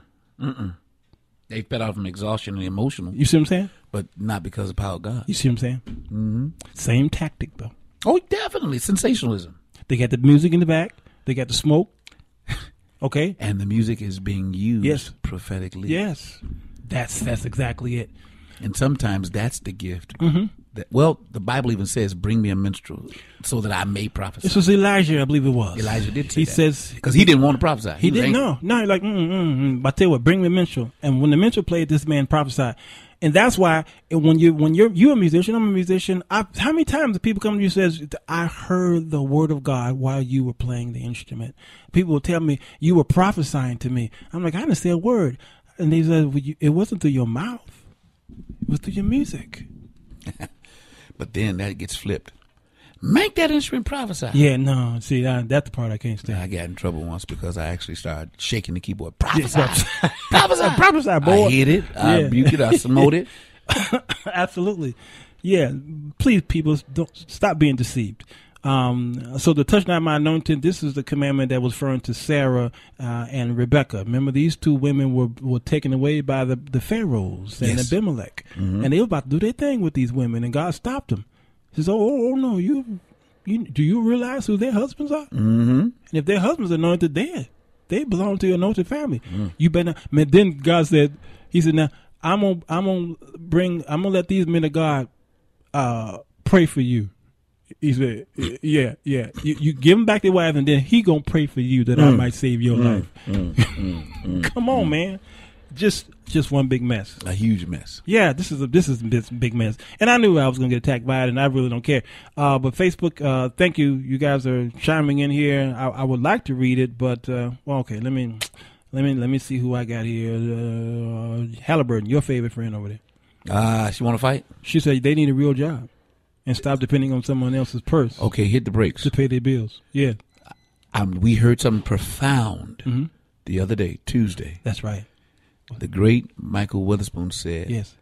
They fell out from exhaustion and emotional. You see what I'm saying? But not because of the power of God. You see what I'm saying? Same tactic, though. Oh, definitely. Sensationalism. They got the music in the back. They got the smoke. Okay? And the music is being used prophetically. Yes. That's exactly it. And sometimes that's the gift. The Bible even says, bring me a minstrel so that I may prophesy. This was Elijah, I believe it was. Elijah did say he that. Says because he didn't want to prophesy. He didn't know. No, he's like, But I tell you what, bring me a minstrel. And when the minstrel played, this man prophesied. And that's why when you're a musician, I'm a musician. How many times do people come to you and says, I heard the word of God while you were playing the instrument. People will tell me, you were prophesying to me. I'm like, I didn't say a word. And they said, well, it wasn't through your mouth. It was through your music. But then that gets flipped. Make that instrument prophesy. Yeah, no. See, that's the part I can't stand. I got in trouble once because I actually started shaking the keyboard. Prophesy. Prophesy. Prophesy, boy. I hit it. I rebuked it. I smote it. Absolutely. Yeah. Please, people, don't stop being deceived. So the touch not my anointed, this is the commandment that was referring to Sarah and Rebecca. Remember, these two women were taken away by the Pharaohs and Abimelech. And they were about to do their thing with these women, and God stopped them. He says, oh no, you do you realize who their husbands are? And if their husbands are anointed, they belong to your anointed family. You better. Then God said, He said, now I'm gonna let these men of God pray for you. He said, yeah. You give him back their wives, and then he gonna pray for you that I might save your life. Come on, man. Just one big mess. A huge mess. Yeah, this is a big mess. And I knew I was gonna get attacked by it, and I really don't care. But Facebook, thank you. You guys are chiming in here. I would like to read it, but okay. Let me see who I got here. Halliburton, your favorite friend over there. She want to fight? She said they need a real job and stop depending on someone else's purse. Okay, hit the brakes to pay their bills. Yeah. We heard something profound the other day, Tuesday. That's right. The great Michael Witherspoon said, yes,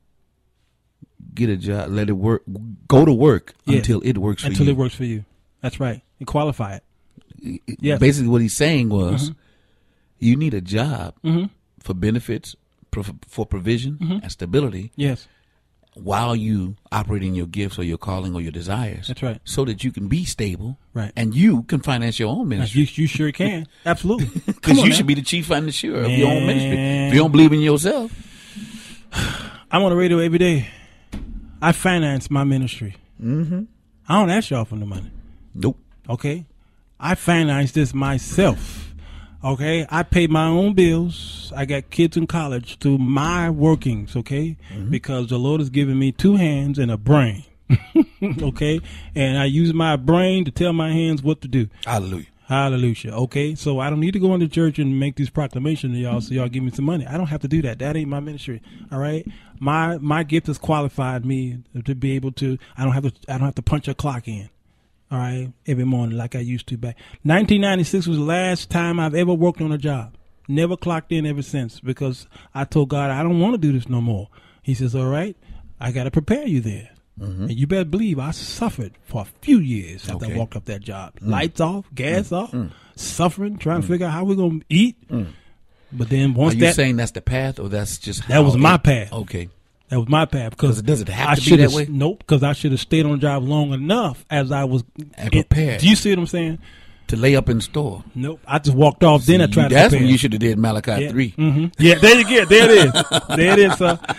get a job, let it work, go to work until it works for you. Until it works for you. That's right. And qualify it. Yes. Basically what he's saying was, you need a job for benefits, for provision and stability. Yes. While you operating your gifts or your calling or your desires. That's right. So that you can be stable. Right. And you can finance your own ministry. You sure can. Absolutely. Because you should be the chief financier of your own ministry. If you don't believe in yourself. I'm on the radio every day. I finance my ministry. I don't ask y'all for no money. Nope. Okay. I finance this myself. Okay, I pay my own bills. I got kids in college through my workings, okay? Because the Lord has given me 2 hands and a brain, okay? And I use my brain to tell my hands what to do. Hallelujah. Hallelujah, okay? So I don't need to go into church and make these proclamations to y'all so y'all give me some money. I don't have to do that. That ain't my ministry, all right? My gift has qualified me to be able to, I don't have to punch a clock in. All right, every morning like I used to back. 1996 was the last time I've ever worked on a job. Never clocked in ever since because I told God I don't want to do this no more. He says, all right, I got to prepare you there. And you better believe I suffered for a few years after I walked up that job. Lights off, gas off, suffering, trying to figure out how we're going to eat. But then once Are you saying that's the path or that's just how that was my path. Okay. That was my path because does it have to be that way? Nope, because I should have stayed on the job long enough as I was prepared. Do you see what I'm saying? To lay up in store. Nope, I just walked off. Then I tried to prepare. That's when you should have did Malachi 3. Yeah, there you go. There it is. There it is.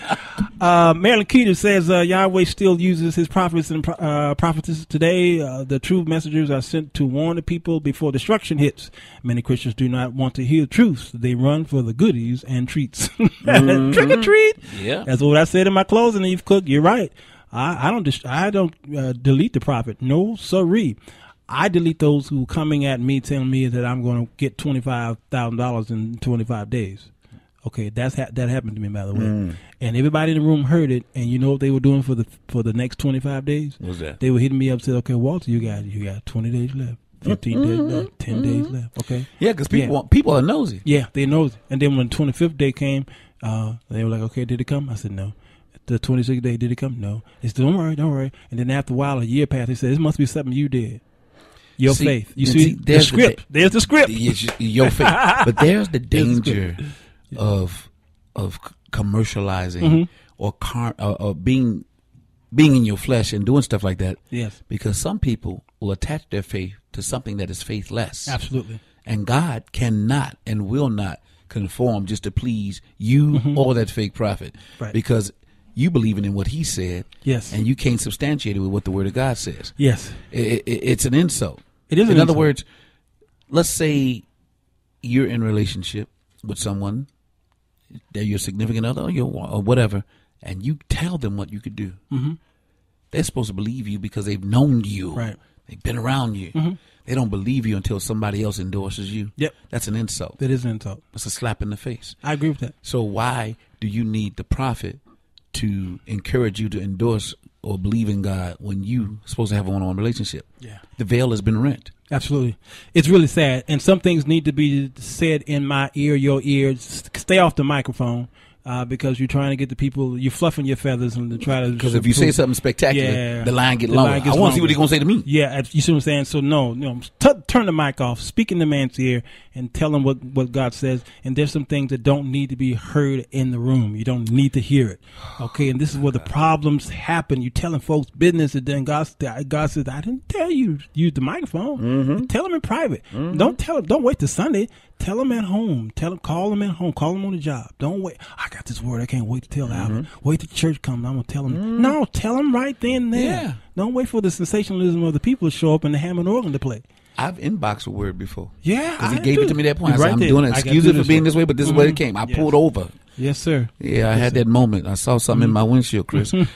Marilyn Keeter says Yahweh still uses his prophets and prophetesses today. The true messengers are sent to warn the people before destruction hits. Many Christians do not want to hear the truth. They run for the goodies and treats. Trick or treat. Yeah, that's what I said in my closing. Eve Cook, you're right. I don't delete the prophet. No, sirree. I delete those who coming at me telling me that I'm going to get $25,000 in 25 days. Okay, that happened to me, by the way. And everybody in the room heard it, and you know what they were doing for the next 25 days? What was that? They were hitting me up and said, okay, Walter, you got 20 days left, 15 days left, 10 days left. Okay. Yeah, because people are nosy. Yeah, they're nosy. And then when the 25th day came, they were like, okay, did it come? I said, no. The 26th day, did it come? No. They said, don't worry. And then after a while, a year passed, they said, this must be something you did. Your faith. You see the script. There's the script. Your faith. But there's the danger of commercializing or being in your flesh and doing stuff like that. Yes. Because some people will attach their faith to something that is faithless. Absolutely. And God cannot and will not conform just to please you or that fake prophet. Right. Because you believing in what he said. Yes. And you can't substantiate it with what the word of God says. Yes. It's an insult. It is. In other words, let's say you're in a relationship with someone, they're your significant other or whatever, and you tell them what you could do. They're supposed to believe you because they've known you. Right. They've been around you. They don't believe you until somebody else endorses you. Yep. That's an insult. That is an insult. It's a slap in the face. I agree with that. So why do you need the prophet to encourage you to endorse or believe in God when you supposed to have a one-on-one relationship? Yeah. The veil has been rent. Absolutely. It's really sad. And some things need to be said in my ear, your ear. Stay off the microphone because you're trying to get the people, you're fluffing your feathers and to try to. Because if you say something spectacular, the line get longer. I want to see what he's going to say to me. Yeah, you see what I'm saying? So no, turn the mic off, speak in the man's ear and tell him what God says. And there's some things that don't need to be heard in the room. You don't need to hear it. Okay, and this is where the problems happen. You're telling folks business and then God says, I didn't tell you to use the microphone. Tell them in private. Don't wait till Sunday. Tell them at home. Call them at home. Call them on the job. Don't wait. I got this word. I can't wait to tell Alvin. Wait till church comes. I'm going to tell them. No, tell them right then and there. Yeah. Don't wait for the sensationalism of the people to show up and the hammer and organ to play. I've inboxed a word before. Yeah. Because he gave it to me that point. I said, I'm doing it. Excuse it for being this way, but this is where it came. I pulled over. Yes, sir. Yeah, I had that moment. I saw something in my windshield, Chris. I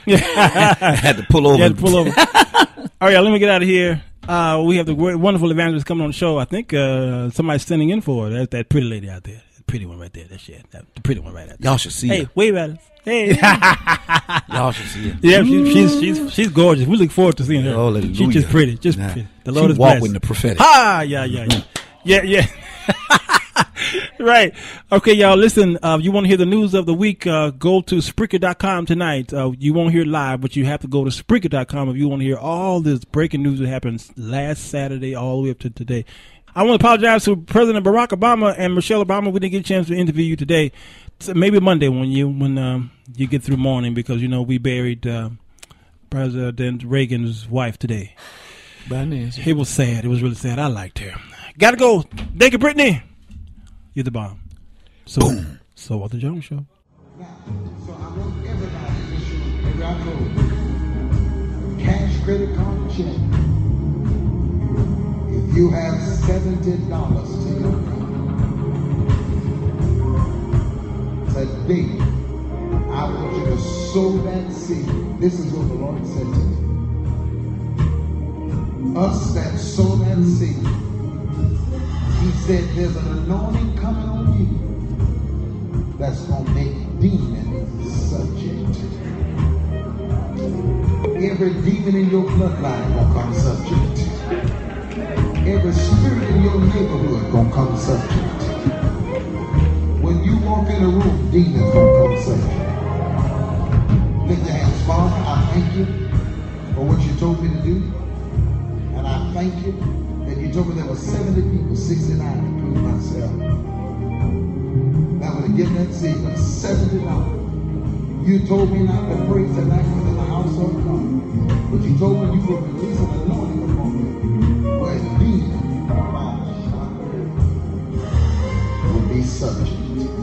had to pull over. You had to pull over. All right, let me get out of here. We have the wonderful evangelist coming on the show. I think somebody's standing in for her. That pretty lady out there. The pretty one right there. That shit. The pretty one right out there. Y'all should see her. Hey, wave at us. Hey. Oh, she's yeah, she's gorgeous. We look forward to seeing her. Oh, she's just pretty, pretty. The Lord is walk blessed. with the prophetic. Yeah. Right. Okay, y'all. Listen. You want to hear the news of the week? Go to Spreaker.com tonight. You won't hear it live, but you have to go to Spreaker.com if you want to hear all this breaking news that happened last Saturday all the way up to today. I want to apologize to President Barack Obama and Michelle Obama. We didn't get a chance to interview you today. So maybe Monday when you get through mourning, because we buried President Reagan's wife today. It was sad. It was really sad. I liked her. Gotta go. Thank you, Brittany. You're the bomb. So Walter Jones Show. So I want everybody in this room, every I know, cash, credit card, check. If you have $70 to your name, today, I want you to sow that seed. This is what the Lord said to me. Us that sow that seed, He said there's an anointing coming on you that's going to make demons subject. Every demon in your bloodline going to come subject. Every spirit in your neighborhood going to come subject. When you walk in a room, demons going to come subject. Lift your hands. Father, I thank you for what you told me to do. And I thank you that you told me there were 70 people, 69, including myself, that would have given that seed of $70. You told me not to pray tonight within the household of God, but you told me you would release an anointing upon me where demons will be subject.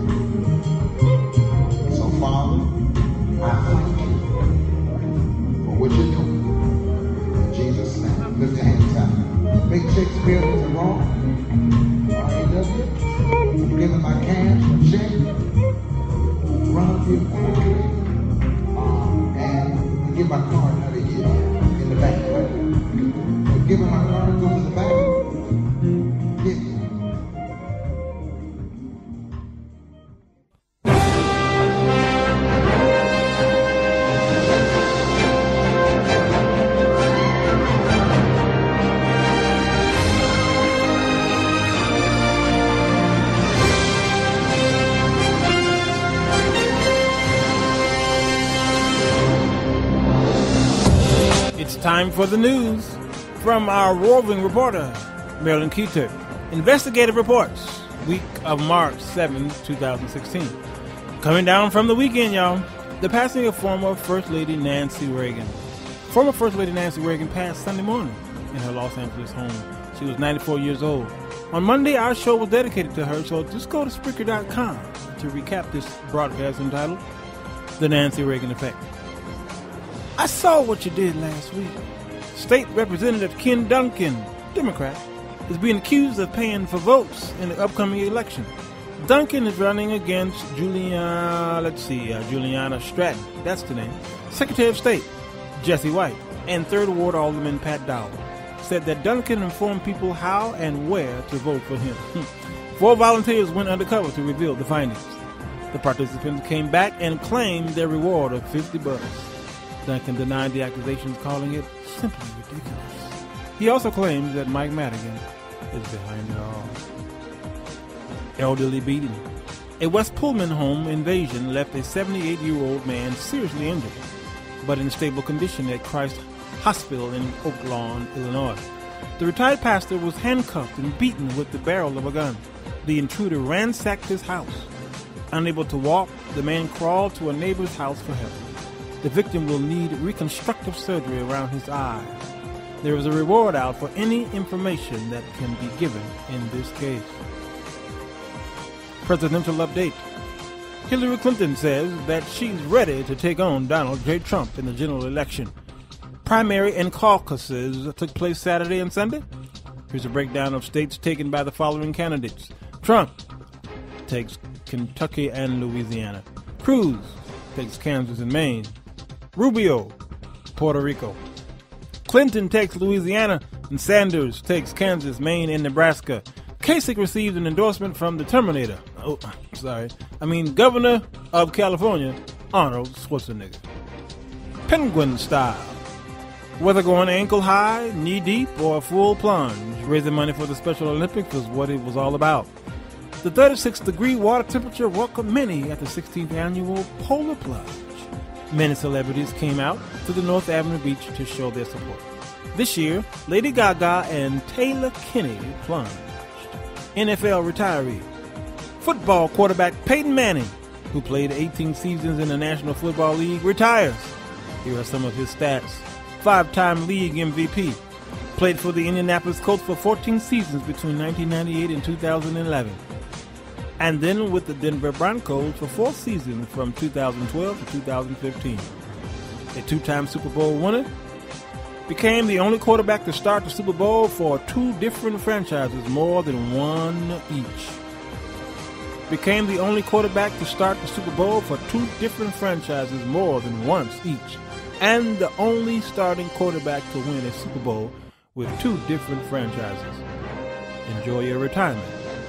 So, Father, I thank you for what you're doing. In Jesus' name, lift your hands out. Make checks payable to wrong. R-A-W. I'm giving my cash or check. Run up here quickly. And give my card out of here in the back. Right? Give my card, go to the back. Give it. Time for the news from our roving reporter, Marilyn Keeter. Investigative reports, week of March 7, 2016. Coming down from the weekend, y'all. The passing of former First Lady Nancy Reagan. Former First Lady Nancy Reagan passed Sunday morning in her Los Angeles home. She was 94 years old. On Monday, our show was dedicated to her, so just go to Spreaker.com to recap this broadcast entitled The Nancy Reagan Effect. I saw what you did last week. State Representative Ken Duncan, Democrat, is being accused of paying for votes in the upcoming election. Duncan is running against Juliana Stratton, that's the name, Secretary of State Jesse White, and 3rd Ward Alderman Pat Dowell. Said that Duncan informed people how and where to vote for him. 4 volunteers went undercover to reveal the findings. The participants came back and claimed their reward of $50. Duncan denied the accusations, calling it simply ridiculous. He also claims that Mike Madigan is behind it all. Elderly beating. A West Pullman home invasion left a 78-year-old man seriously injured, but in stable condition at Christ Hospital in Oak Lawn, Illinois. The retired pastor was handcuffed and beaten with the barrel of a gun. The intruder ransacked his house. Unable to walk, the man crawled to a neighbor's house for help. The victim will need reconstructive surgery around his eye. There is a reward out for any information that can be given in this case. Presidential update. Hillary Clinton says that she's ready to take on Donald J. Trump in the general election. Primary and caucuses took place Saturday and Sunday. Here's a breakdown of states taken by the following candidates. Trump takes Kentucky and Louisiana. Cruz takes Kansas and Maine. Rubio, Puerto Rico. Clinton takes Louisiana, and Sanders takes Kansas, Maine, and Nebraska. Kasich received an endorsement from the Terminator. Governor of California, Arnold Schwarzenegger. penguin style. Whether going ankle high, knee deep, or full plunge, raising money for the Special Olympics was what it was all about. The 36-degree water temperature welcomed many at the 16th annual Polar Plunge. Many celebrities came out to the North Avenue Beach to show their support. This year, Lady Gaga and Taylor Kinney plunged. NFL retiree. Football quarterback Peyton Manning, who played 18 seasons in the National Football League, retires. Here are some of his stats. 5-time league MVP. Played for the Indianapolis Colts for 14 seasons between 1998 and 2011. And then with the Denver Broncos for 4 seasons from 2012 to 2015. A 2-time Super Bowl winner. Became the only quarterback to start the Super Bowl for 2 different franchises, more than one each. Became the only quarterback to start the Super Bowl for 2 different franchises more than once each. And the only starting quarterback to win a Super Bowl with 2 different franchises. Enjoy your retirement.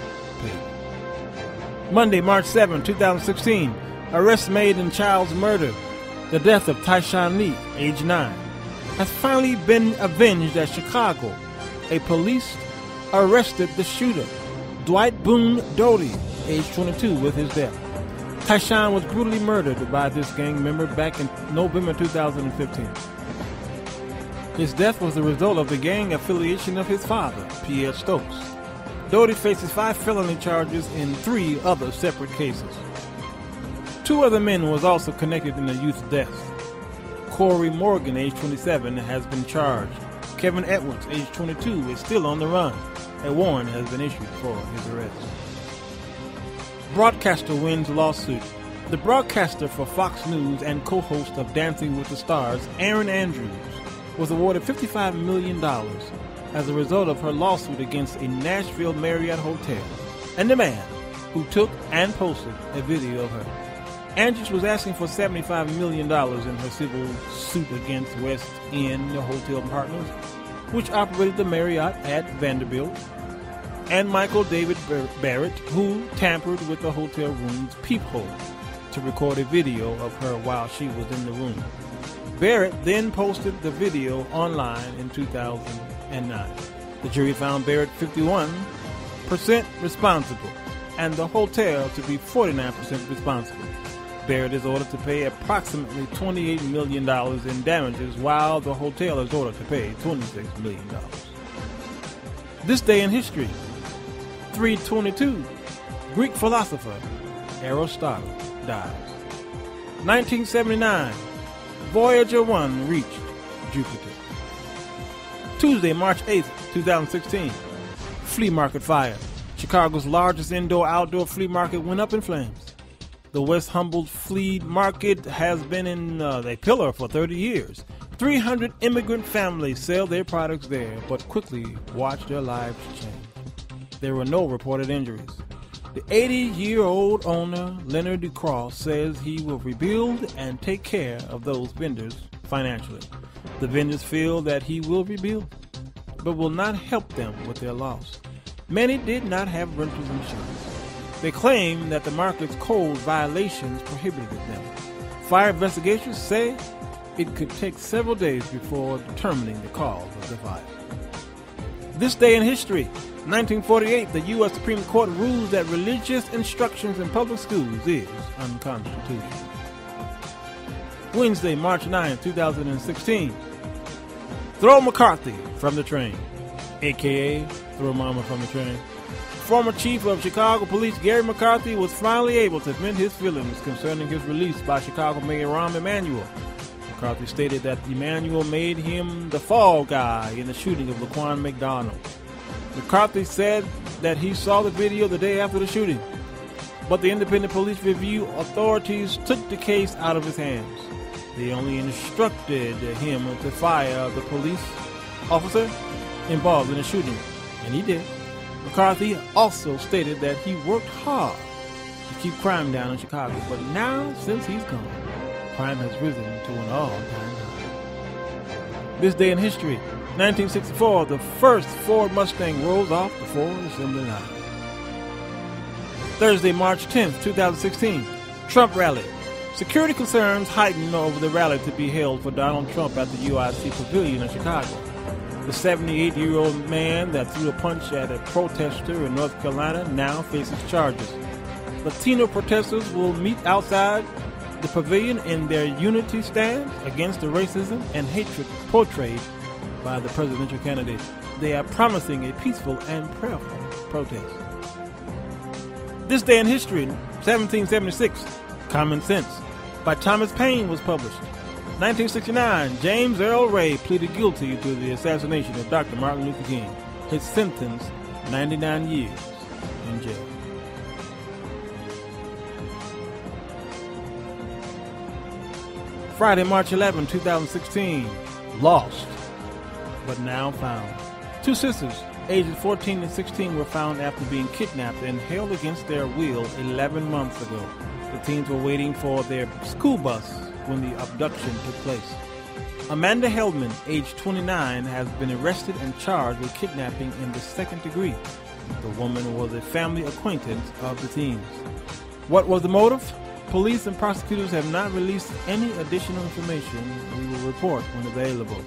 Monday, March 7, 2016. Arrest made in child's murder. The death of Tyshawn Lee, age 9, has finally been avenged at Chicago. A police arrested the shooter, Dwight Boone Doty, age 22, with his death. Tyshawn was brutally murdered by this gang member back in November 2015. His death was the result of the gang affiliation of his father, Pierre Stokes. Doty faces 5 felony charges in 3 other separate cases. 2 other men was also connected in the youth's death. Corey Morgan, age 27, has been charged. Kevin Edmonds, age 22, is still on the run. A warrant has been issued for his arrest. Broadcaster wins lawsuit. The broadcaster for Fox News and co-host of Dancing with the Stars, Erin Andrews, was awarded $55 million as a result of her lawsuit against a Nashville Marriott hotel and the man who took and posted a video of her. Andrews was asking for $75 million in her civil suit against West End Hotel Partners, which operated the Marriott at Vanderbilt, and Michael David Barrett, who tampered with the hotel room's peephole to record a video of her while she was in the room. Barrett then posted the video online in 2009. The jury found Barrett 51% responsible and the hotel to be 49% responsible. Barrett is ordered to pay approximately $28 million in damages, while the hotel is ordered to pay $26 million. This day in history, 322, Greek philosopher Aristotle dies. 1979, Voyager 1 reached Jupiter. Tuesday, March 8th, 2016, flea market fire. Chicago's largest indoor-outdoor flea market went up in flames. The West Humboldt Flea Market has been in a pillar for 30 years. 300 immigrant families sell their products there, but quickly watch their lives change. There were no reported injuries. The 80-year-old owner, Leonard DeCross, says he will rebuild and take care of those vendors financially. The vendors feel that he will rebuild, but will not help them with their loss. Many did not have renter's insurance. They claim that the market's code violations prohibited them. Fire investigators say it could take several days before determining the cause of the fire. This day in history, 1948, the U.S. Supreme Court rules that religious instructions in public schools is unconstitutional. Wednesday, March 9, 2016, throw McCarthy from the train, a.k.a. throw Mama from the train. Former Chief of Chicago Police Gary McCarthy was finally able to vent his feelings concerning his release by Chicago Mayor Rahm Emanuel. McCarthy stated that Emanuel made him the fall guy in the shooting of Laquan McDonald. McCarthy said that he saw the video the day after the shooting, but the Independent Police Review authorities took the case out of his hands. They only instructed him to fire the police officer involved in the shooting, and he did. McCarthy also stated that he worked hard to keep crime down in Chicago, but now, since he's gone, crime has risen to an all-time high. This day in history, 1964, the first Ford Mustang rolls off the Ford assembly line. Thursday, March 10th, 2016, Trump rally. Security concerns heightened over the rally to be held for Donald Trump at the UIC Pavilion in Chicago. The 78-year-old man that threw a punch at a protester in North Carolina now faces charges. Latino protesters will meet outside the pavilion in their unity stand against the racism and hatred portrayed by the presidential candidate. They are promising a peaceful and prayerful protest. This Day in History, 1776, Common Sense, by Thomas Paine was published. 1969, James Earl Ray pleaded guilty to the assassination of Dr. Martin Luther King. His sentence, 99 years in jail. Friday, March 11, 2016, lost, but now found. Two sisters, ages 14 and 16, were found after being kidnapped and held against their will 11 months ago. The teens were waiting for their school bus when the abduction took place. Amanda Heldman, age 29, has been arrested and charged with kidnapping in the second degree. The woman was a family acquaintance of the teens. What was the motive? Police and prosecutors have not released any additional information. We will report when available.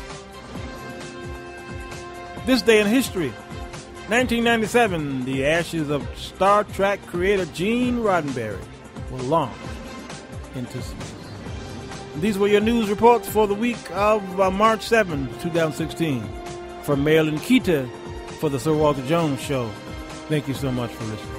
This Day in History, 1997, the ashes of Star Trek creator Gene Roddenberry were launched into space. These were your news reports for the week of March 7, 2016. From Marilyn Keita for the Sir Walter Jones Show. Thank you so much for listening.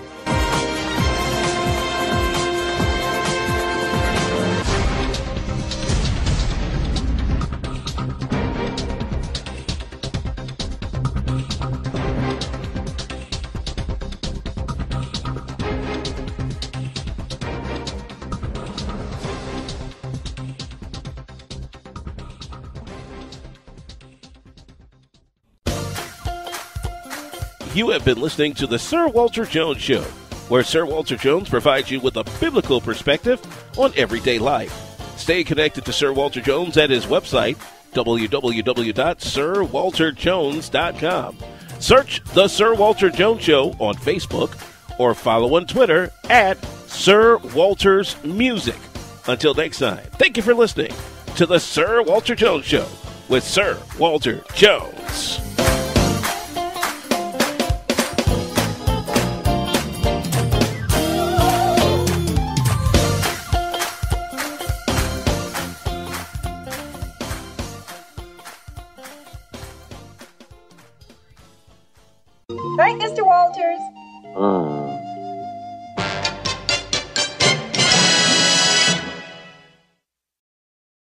You have been listening to the Sir Walter Jones Show, where Sir Walter Jones provides you with a biblical perspective on everyday life. Stay connected to Sir Walter Jones at his website, www.sirwalterjones.com. Search The Sir Walter Jones Show on Facebook or follow on Twitter at Sir Walter's Music. Until next time, thank you for listening to the Sir Walter Jones Show with Sir Walter Jones. Right, Mr. Walters?